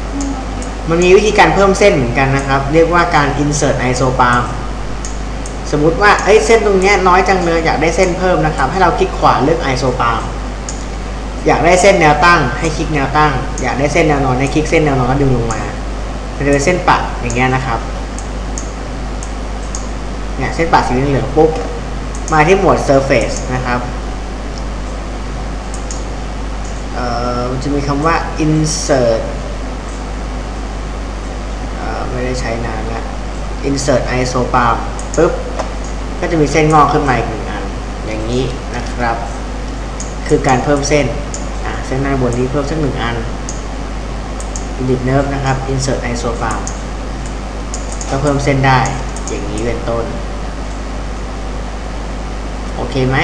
มันมีวิธีการเพิ่มเส้นเหมือนกันนะครับเรียกว่าการ insert ไอโซปาล์มสมมุติว่าเส้นตรงนี้น้อยจังเลยอยากได้เส้นเพิ่มนะครับให้เราคลิกขวาเลือกไอโซปาล์มอยากได้เส้นแนวตั้งให้คลิกแนวตั้งอยากได้เส้นแนวนอนให้คลิกเส้นแนวนอนก็ดึงลงมามันจะเป็นเส้นปัดอย่างเงี้ยนะครับเนี่ยเส้นปัดสีเหลืองปุ๊บมาที่โหมด Surface นะครับมันจะมีคำว่า Insert ไม่ได้ใช้นานละ Insert Isopalm ปุ๊บก็จะมีเส้นงอกขึ้นมาอีก1อันอย่างนี้นะครับคือการเพิ่มเส้นเส้นหน้าบนนี้เพิ่มสัก1อัน Edit Nerve นะครับ Insert Isopalm ก็เพิ่มเส้นได้อย่างนี้เป็นต้นโอเคไหม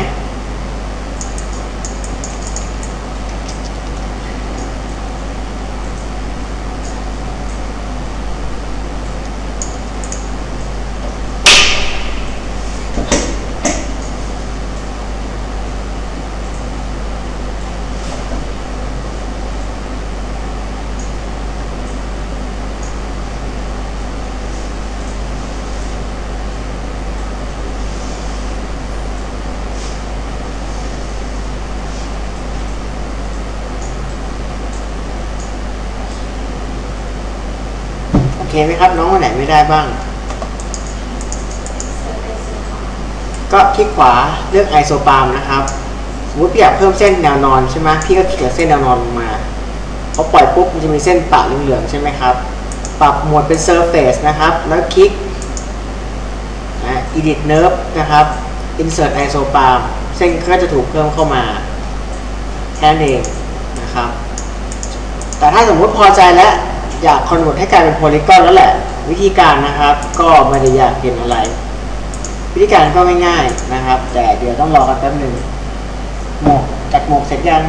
โอเคไหมครับน้องคนไหนไม่ได้บ้างก็คลิกขวาเลือกไอโซปาล์มนะครับสมมติพี่อยากเพิ่มเส้นแนวนอนใช่ไหมพี่ก็คลิกเส้นแนวนอนลงมาพอปล่อยปุ๊บมันจะมีเส้นปะเหลืองๆใช่ไหมครับปรับโหมดเป็น Surface นะครับแล้วคลิกEdit Nerve นะครับ Insert Isopalm เส้นก็จะถูกเพิ่มเข้ามาแค่นั้นเองนะครับแต่ถ้าสมมติพอใจแล้วอยากคอนเวิร์ตให้กลายเป็นโพลีกอนแล้วแหละวิธีการนะครับก็ไม่ได้ยากเย็นอะไรวิธีการก็ง่ายๆนะครับแต่เดี๋ยวต้องรอกันแป๊บหนึ่งหมวกจัดหมวกเสร็จยัง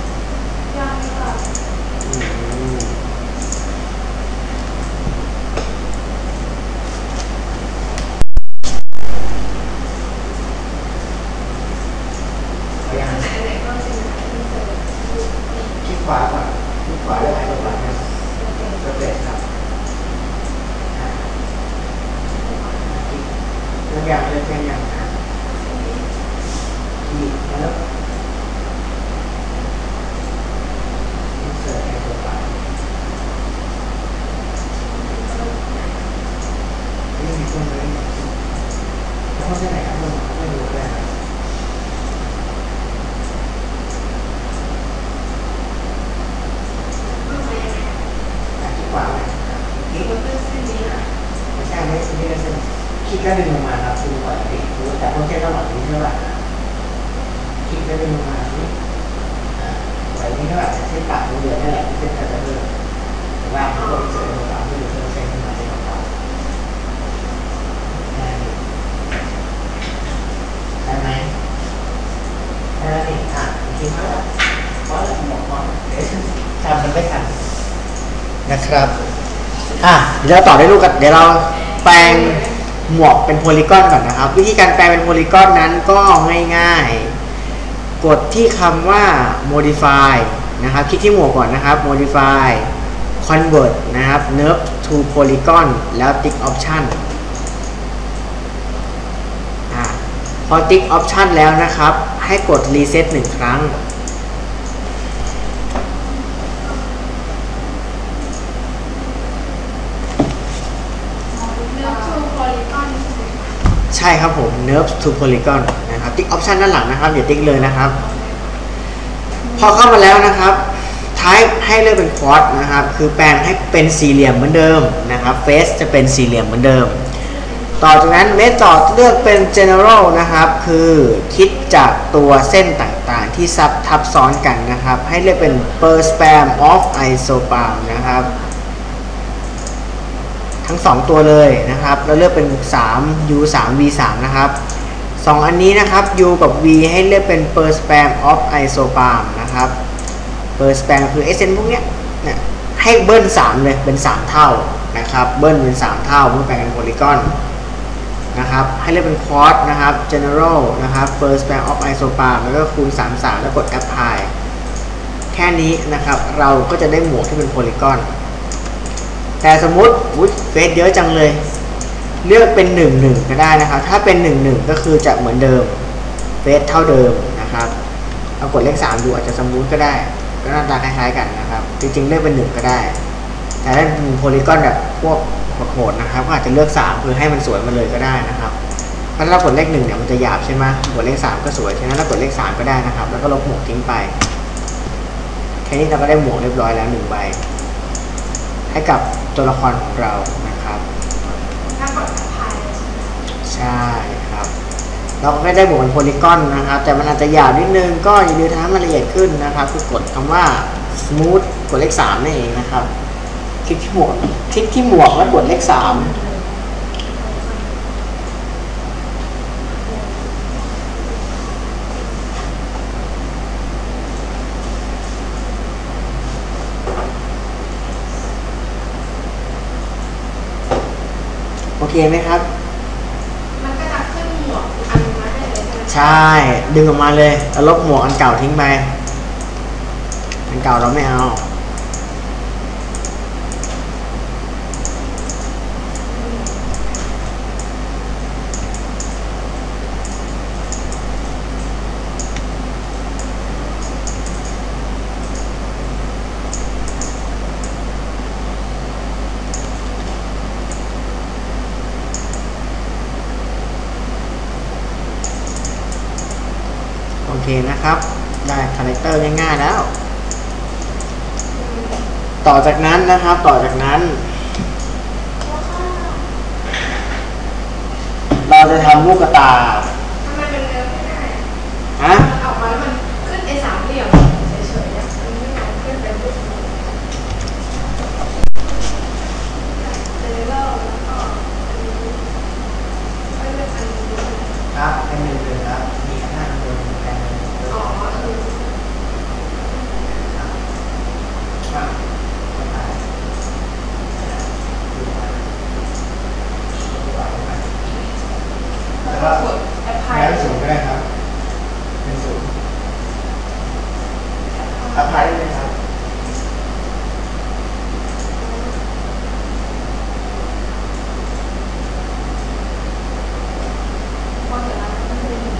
คลิกขวาก่อนคลิกขวาแล้วไอ้ตัวขวาเนี่ยสเปซครับเลือกอย่างที่แล้วอินเสิร์ตไอ้ตัวขวานี่มีคนเลยแล้วเขาจะไหนครับไม่รู้เลยคลิกก็ดึงลงมาครับดึงปล่อยติดแต่พวกเส้นระหว่างนี้เท่าไหร่คลิกก็ดึงลงมานี่ปล่อยนี้เท่าไหร่เส้นปากมันเดือดนั่นแหละเส้นกระเบื้องแต่ว่าเขาต้องเจอตัวเราที่เส้นขึ้นมาเส้นของเราได้ไหมได้แล้วนี่คลิกแล้วเพราะหมดก่อนเดี๋ยวทำมันไม่ทันนะครับเดี๋ยวเราต่อได้ลูกกันเดี๋ยวเราแปลงหมวกเป็นโพลีกอนก่อนนะครับวิธีการแปลงเป็นโพลีกอนนั้นก็ง่ายๆกดที่คำว่า modify นะครับคลิกที่หมวกก่อนนะครับ modify convert นะครับ nerve to polygon แล้วติ๊ก option พอติ๊ก option แล้วนะครับให้กด reset 1 ครั้งใช่ครับผม Nerve to Polygon นะครับติ๊ก Option ด้านหลังนะครับอย่าติ๊กเลยนะครับพอเข้ามาแล้วนะครับ Type ให้เลือกเป็น Quad นะครับคือแปลงให้เป็นสี่เหลี่ยมเหมือนเดิมนะครับ Face จะเป็นสี่เหลี่ยมเหมือนเดิมต่อจากนั้น Method เลือกเป็น General นะครับคือคิดจากตัวเส้นต่างๆที่ทับซ้อนกันนะครับให้เลือกเป็น Per span of Isopalm นะครับทั้ง2ตัวเลยนะครับแล้วเลือกเป็น 3U3 V3 นะครับ2อันนี้นะครับ U กับ V ให้เลือกเป็น per span of Isopalm นะครับ per span คือ SN พวกเนี้ยให้เบิ้ล3เลยเป็น3เท่านะครับเบิ้ลเป็น3เท่าเมื่อแปลงเป็นโพลีกอนนะครับให้เลือกเป็น quad นะครับ general นะครับ per span of Isopalm แล้วก็คูณ33แล้วกด apply แค่นี้นะครับเราก็จะได้หมวกที่เป็นโพลีกอนแต่สมมุติเฟซเยอะจังเลยเลือกเป็น1 1ก็ได้นะครับถ้าเป็น1 1ก็คือจะเหมือนเดิมเฟซเท่าเดิมนะครับเรากดเลข3ดูอาจจะสมูทก็ได้ก็หน้าตาคล้ายๆกันนะครับจริงๆเลือกเป็น1ก็ได้แต่ถ้าเป็นโพลีกอนแบบพวกโหดๆนะครับก็อาจจะเลือก3คือให้มันสวยมาเลยก็ได้นะครับเพราะถ้าเรากดเลข1เนี่ยมันจะหยาบใช่ไหมกดเลข3ก็สวยฉะนั้นเรากดเลข3ก็ได้นะครับแล้วก็ลบหมวกทิ้งไปแค่นี้เราก็ได้หมวกเรียบร้อยแล้ว1 ใบให้กับตัวละครของเรานะครับถ้ากดพายใช่ครับเราก็ได้หมวกเป็นโพลีกอนนะครับแต่มันอาจจะหยาบนิดนึงก็อย่าลืมทำให้มันละเอียดขึ้นนะครับคือกดคำว่า smooth กดเลข3นั่นเองนะครับคลิกที่หมวกแล้วกดเลข3โอเคไหมครับมันก็จะขึ้นหมวกอันมาให้เลยใช่ดึงออกมาเลยแล้วลบหมวกอันเก่าทิ้งไปอันเก่าเราไม่เอาโอเคนะครับได้คาแรคเตอร์ง่ายๆแล้วต่อจากนั้นนะครับเราจะทำลูกตาทำไมเป็นเนื้อไม่ได้ฮะออกมาแล้วมันขึ้นไอ้3 เหลี่ยมเฉยๆเนี่ยมันไม่ได้ขึ้นเป็นรูปเจอแล้วก็ไม่เป็นอันนี้ครับเป็น1 1ครับมีหน้าตัวแทนอ๋อแล้วก็แล้วสูงก็ได้ครับเป็นสูงอัพไลน์ได้เลยครับพอเสร็จแล้วมันจะเป็น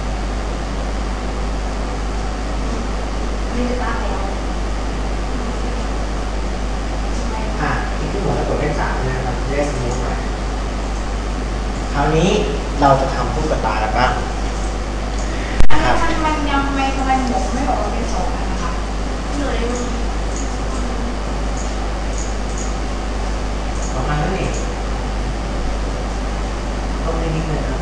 นี่จะตั้งแล้วที่ที่ผมจะกดเลข3นะครับเลขสมูทหน่อยคราวนี้เราจะทำตุ๊กตาแล้วบ้างมันยังไม่ทำไมหมวกไม่บอกว่าเป็น2 อันนะคะเหนื่อยประมาณนั้นเองต้องไม่นิ่งเลยครับ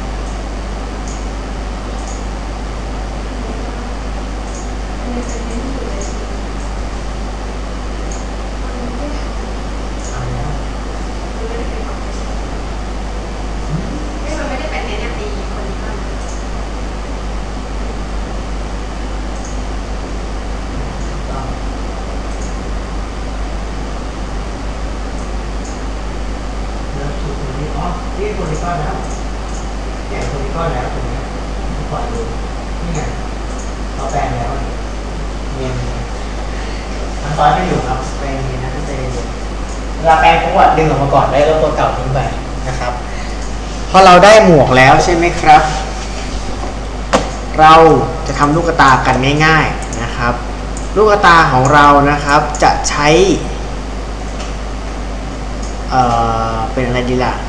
นี่โพลีกอนแล้วเนี่ยโพลีกอนแล้วตรงนี้ปล่อยดูนี่ไงเราแปลงแล้วเนียนมันซ้อนไม่อยู่ครับแปลงเนียนนะทุกเจเวลาแปลงปุ๊บอะดึงออกมาก่อนได้แล้วตัวเก่าทิ้งไปนะครับพอเราได้หมวกแล้วใช่ไหมครับเราจะทำลูกตากันง่ายๆนะครับลูกตาของเรานะครับจะใช้เป็นอะไรดีล่ะ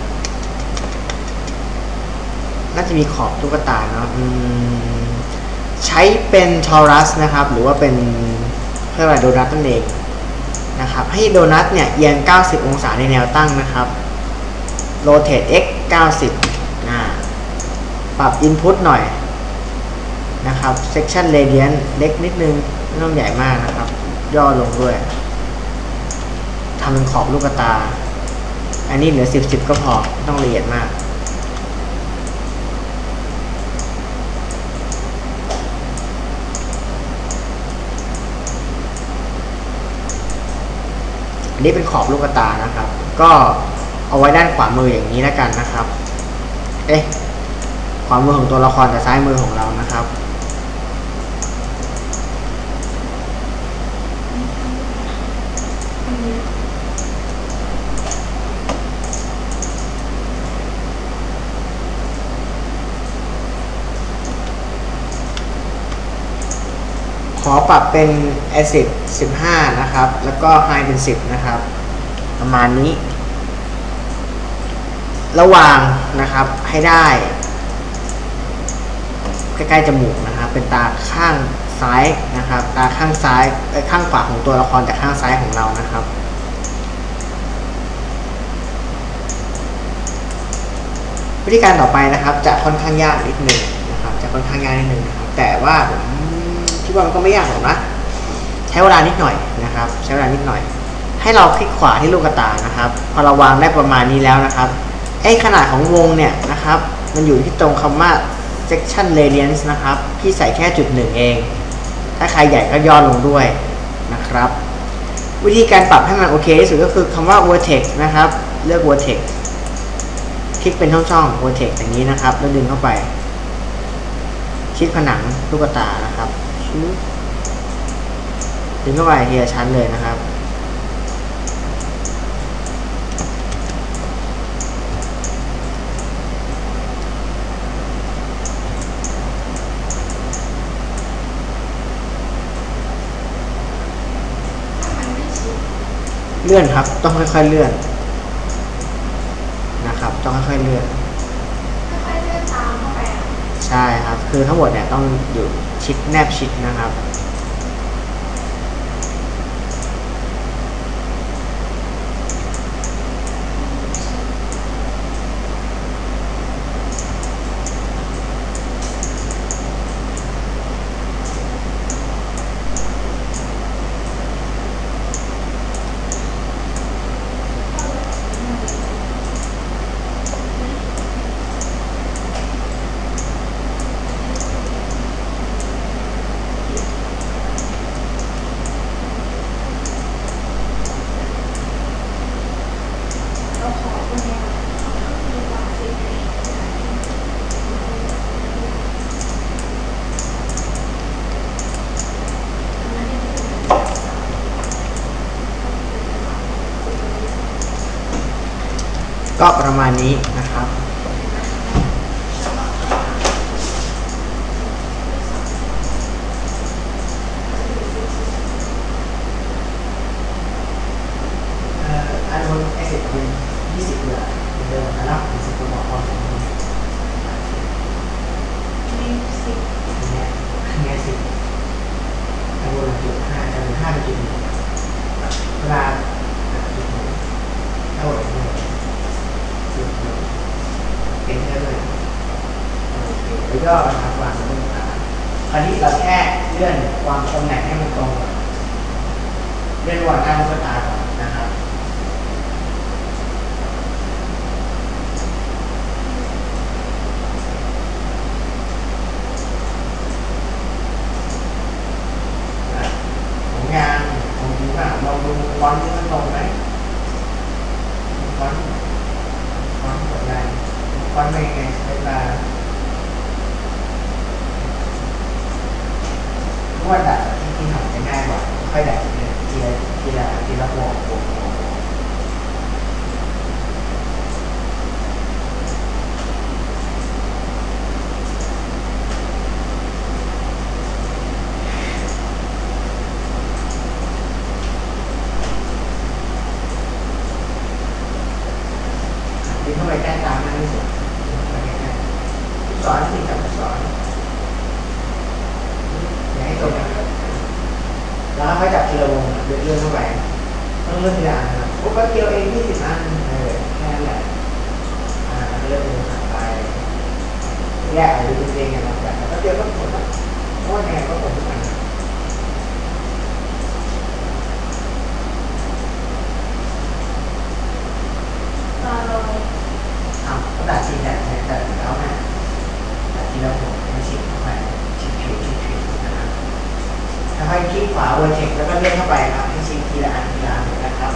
น่าจะมีขอบตุ๊กตาเนาะใช้เป็นทอรัสนะครับหรือว่าเป็นเรียกว่าโดนัทนั่นเองนะครับให้โดนัทเนี่ยเอียง90 องศาในแนวตั้งนะครับ rotate x 90ปรับ input หน่อยนะครับ section radius เล็กนิดนึงไม่ต้องใหญ่มากนะครับย่อลงด้วยทำเป็นขอบลูกตาอันนี้เหลือ10ก็พอไม่ต้องละเอียดมากอันนี้เป็นขอบลูกตานะครับก็เอาไว้ด้านขวามืออย่างนี้แล้วกันนะครับขวามือของตัวละครแต่ซ้ายมือของเรานะครับขอปรับเป็น acid 15 นะครับ แล้วก็ high เป็น 10 นะครับ ประมาณนี้ ระหว่างนะครับให้ได้ใกล้ๆจมูกนะครับเป็นตาข้างซ้ายนะครับตาข้างซ้ายข้างขวาของตัวละครแต่ข้างซ้ายของเรานะครับวิธีการต่อไปนะครับจะค่อนข้างยากนิดนึงนะครับจะค่อนข้างยากนิดนึงนะครับแต่ว่าผมคิดว่ามันก็ไม่ยากหรอกนะใช้เวลานิดหน่อยนะครับใช้เวลานิดหน่อยให้เราคลิกขวาที่ลูกตานะครับพอเราวางได้ประมาณนี้แล้วนะครับไอ้ขนาดของวงเนี่ยนะครับมันอยู่ที่ตรงคำว่า section radiance นะครับพี่ใส่แค่จุด 1เองถ้าใครใหญ่ก็ย่อลงด้วยนะครับวิธีการปรับให้มันโอเคที่สุดก็คือคำว่า vertex นะครับเลือก vertex คลิกเป็นช่องๆ vertex อย่างนี้นะครับแล้วดึงเข้าไปชิดผนังลูกตานะครับดึงเข้าไปทีละชั้นเลยนะครับเลื่อนครับต้องค่อยๆเลื่อนนะครับต้องค่อยๆเลื่อนค่อยๆเลื่อนตามเข้าไปใช่ครับคือทั้งหมดเนี่ยต้องอยู่ชิดแนบชิดนะครับก็ประมาณนี้นะครับอันบนไอเสร็จคือ20เลยเดิมนะครับ20ตัวบอกพอสมควรเนี่ย10อันบน5อันบน5เป็นจุด1เวลาจุด1เท่าไหร่เป็นแค่เลยแล้วก็นะครับวางบนตาคราวนี้เราแค่เลื่อนวางตำแหน่งให้มันตรงเลื่อนวางหน้าลูกตาก่อนนะครับของงานของจริงว่าลองดูฟอนต์ที่มันตรงไหมฟอนต์กดได้ฟอนต์ไม่ไงใช้เวลาเพราะว่าดัดที่ทำจะง่ายกว่าค่อยดัดทีละหัวดึงเข้าไปใกล้ตามมากที่สุดสอนสิครับสอนอย่าให้ตรงกันแล้วค่อยจับทีละวงเลื่อนเข้าไปต้องเลื่อนทีละอันนะครับโอ้ก็เกี่ยวเอง20 อันแค่นั้นแหละเลื่อนวงถัดไปแยกหรือดูเองอย่างไรแต่ก็เดียวก็ผลนะเพราะว่ายังไงก็ผลทุกอันก็ตัดสีแต่แล้วนะตัดทีละผมไม่ชิดเข้าไปชิดผิวนะครับถ้าให้คลิกขวาเวอร์เทคแล้วก็เลื่อนเข้าไปครับให้ชิดทีละอันนะครับ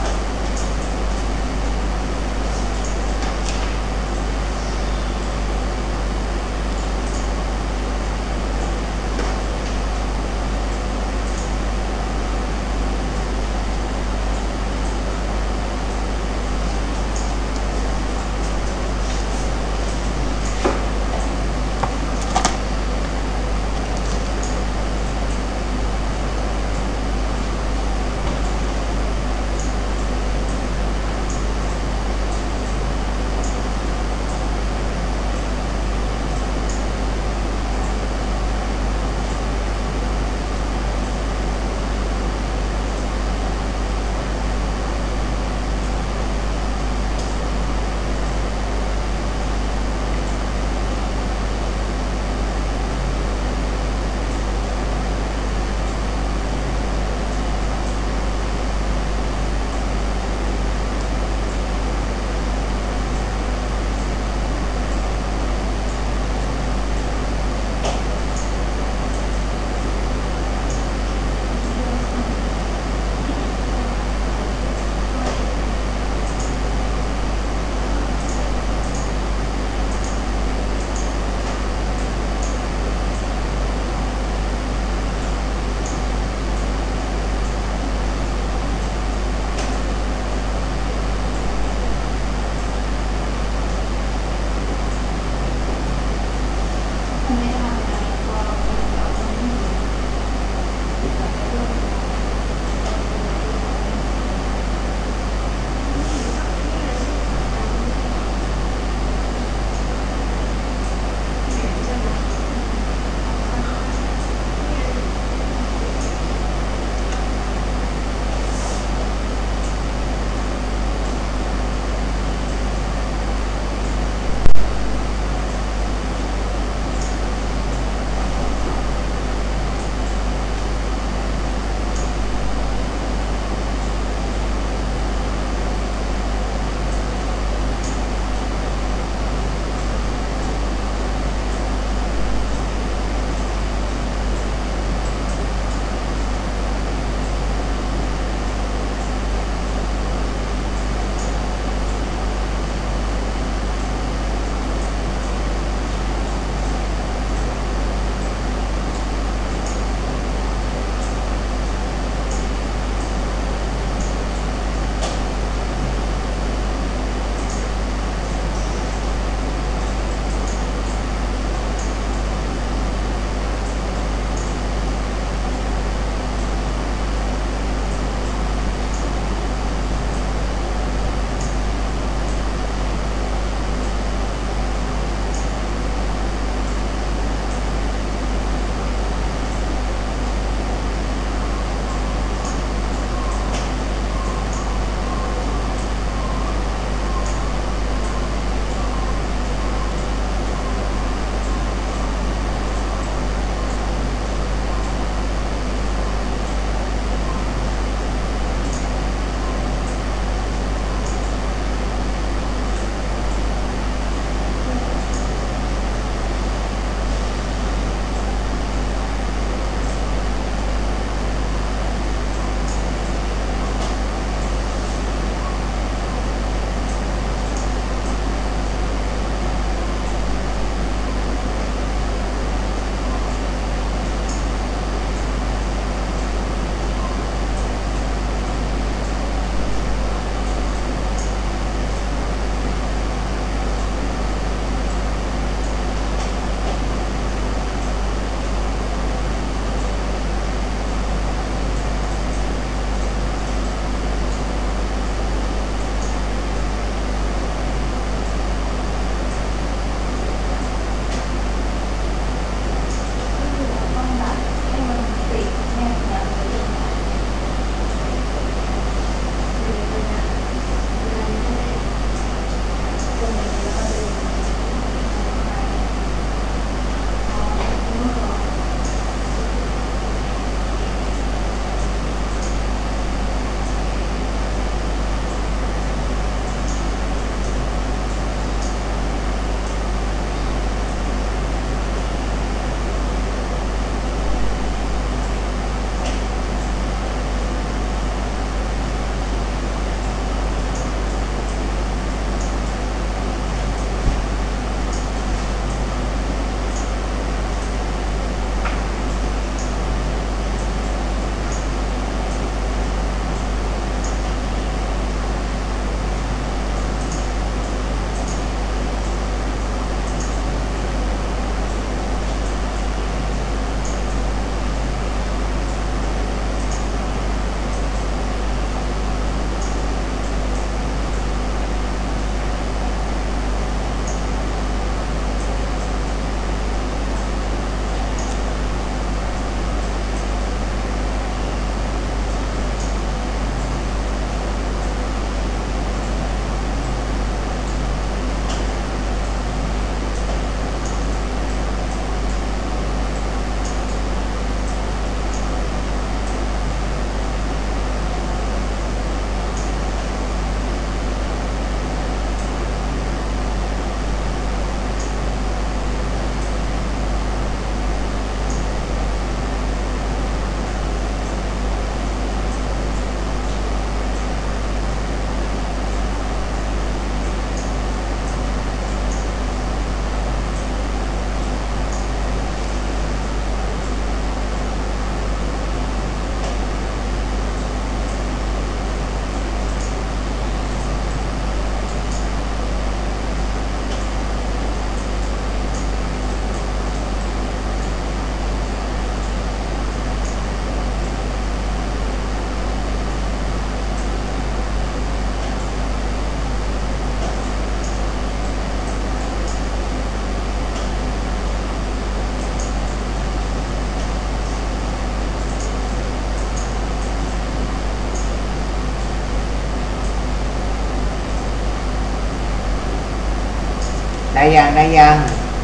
ได้ยัง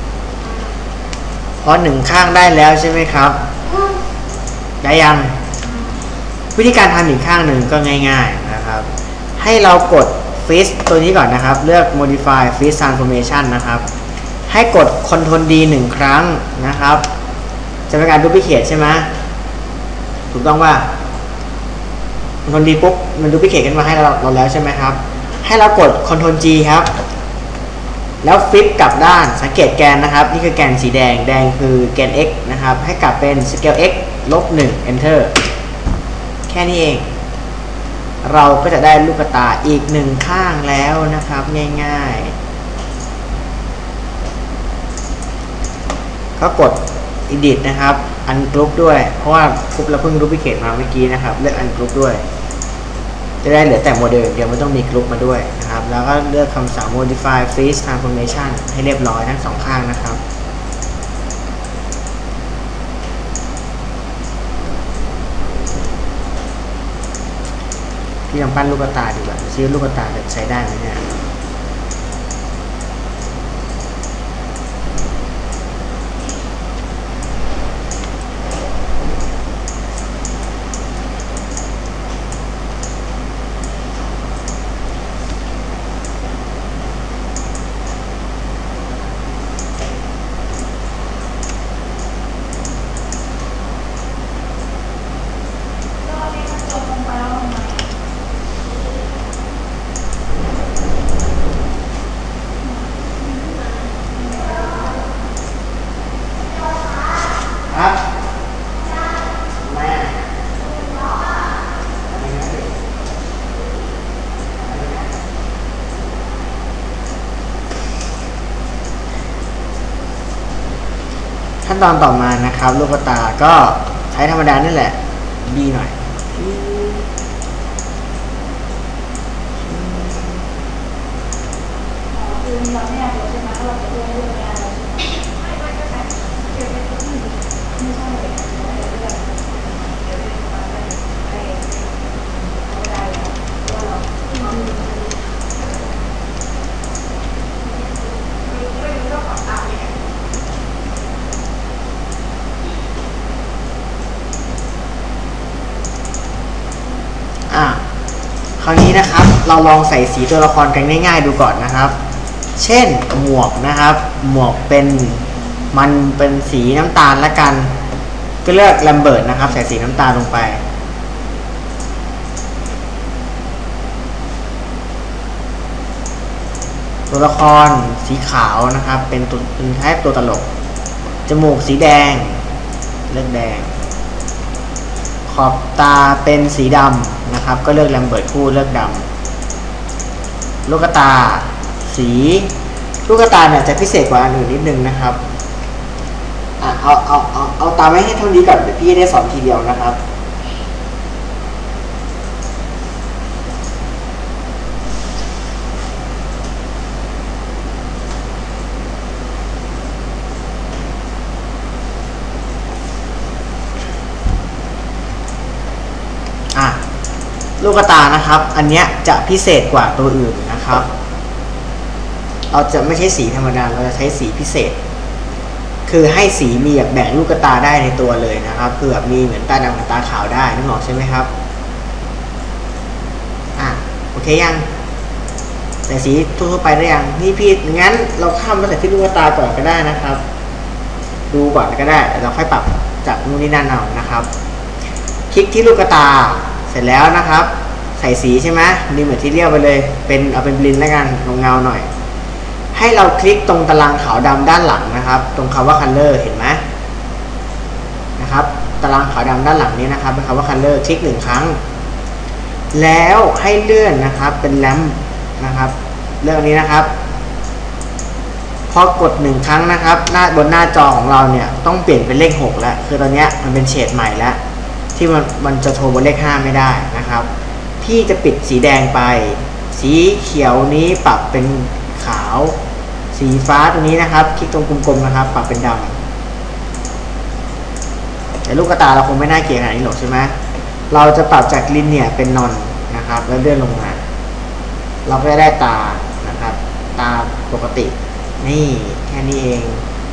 พอหนึ่งข้างได้แล้วใช่ไหมครับ ได้ยังวิธีการทำอีกข้างหนึ่งก็ง่ายๆนะครับให้เรากด Freeze ตัวนี้ก่อนนะครับเลือก Modify Freeze Transformation นะครับให้กด Ctrl D 1 ครั้งนะครับจะเป็นการ Duplicate ใช่ไหมถูกต้องว่า Ctrl D ปุ๊บมัน Duplicate กันมาให้เราแล้วใช่ไหมครับให้เรากด Ctrl G ครับแล้วฟลิปกลับด้านสังเกตแกนนะครับนี่คือแกนสีแดงคือแกน x นะครับให้กลับเป็น Scale x ลบ 1 Enter แค่นี้เองเราก็จะได้ลูกตาอีกหนึ่งข้างแล้วนะครับง่ายๆก็กด Edit นะครับ Ungroup ด้วยเพราะว่ากรุ๊ปเราเพิ่ง Duplicate มาเมื่อกี้นะครับเลือก Ungroup ด้วยจะได้เหลือแต่โมเดลเดียวไม่ต้องมีกรุ๊ปมาด้วยนะครับแล้วก็เลือกคำสั่ง Modify Freeze Transformation ให้เรียบร้อยทั้งสองข้างนะครับพี่ลองปั้นลูกตาดีกว่าซื้อลูกตาจะใช้ได้ไหมเนี่ยขั้นตอนต่อมานะครับลูกตาก็ใช้ธรรมดานี่แหละดีหน่อยคราวนี้นะครับเราลองใส่สีตัวละครกันง่ายๆดูก่อนนะครับเช่นหมวกนะครับหมวกมันเป็นสีน้ำตาลละกันก็เลือกแลมเบิร์ตนะครับใส่สีน้ำตาลลงไปตัวละครสีขาวนะครับเป็นตัวตลกจมูกสีแดงเลือกแดงขอบตาเป็นสีดำนะครับก็เลือกแลมเบิร์ตคู่เลือกดำลูกตาสีลูกตาเนี่ยจะพิเศษกว่าอันอื่นนิดนึงนะครับเอาตาไว้ให้เท่านี้ก่อนเดี๋ยวพี่ได้สอนทีเดียวนะครับลูกตานะครับอันเนี้ยจะพิเศษกว่าตัวอื่นนะครับเราจะไม่ใช้สีธรรมดาเราจะใช้สีพิเศษคือให้สีมีแบบแบ่งลูกตาได้ในตัวเลยนะครับคือแบบมีเหมือนตาดำกับตาขาวได้นึกออกใช่ไหมครับโอเคยังใส่สีทั่วไปได้ยังนี่พี่งั้นเราข้ามมาใส่ที่ลูกตาก่อนก็ได้นะครับดูก่อนก็ได้เราค่อยปรับจากนู่นนี่นั่นเอานะครับคลิกที่ลูกตาเสร็จแล้วนะครับใส่สีใช่ไหมนี่เหมือนที่เรียกไปเลยเอาเป็นบลินแล้วกันเงาหน่อยให้เราคลิกตรงตารางขาวดำด้านหลังนะครับตรงคำว่า color เห็นไหมนะครับตารางขาวดำด้านหลังนี้นะครับเป็นคำว่า color คลิก1 ครั้งแล้วให้เลื่อนนะครับเป็นแลมป์นะครับเรื่องนี้นะครับพอกด1 ครั้งนะครับบนหน้าจอของเราเนี่ยต้องเปลี่ยนเป็นเลข6แล้วคือตอนนี้มันเป็นเฉดใหม่แล้วที่มันจะโทรบนเลข5ไม่ได้นะครับพี่จะปิดสีแดงไปสีเขียวนี้ปรับเป็นขาวสีฟ้าตรงนี้นะครับคลิกตรงกลมๆนะครับปรับเป็นดำแต่ลูกตาเราคงไม่น่าเกลียดขนาดนี้หรอกใช่ไหมเราจะปรับจากลินเนี่ยเป็นนอนนะครับแล้วเลื่อนลงมาเราก็จะได้ตานะครับตาปกตินี่แค่นี้เอง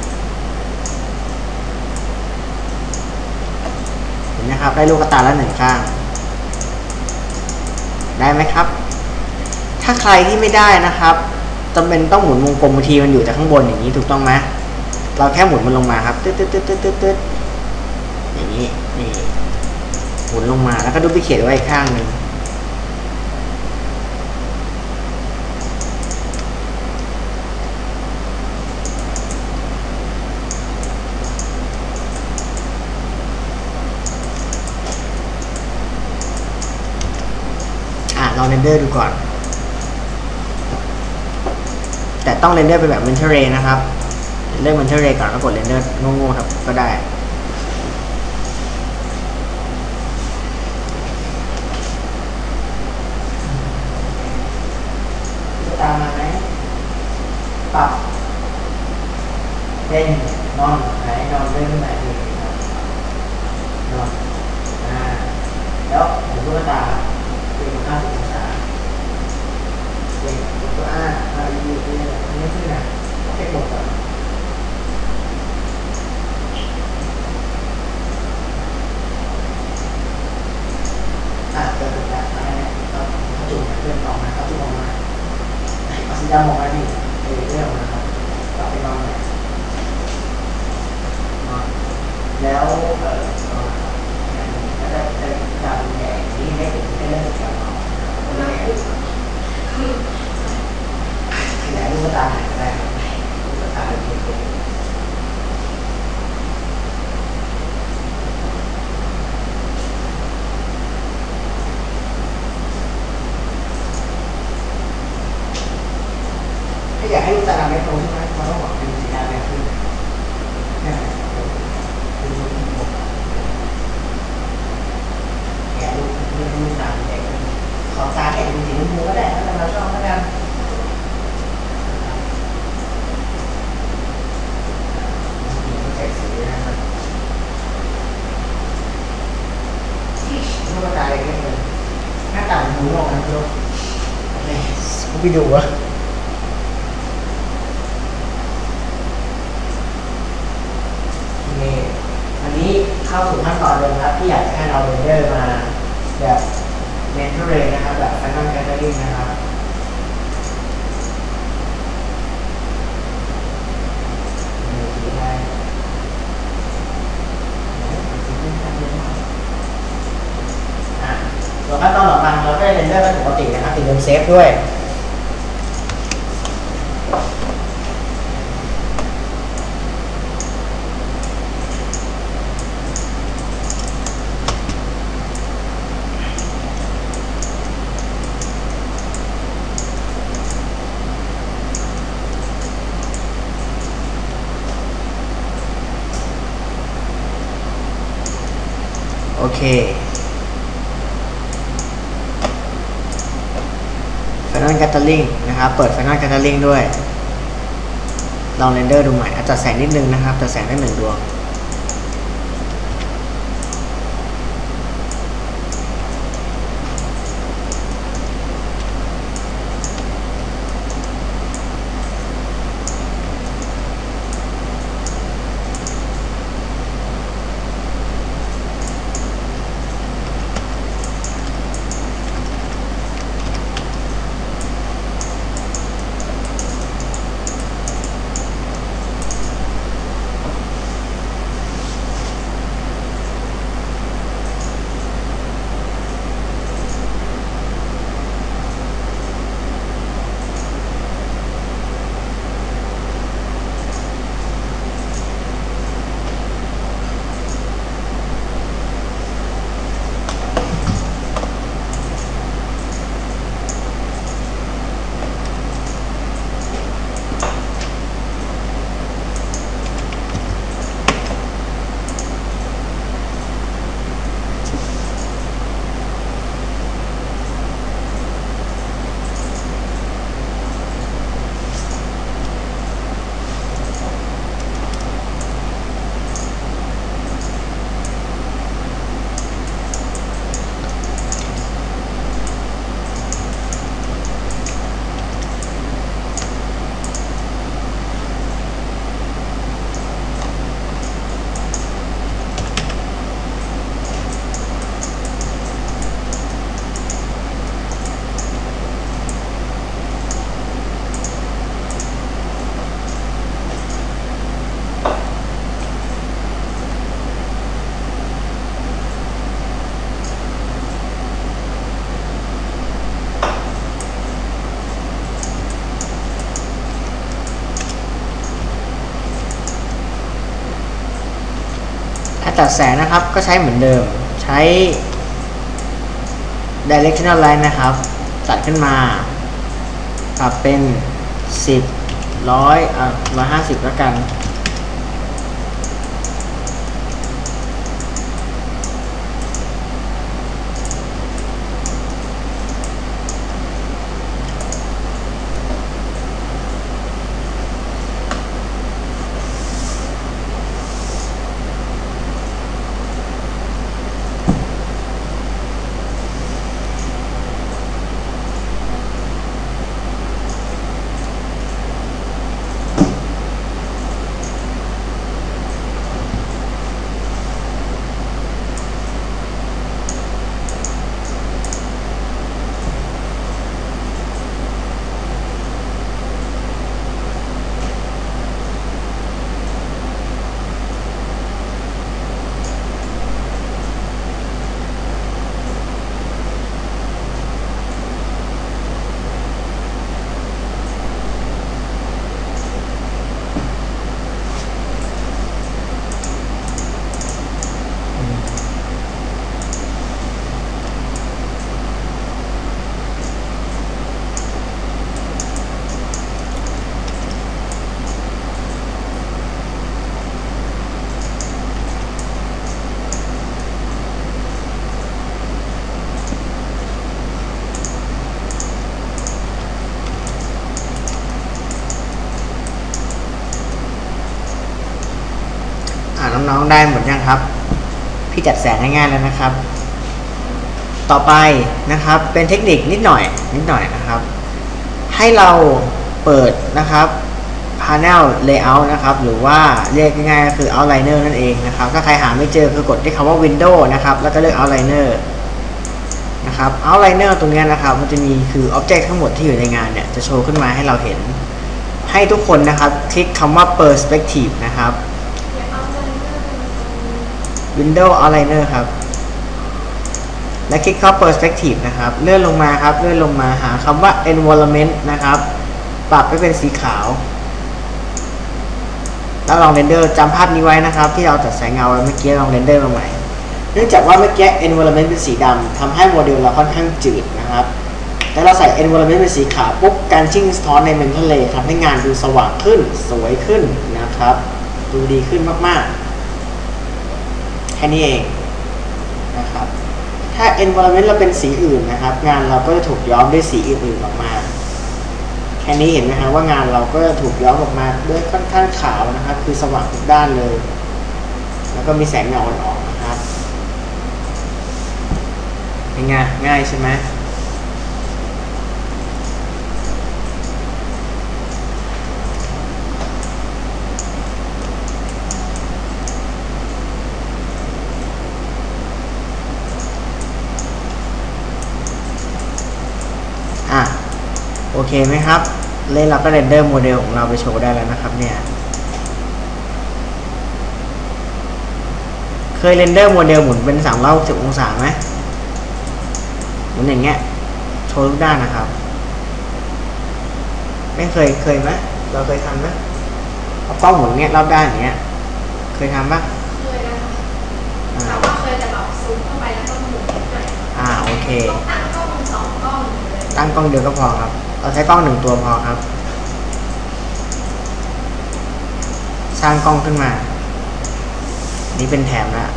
เห็นนะครับได้ลูกตาละหนึ่งข้างได้ไหมครับถ้าใครที่ไม่ได้นะครับจำเป็นต้องหมุนวงกลมบางทีมันอยู่จากข้างบนอย่างนี้ถูกต้องไหมเราแค่หมุนมันลงมาครับตึ๊ดตึ๊ดตึ๊ดตึ๊ดตึ๊ดตึ๊ดอย่างนี้นี่หมุนลงมาแล้วก็ดูพิเคทไว้อีกข้างหนึ่งลองเรนเดอร์ดูก่อนแต่ต้องเรนเดอร์เป็นแบบเมนเทอร์เรย์นะครับเลือกเมนเทอร์เรย์ก่อนแล้วกดเรนเดอร์โง่ๆครับก็ได้ตามมาไหมปรับเป็นนอนไหนนอนเล่นไหนดีครับนอนแล้วหมุนตุ๊กตาเป็น50 องศาเป็นตัวอยู่ที่นี่ไม่ขึ้นนะแค่กดก่อนเกิดจากอะไรเนี่ยเราจุ่มเพื่อนออกมาครับจุ่มออกมาเอาสีดำออกมาดิเรื่องนะครับกลับไปนอนเลยนอนแล้วจะจำแหน่งนี้ได้ถึงได้เรื่องการนอนที่ไหนลูกตาไหนก็ได้ลูกตาเป็นตัวถ้าอยากให้ลูกตาไม่ตรงใช่ไหมเราต้องบอกเป็นสีดำแบบขึ้นนี่เป็นลูกที่ผมแกะลูกตาแกะขอตาแกะเป็นสีชมพูก็ได้ถ้าเราชอบก็ได้ลูกตาเล็กๆเลยหน้าตาเหมือนหมูงอกนะลูกนี่ไปดูวะอันนี้เข้าสู่ขั้นตอนเลยครับที่อยากให้เราเรนเดอร์มาแบบเมนเทอร์เรย์นะครับแบบไฟนอลแกลเลอรี่นะครับส่วนขั้นตอนต่อไปเราก็เรนเดอร์กันปกตินะครับติดลงเซฟด้วยโอเค Final Gathering นะครับเปิด Final Gathering ด้วยลองเรนเดอร์ดูใหม่อาจจะแสงนิดนึงนะครับแต่แสงได้1 ดวงตัดแสงนะครับก็ใช้เหมือนเดิมใช้ directional line นะครับตัดขึ้นมาปรับเป็น10 150แล้วกันน้องๆได้หมดยังครับพี่จัดแสงง่ายๆแล้วนะครับต่อไปนะครับเป็นเทคนิคนิดหน่อยนะครับให้เราเปิดนะครับ panel layout นะครับหรือว่าเรียกง่ายๆก็คือ outliner นั่นเองนะครับถ้าใครหาไม่เจอคือกดที่คำว่า window นะครับแล้วก็เลือก outliner นะครับ outliner ตรงนี้นะครับมันจะมีคือ object ทั้งหมดที่อยู่ในงานเนี่ยจะโชว์ขึ้นมาให้เราเห็นให้ทุกคนนะครับคลิกคำว่า perspective นะครับWindow Outliner ครับและคลิกเข้า Perspective นะครับเลื่อนลงมาครับเลื่อนลงมาหาคำว่า Environment นะครับปรับให้เป็นสีขาวแล้วลองเรนเดอร์จำภาพนี้ไว้นะครับที่เราตัดแสงเงาไว้เมื่อกี้ลองเรนเดอร์มาใหม่เนื่องจากว่าเมื่อกี้ Environment เป็นสีดำทำให้โมเดลเราค่อนข้างจืดนะครับแต่เราใส่ Environment เป็นสีขาวปุ๊บการชิ่งสะท้อนในเมนเทเลทำให้งานดูสว่างขึ้นสวยขึ้นนะครับดูดีขึ้นมากๆแค่นี้เองนะครับถ้า environment เราเป็นสีอื่นนะครับงานเราก็จะถูกย้อมด้วยสีอื่นๆออกมาแค่นี้เห็นไหมครับว่างานเราก็จะถูกย้อมออกมาด้วยค่อนข้างขาวนะครับคือสว่างทุกด้านเลยแล้วก็มีแสงเงาอ่อนๆนะครับเป็นไงง่ายใช่ไหมโอเคไหมครับเล่นเราก็เรนเดอร์โมเดลของเราไปโชว์ได้แล้วนะครับเนี่ยเคยเรนเดอร์โมเดลหมุนเป็น360องศาไหมหมุนอย่างเงี้ยโชว์ทุกด้านนะครับไม่เคยไหมเราเคยทำไหมเอากล้องหมุนเงี้ยรอบด้านอย่างเงี้ยเคยทำปะเคยนะคะแต่ว่าเคยแต่แบบซูมเข้าไปแล้วก็หมุนหน่อยโอเคตั้งกล้อง2 กล้องตั้งกล้องเดียวก็พอครับเราใช้กล้อง1 ตัวพอครับสร้างกล้องขึ้นมานี่เป็นแถมแล้ว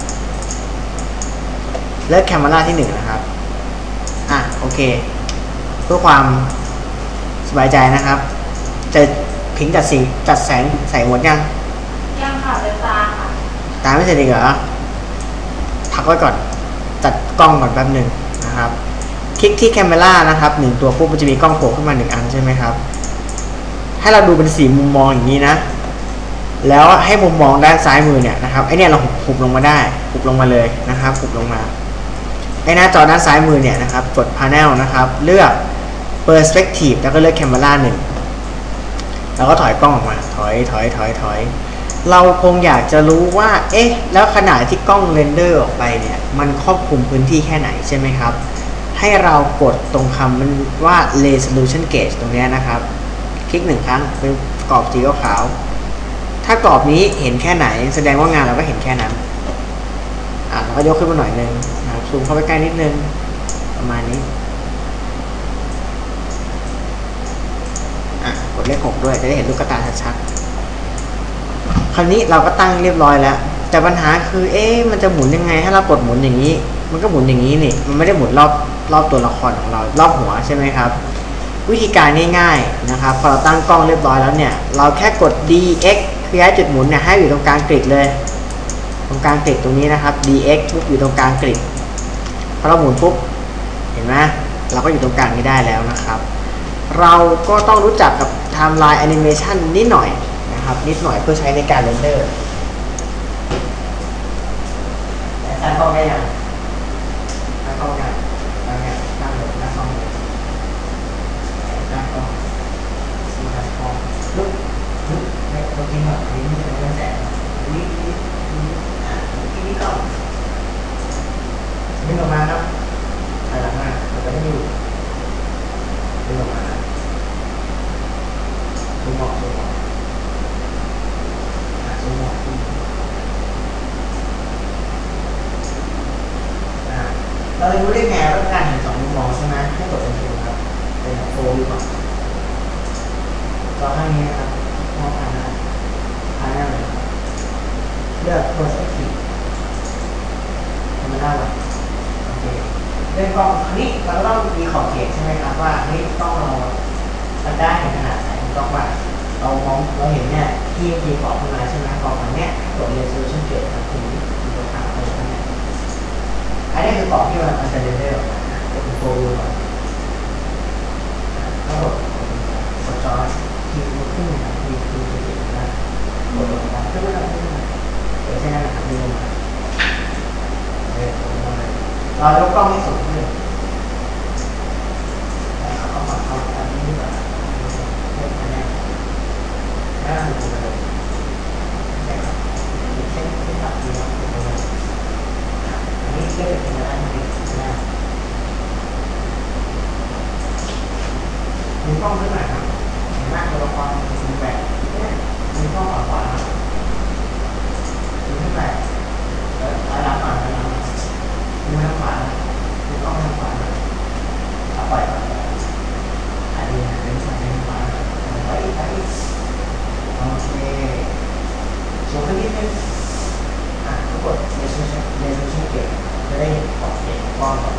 เลือกแคมเมราที่1นะครับโอเคเพื่อความสบายใจนะครับจะพิงจัดแสงใส่หมดยังค่ะเป็นตาค่ะตาไม่เสร็จอีกเหรอพักไว้ก่อนจัดกล้องก่อนแป๊บหนึ่งนะครับคลิกที่แคมเมรานะครับ1 ตัวปุ๊บมันจะมีกล้องโผล่ขึ้นมา1 อันใช่ไหมครับให้เราดูเป็น4 มุมมองอย่างนี้นะแล้วให้มุมมองด้านซ้ายมือเนี่ยนะครับไอเนี่ยเราหุบลงมาได้หุบลงมาเลยนะครับหุบลงมาไอหน้าจอด้านซ้ายมือเนี่ยนะครับกด panel นะครับเลือก perspective แล้วก็เลือก camera 1แล้วก็ถอยกล้องออกมาถอยเราคงอยากจะรู้ว่าแล้วขนาดที่กล้องเรนเดอร์ออกไปเนี่ยมันครอบคลุมพื้นที่แค่ไหนใช่ไหมครับให้เรากดตรงคำมันว่า resolution gauge ตรงนี้นะครับคลิก1 ครั้งเป็นกรอบสีขาวถ้ากรอบนี้เห็นแค่ไหนแสดงว่างานเราก็เห็นแค่นั้นเราก็ยกขึ้นมาหน่อยนึงนะครับซูมเข้าไปใกล้นิดนึงประมาณนี้กดเลข 6ด้วยจะได้เห็นลูกตาชัดๆคราวนี้เราก็ตั้งเรียบร้อยแล้วแต่ปัญหาคือมันจะหมุนยังไงถ้าเรากดหมุนอย่างนี้มันก็หมุนอย่างนี้นี่มันไม่ได้หมุนรอบตัวละครของเรารอบหัวใช่ไหมครับวิธีการง่ายๆนะครับพอเราตั้งกล้องเรียบร้อยแล้วเนี่ยเราแค่กด dx คือย้ายจุดหมุนเนี่ยให้อยู่ตรงกลางกริดเลยตรงกลางกริดตรงนี้นะครับ dx ปุ๊บอยู่ตรงกลางกริดพอเราหมุนปุ๊บเห็นไหมเราก็อยู่ตรงกลางนี้ได้แล้วนะครับเราก็ต้องรู้จักกับ timeline animation นิดหน่อยนะครับนิดหน่อยเพื่อใช้ในการเรนเดอร์ตั้งกล้องได้ยังตั้งกล้องได้ตั้งเลยตั้งกล้องเลยตั้งกล้องตั้งกล้องลุกไม่ต้องกินหรอกนี่มันจะเป็นแสงนี่นี่ก่อนดึงออกมาครับไปหลังมาเราจะไม่อยู่ดึงออกมาซูมออกเราจะรู้ได้ไงว่าการเห็น2 มุมมองใช่ไหมให้กดเป็นตัวครับเป็นโฟล์ดีกว่าก็ข้างนี้นะครับมองผ่านหน้าเลยเลือก perspective ทำไมได้หรอโอเคเรื่องกล้องนี้เราก็ต้องมีขอบเขตใช่ไหมครับว่ากล้องเราได้เห็นขนาดไหนกล้องว่าเราเห็นเนี่ยที่กรอบขึ้นมาใช่ไหมกรอบแบบเนี้ยกด resolution gauge ครับถึงตัวขาวไปตรงนี้อันนี้คือกรอบที่มันจะเรนเดอร์ออกมาเป็นโฟล์ก่อนแล้วกดจอยทีมขึ้นนะครับทีนะกดลงมาขึ้นมาเดี๋ยวใช้งานนะครับดึงมาเรายกกล้องให้สูงขึ้นเอาฝั่งเขาอันนี้ดีกว่าอันนี้หน้าดูเลยใช่ครับเช่นตัดดีนะอันนี้เชื่อมเป็นอะไรนี่นะมีกล้องขึ้นมาครับเห็นหน้าตัวละครมีแบบมีกล้องขวามีขึ้นแบบแล้วซ้ายหลังขวาซ้ายหลังมีทางขวามีกล้องทางขวาเอาปล่อยก่อนอันนี้นะเป็นฝั่งทางขวาไปโอเคสูงขึ้นนิดนึงก็กด resolution gauge จะได้เห็นขอบเขตของกล้องก่อน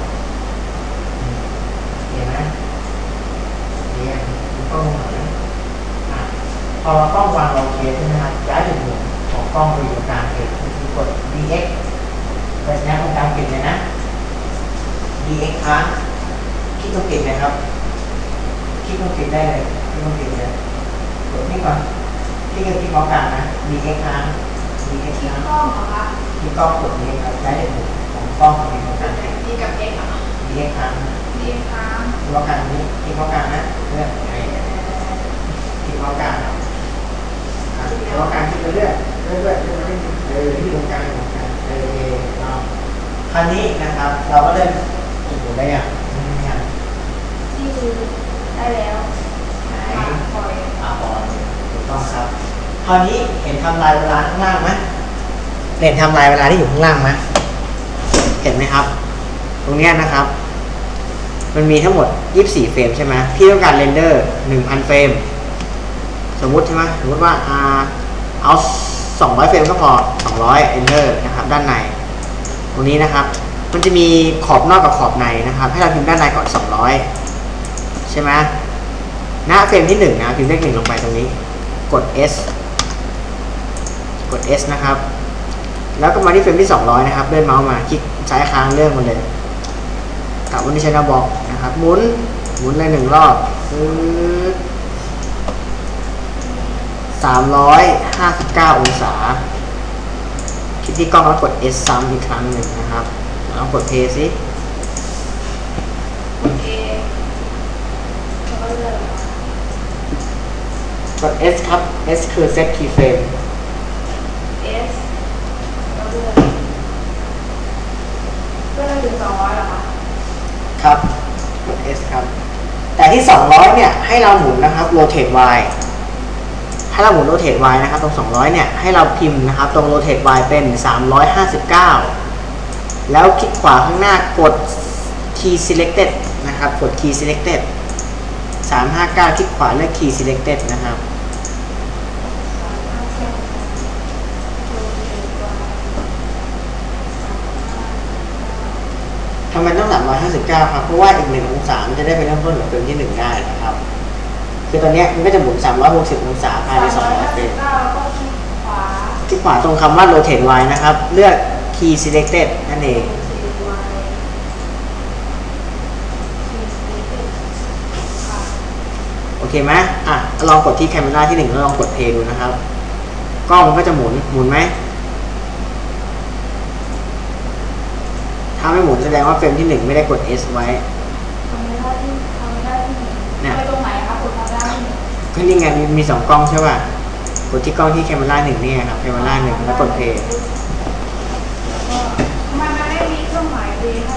เห็นไหมเนี่ยมีกล้องหน่อยพอกล้องวางโอเคใช่ไหมครับย้ายจุดหมุนของกล้องไปอยู่ตรงกลางเกจคือกด dx ไปใช้ตรงกลางเกจเลยนะ dx ค้างคลิกตรงเกจเลยครับคลิกตรงเกจได้เลยคลิกตรงเกจเลยกดนี่ก่อนคลิกเมาส์กลางนะ dx ค้าง dx ค้างกล้องเหรอคะคลิกกล้องกดนี้ครับย้ายจุดหมุนของกล้องไปตรงกลางเกจดีกับ x เหรอ dx ค้าง dx ค้างคลิกเมาส์กลางนี้คลิกเมาส์กลางนะเลือกคลิกเมาส์กลางเราการคิดเรื่อยๆที่ตรงกลางเราคราวนี้นะครับเราก็เริ่มจุดหมุนได้ยังที่ดูได้แล้วปล่อยถูกต้องครับคราวนี้เห็นไทม์ไลน์เวลาข้างล่างไหมเห็นไทม์ไลน์เวลาที่อยู่ข้างล่างไหมเห็นไหมครับตรงนี้นะครับมันมีทั้งหมด24 เฟรมใช่ไหมพี่ต้องการเรนเดอร์ 1,000 เฟรมสมมุติใช่ไหมสมมติว่าเอา200 เฟรมก็พอ200 enter นะครับด้านในตรงนี้นะครับมันจะมีขอบนอกกับขอบในนะครับให้เราพิมพ์ด้านในก่อน200ใช่ไหมหน้าเฟรมที่1นะพิมพ์เลข1ลงไปตรงนี้กด S นะครับแล้วก็มาที่เฟรมที่200นะครับเลื่อนเมาส์มาคลิกซ้ายค้างเลื่อนมาเลยกลับมาที่Channel Boxนะครับหมุนเลย1 รอบ359 องศาคลิกที่กล้องแล้วกด S ซ้ำอีกครั้งหนึ่งนะครับแล้วกด Play สิกด A แล้วก็เลือกกด S ครับ S คือ Set Keyframe S แล้วเลือกก็ได้ถึง200แล้วค่ะครับกด S ครับแต่ที่200เนี่ยให้เราหมุนนะครับ Rotate Yให้เราหมุน rotate y นะครับตรง200เนี่ยให้เราพิมพ์นะครับตรง rotate y เป็น359 แล้วคลิกขวาข้างหน้ากด key selected นะครับกด key selected 359คลิกขวาเลือก key selected นะครับทำไมต้อง359ครับเพราะว่าอีก1องศามันจะได้ไปเริ่มต้นกับเฟรมที่1ได้นะครับคือตอนนี้มันก็จะหมุน360องศาภายใน200เฟรมคลิกขวาตรงคำว่า rotate y นะครับเลือก key selected นั่นเองโอเคไหมลองกดที่แคมเมราที่1แล้วลองกด play ดูนะครับกล้องมันก็จะหมุนไหมถ้าไม่หมุนแสดงว่าเฟรมที่1ไม่ได้กด S ไว้ทำไม่ได้ที่เนี่ยตรงไหนครับกดทำได้ก็นี่ไงมี2กล้องใช่ป่ะกดที่กล้องที่แคมเมรา1นี่ครับแคมเมรา1แล้วกด play ทำไมมันไม่มีเครื่องหมายดีให้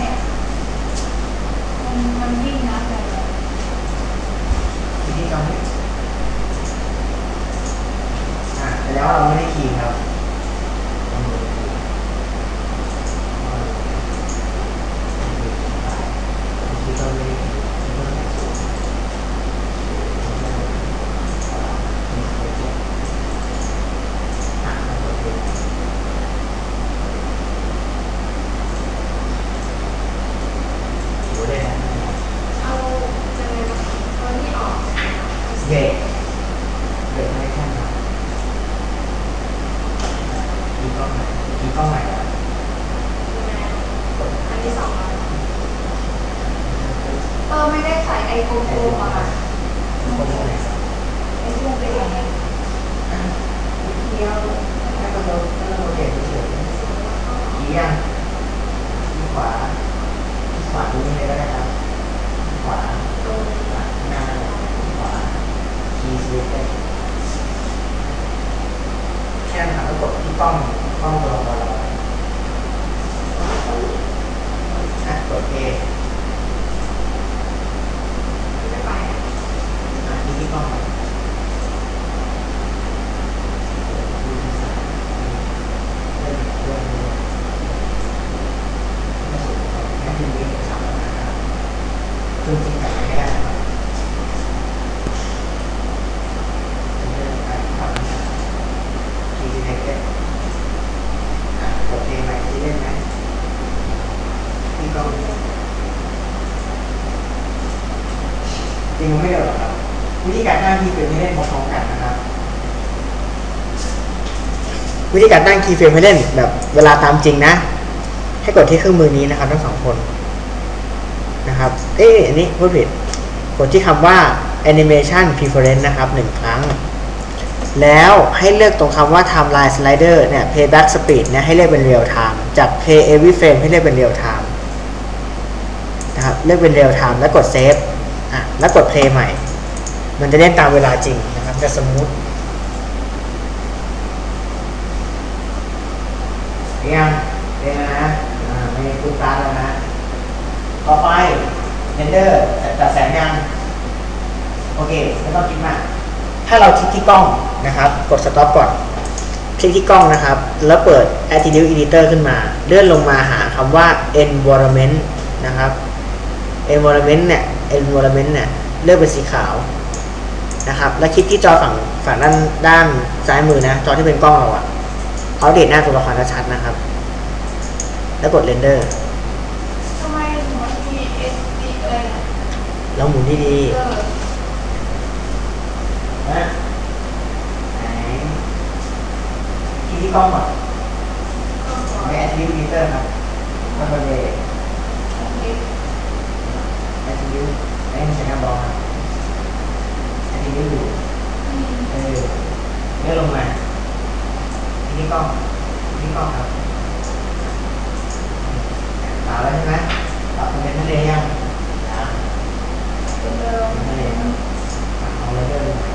มันวิ่งนะแต่ที่กล้องนี้แต่แล้วเราไม่ได้คีย์ครับเบรกไม่ใช่ครับกีกล้องใหม่อันที่2ไม่ได้ใส่ไอโฟนโฟมอะค่ะไอโฟนเป็นยังไงเดียวแล้วก็เราเด็กเฉยๆกียังที่ขวาตรงนี้เลยก็ได้ครับขวาตรงหน้าขวาคีย์สวิตช์ได้แค่นั้นแล้วกดที่กล้องตัวเรากด A ไม่ไปที่กล้องจริงๆกลับไม่ได้ครับทีเล็กๆกดเพลงใหม่ที่เล่นไหมที่ก็จริงไม่เร็วหรอกครับวิธีการตั้งคีย์เฟรมให้เล่นพร้อมๆกันนะครับวิธีการตั้งคีย์เฟรมให้เล่นแบบเวลาตามจริงนะให้กดที่เครื่องมือนี้นะครับทั้ง2คนนะครับอันนี้พูดผิดกดที่คำว่า animation preference นะครับ1ครั้งแล้วให้เลือกตรงคำว่า timeline slider เนี่ย playback speed เนี่ยให้เลือกเป็น real time จาก play every frame ให้เลือกเป็น real time นะครับเลือกเป็น real time แล้วกด save แล้วกด play ใหม่มันจะเล่นตามเวลาจริงนะครับจะสมูทยังเล่นนะไม่พูดตาแล้วนะต่อไปเรนเดอร์จัดแสงยังโอเคไม่ต้องคิดมากถ้าเราคลิกที่กล้องนะครับกด stop ก่อนคลิกที่กล้องนะครับแล้วเปิด attribute editor ขึ้นมาเลื่อนลงมาหาคำว่า environment นะครับ environment เนี่ยเลือกเป็นสีขาวนะครับแล้วคลิกที่จอฝั่งด้านซ้ายมือนะจอที่เป็นกล้องเราเอาเดทหน้าตัวละครชัดๆนะครับแล้วกด render ทำไมมันมี SD อะไรนะแล้วหมุนดีๆนะไหนที่กล้องก่อนใน attribute editor ครับแล้วก็เลย attribute ไม่ใช่การบอกครับ attribute อยู่เลื่อนลงมาที่กล้องครับตาแล้วใช่ไหมตาเป็นทะเลยังเป็นทะเลครับเอาเลยเลื่อนลงมา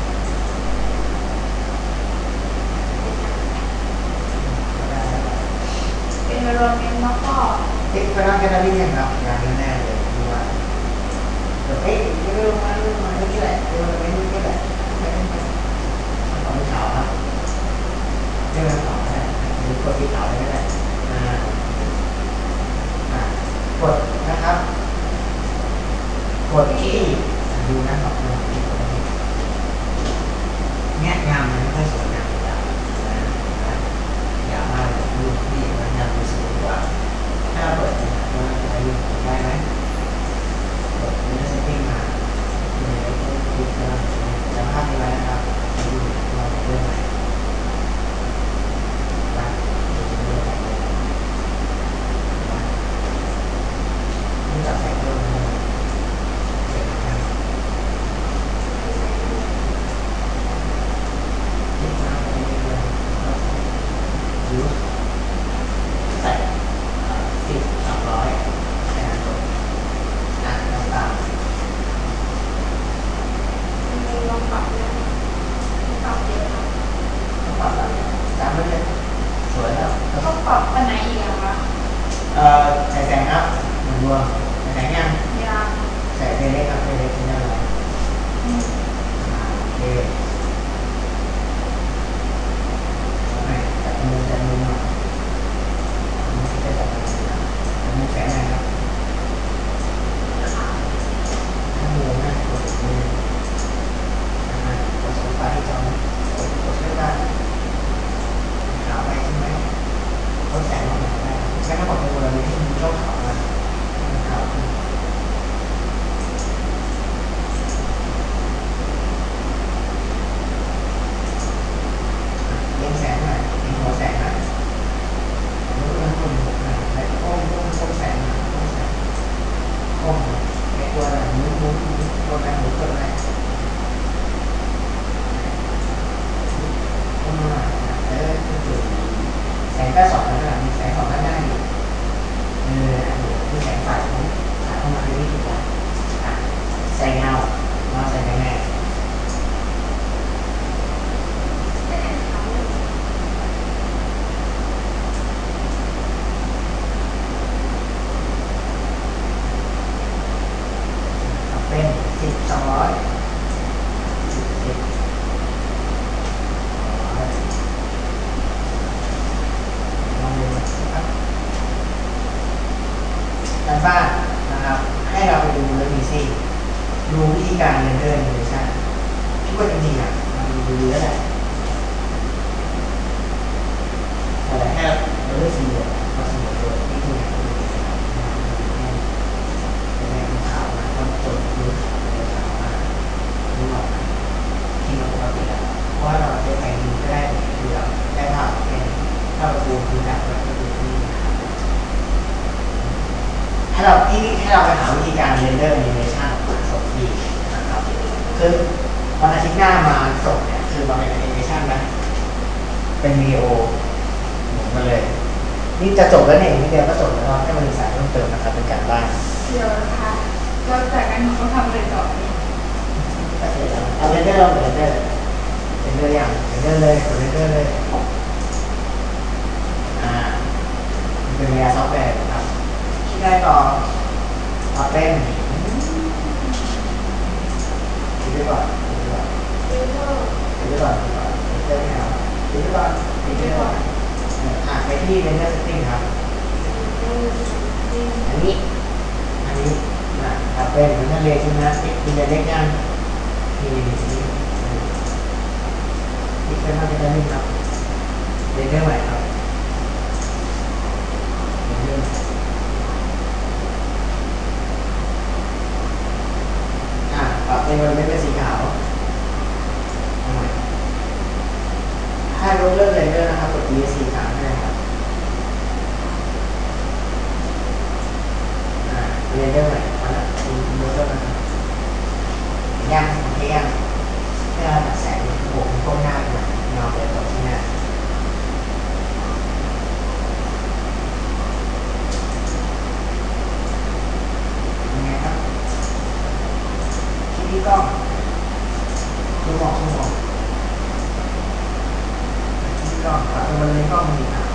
เป็นรวมเป็นแล้วก็ติ๊กไปนั่งกันได้ยังครับอย่างแน่เลยดูว่าเลื่อนลงมานี่แหละเลื่อนลงมานี่แหละตอนเช้าครับเลื่อนต่อได้ดูกดที่เสาได้ไหมกดนะครับกดที่ดูนะครับเนี่ยงามมันไม่ค่อยสวยงามเลยอย่ามาดูที่มันงามดูสวยกว่าถ้าเปิดมันจะได้ไหมกดเนื้อเซตติ้งมาดูจะภาพนี้ไว้นะครับดูเราเรื่องไหนนี่จะใส่เพิ่มนะเสร็จแล้วนี่มาตรงนี้เลยยูใส่10 200แค่นั้นจบต่างลองปรับเลยปรับเยอะนะต้องปรับแล้วจำไว้เลยสวยแล้วต้องปรับอันไหนอีกอะคะใส่แสงครับเหมือนรวมใส่แสงยังยางใส่เทเล็กครับเทเล็กเป็นอะไรโอเคจับมือหน่อยมือจะจับมือแสงนะครับถ้ามือนะกดมือกดสปาที่จอกดช่วยได้ขาวไปใช่ไหมลดแสงลงมาได้ใช้ทั้งหมดในบริเวณที่มีโรคขาวมาขาวขึ้นเล็งแสงหน่อยเล็งหัวแสงหน่อยแล้วก็คนหกหน่อยแล้วโค้งแสงหน่อยโค้งแสงโค้งในตัวหน่อยมุ้งตัวแรงหมุนตัวแรงโค้งหน่อยแล้วก็คือแสงก็สองแล้วนะมีแสงสองด้านหน้าอยู่คือแสงไฟของสายเข้ามาในนี้ถูกไหมใส่เงามาใส่แง่เป็น10 200ลองดูนะครับการบ้านนะครับให้เราไปดูเรื่องนี้สิดูวิธีการเรนเดอร์แอนิเมชันคิดว่าจริงๆอ่ะมันดูดีแล้วแหละแต่แค่เราเลือกสีเหลืองมาสำรวจตัวที่ตัวอย่างเป็นแรงขาวนะต้องจดดูขาวมาดูออกมาที่มันปกติแล้วเพราะว่าเราจะไปดูก็ได้ดูแล้วได้ภาพแค่ถ้าเราดูคือแบบเราก็ดูที่ให้เราไปหาวิธีการเรนเดอร์แอนิเมชันออกมาสดดีนะครับคือวันอาทิตย์หน้ามาสดเนี่ยคือมาเป็นแอนิเมชันนะเป็นวิดีโอหมุนมาเลยนี่จะจบแล้วเนี่ยนี่เดียวก็จบแล้วให้มันใส่เพิ่มเติมนะครับเป็นการบ้านเดี๋ยวนะคะก็จากนั้นหนูต้องทำเลยต่อนี้ก็เสร็จแล้วเอาเรนเดอร์เราเรนเดอร์อย่างเรนเดอร์เลยกดเรนเดอร์เลยมันเป็นยาซอฟต์แวร์ครับที่ได้ต่อเอาเป็นคิดไปก่อนเดี๋ยวก็คิดไปก่อนเรนเดอร์ไม่เอาคิดไปก่อนไปที่เรนเดอร์เซตติ้งครับอันนี้นะครับเป็นเหมือนทะเลใช่ไหมเป็นเล็กยังนี่เป็นมาเป็นนี่ครับเรนเดอร์ใหม่ครับเรนเดอร์ปรับเป็นเป็นสีขาวถ้ายกเลิกเรนเดอร์นะครับกด E สีขาวได้ครับเรนเดอร์ใหม่มาแล้วดูเริ่มนะครับยังโอเคยังให้เราตัดแสงโบกก้มหน้าไปหน่อยเงาไปตกที่หน้ายังไงครับที่กล้องดูมองที่กล้องครับมันเลยกล้องมีขาว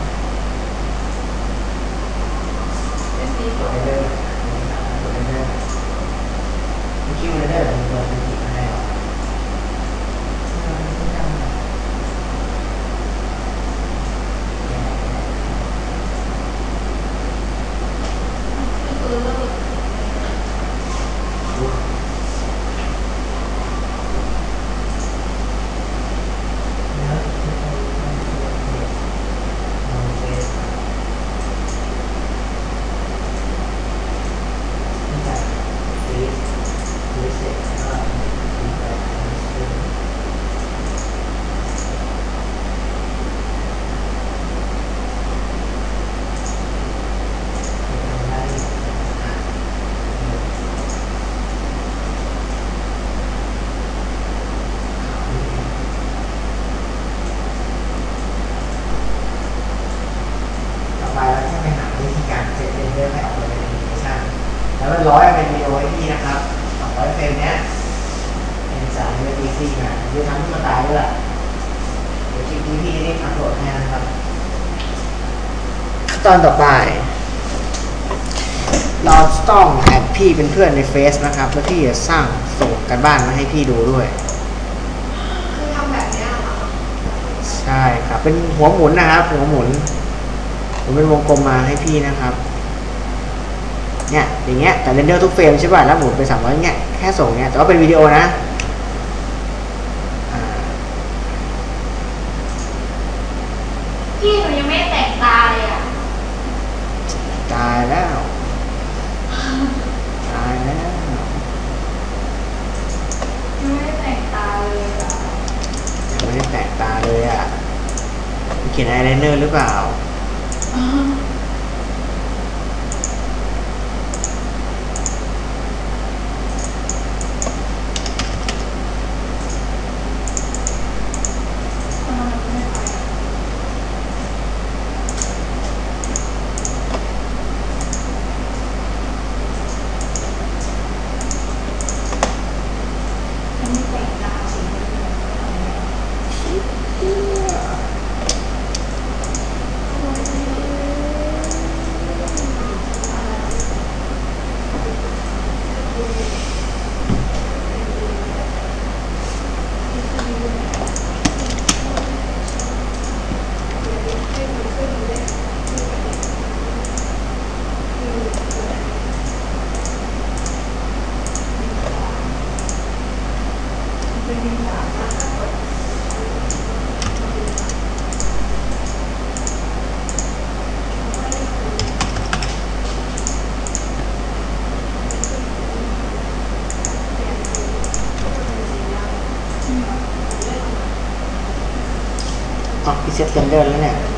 เป็นสีกดเรนเดอร์เมื่อกี้เรนเดอร์มีตัวเป็นสีแดงแล้วมันร้อยเป็นวิดีโอให้พี่นะครับ200 เฟรมเนี้ยเป็นสาย USB-C มาดูทำให้มันตายด้วยล่ะเดี๋ยวคลิปนี้พี่จะได้อัปโหลดให้นะครับตอนต่อไปเราต้องแอดพี่เป็นเพื่อนในเฟซนะครับแล้วพี่จะสร้างส่งกันบ้านมาให้พี่ดูด้วยคือทำแบบเนี้ยเหรอใช่ครับเป็นหัวหมุนนะครับหัวหมุนผมเป็นวงกลมมาให้พี่นะครับเนี่ยอย่างเงี้ยแต่เรนเดอร์ทุกเฟรมใช่ป่ะแล้วหมุนไป300เงี้ยแค่ส่งเงี้ยแต่ว่าเป็นวิดีโอนะพี่หนูยังไม่ได้แต่งตาเลยอ่ะตายแล้วตายแล้วยังไม่ได้แต่งตาเลยอ่ะยังไม่ได้แตกตาเลยอ่ะเขียนไอไลเนอร์หรือเปล่าอ๋อพี่เซตเรนเดอร์แล้วเนี่ย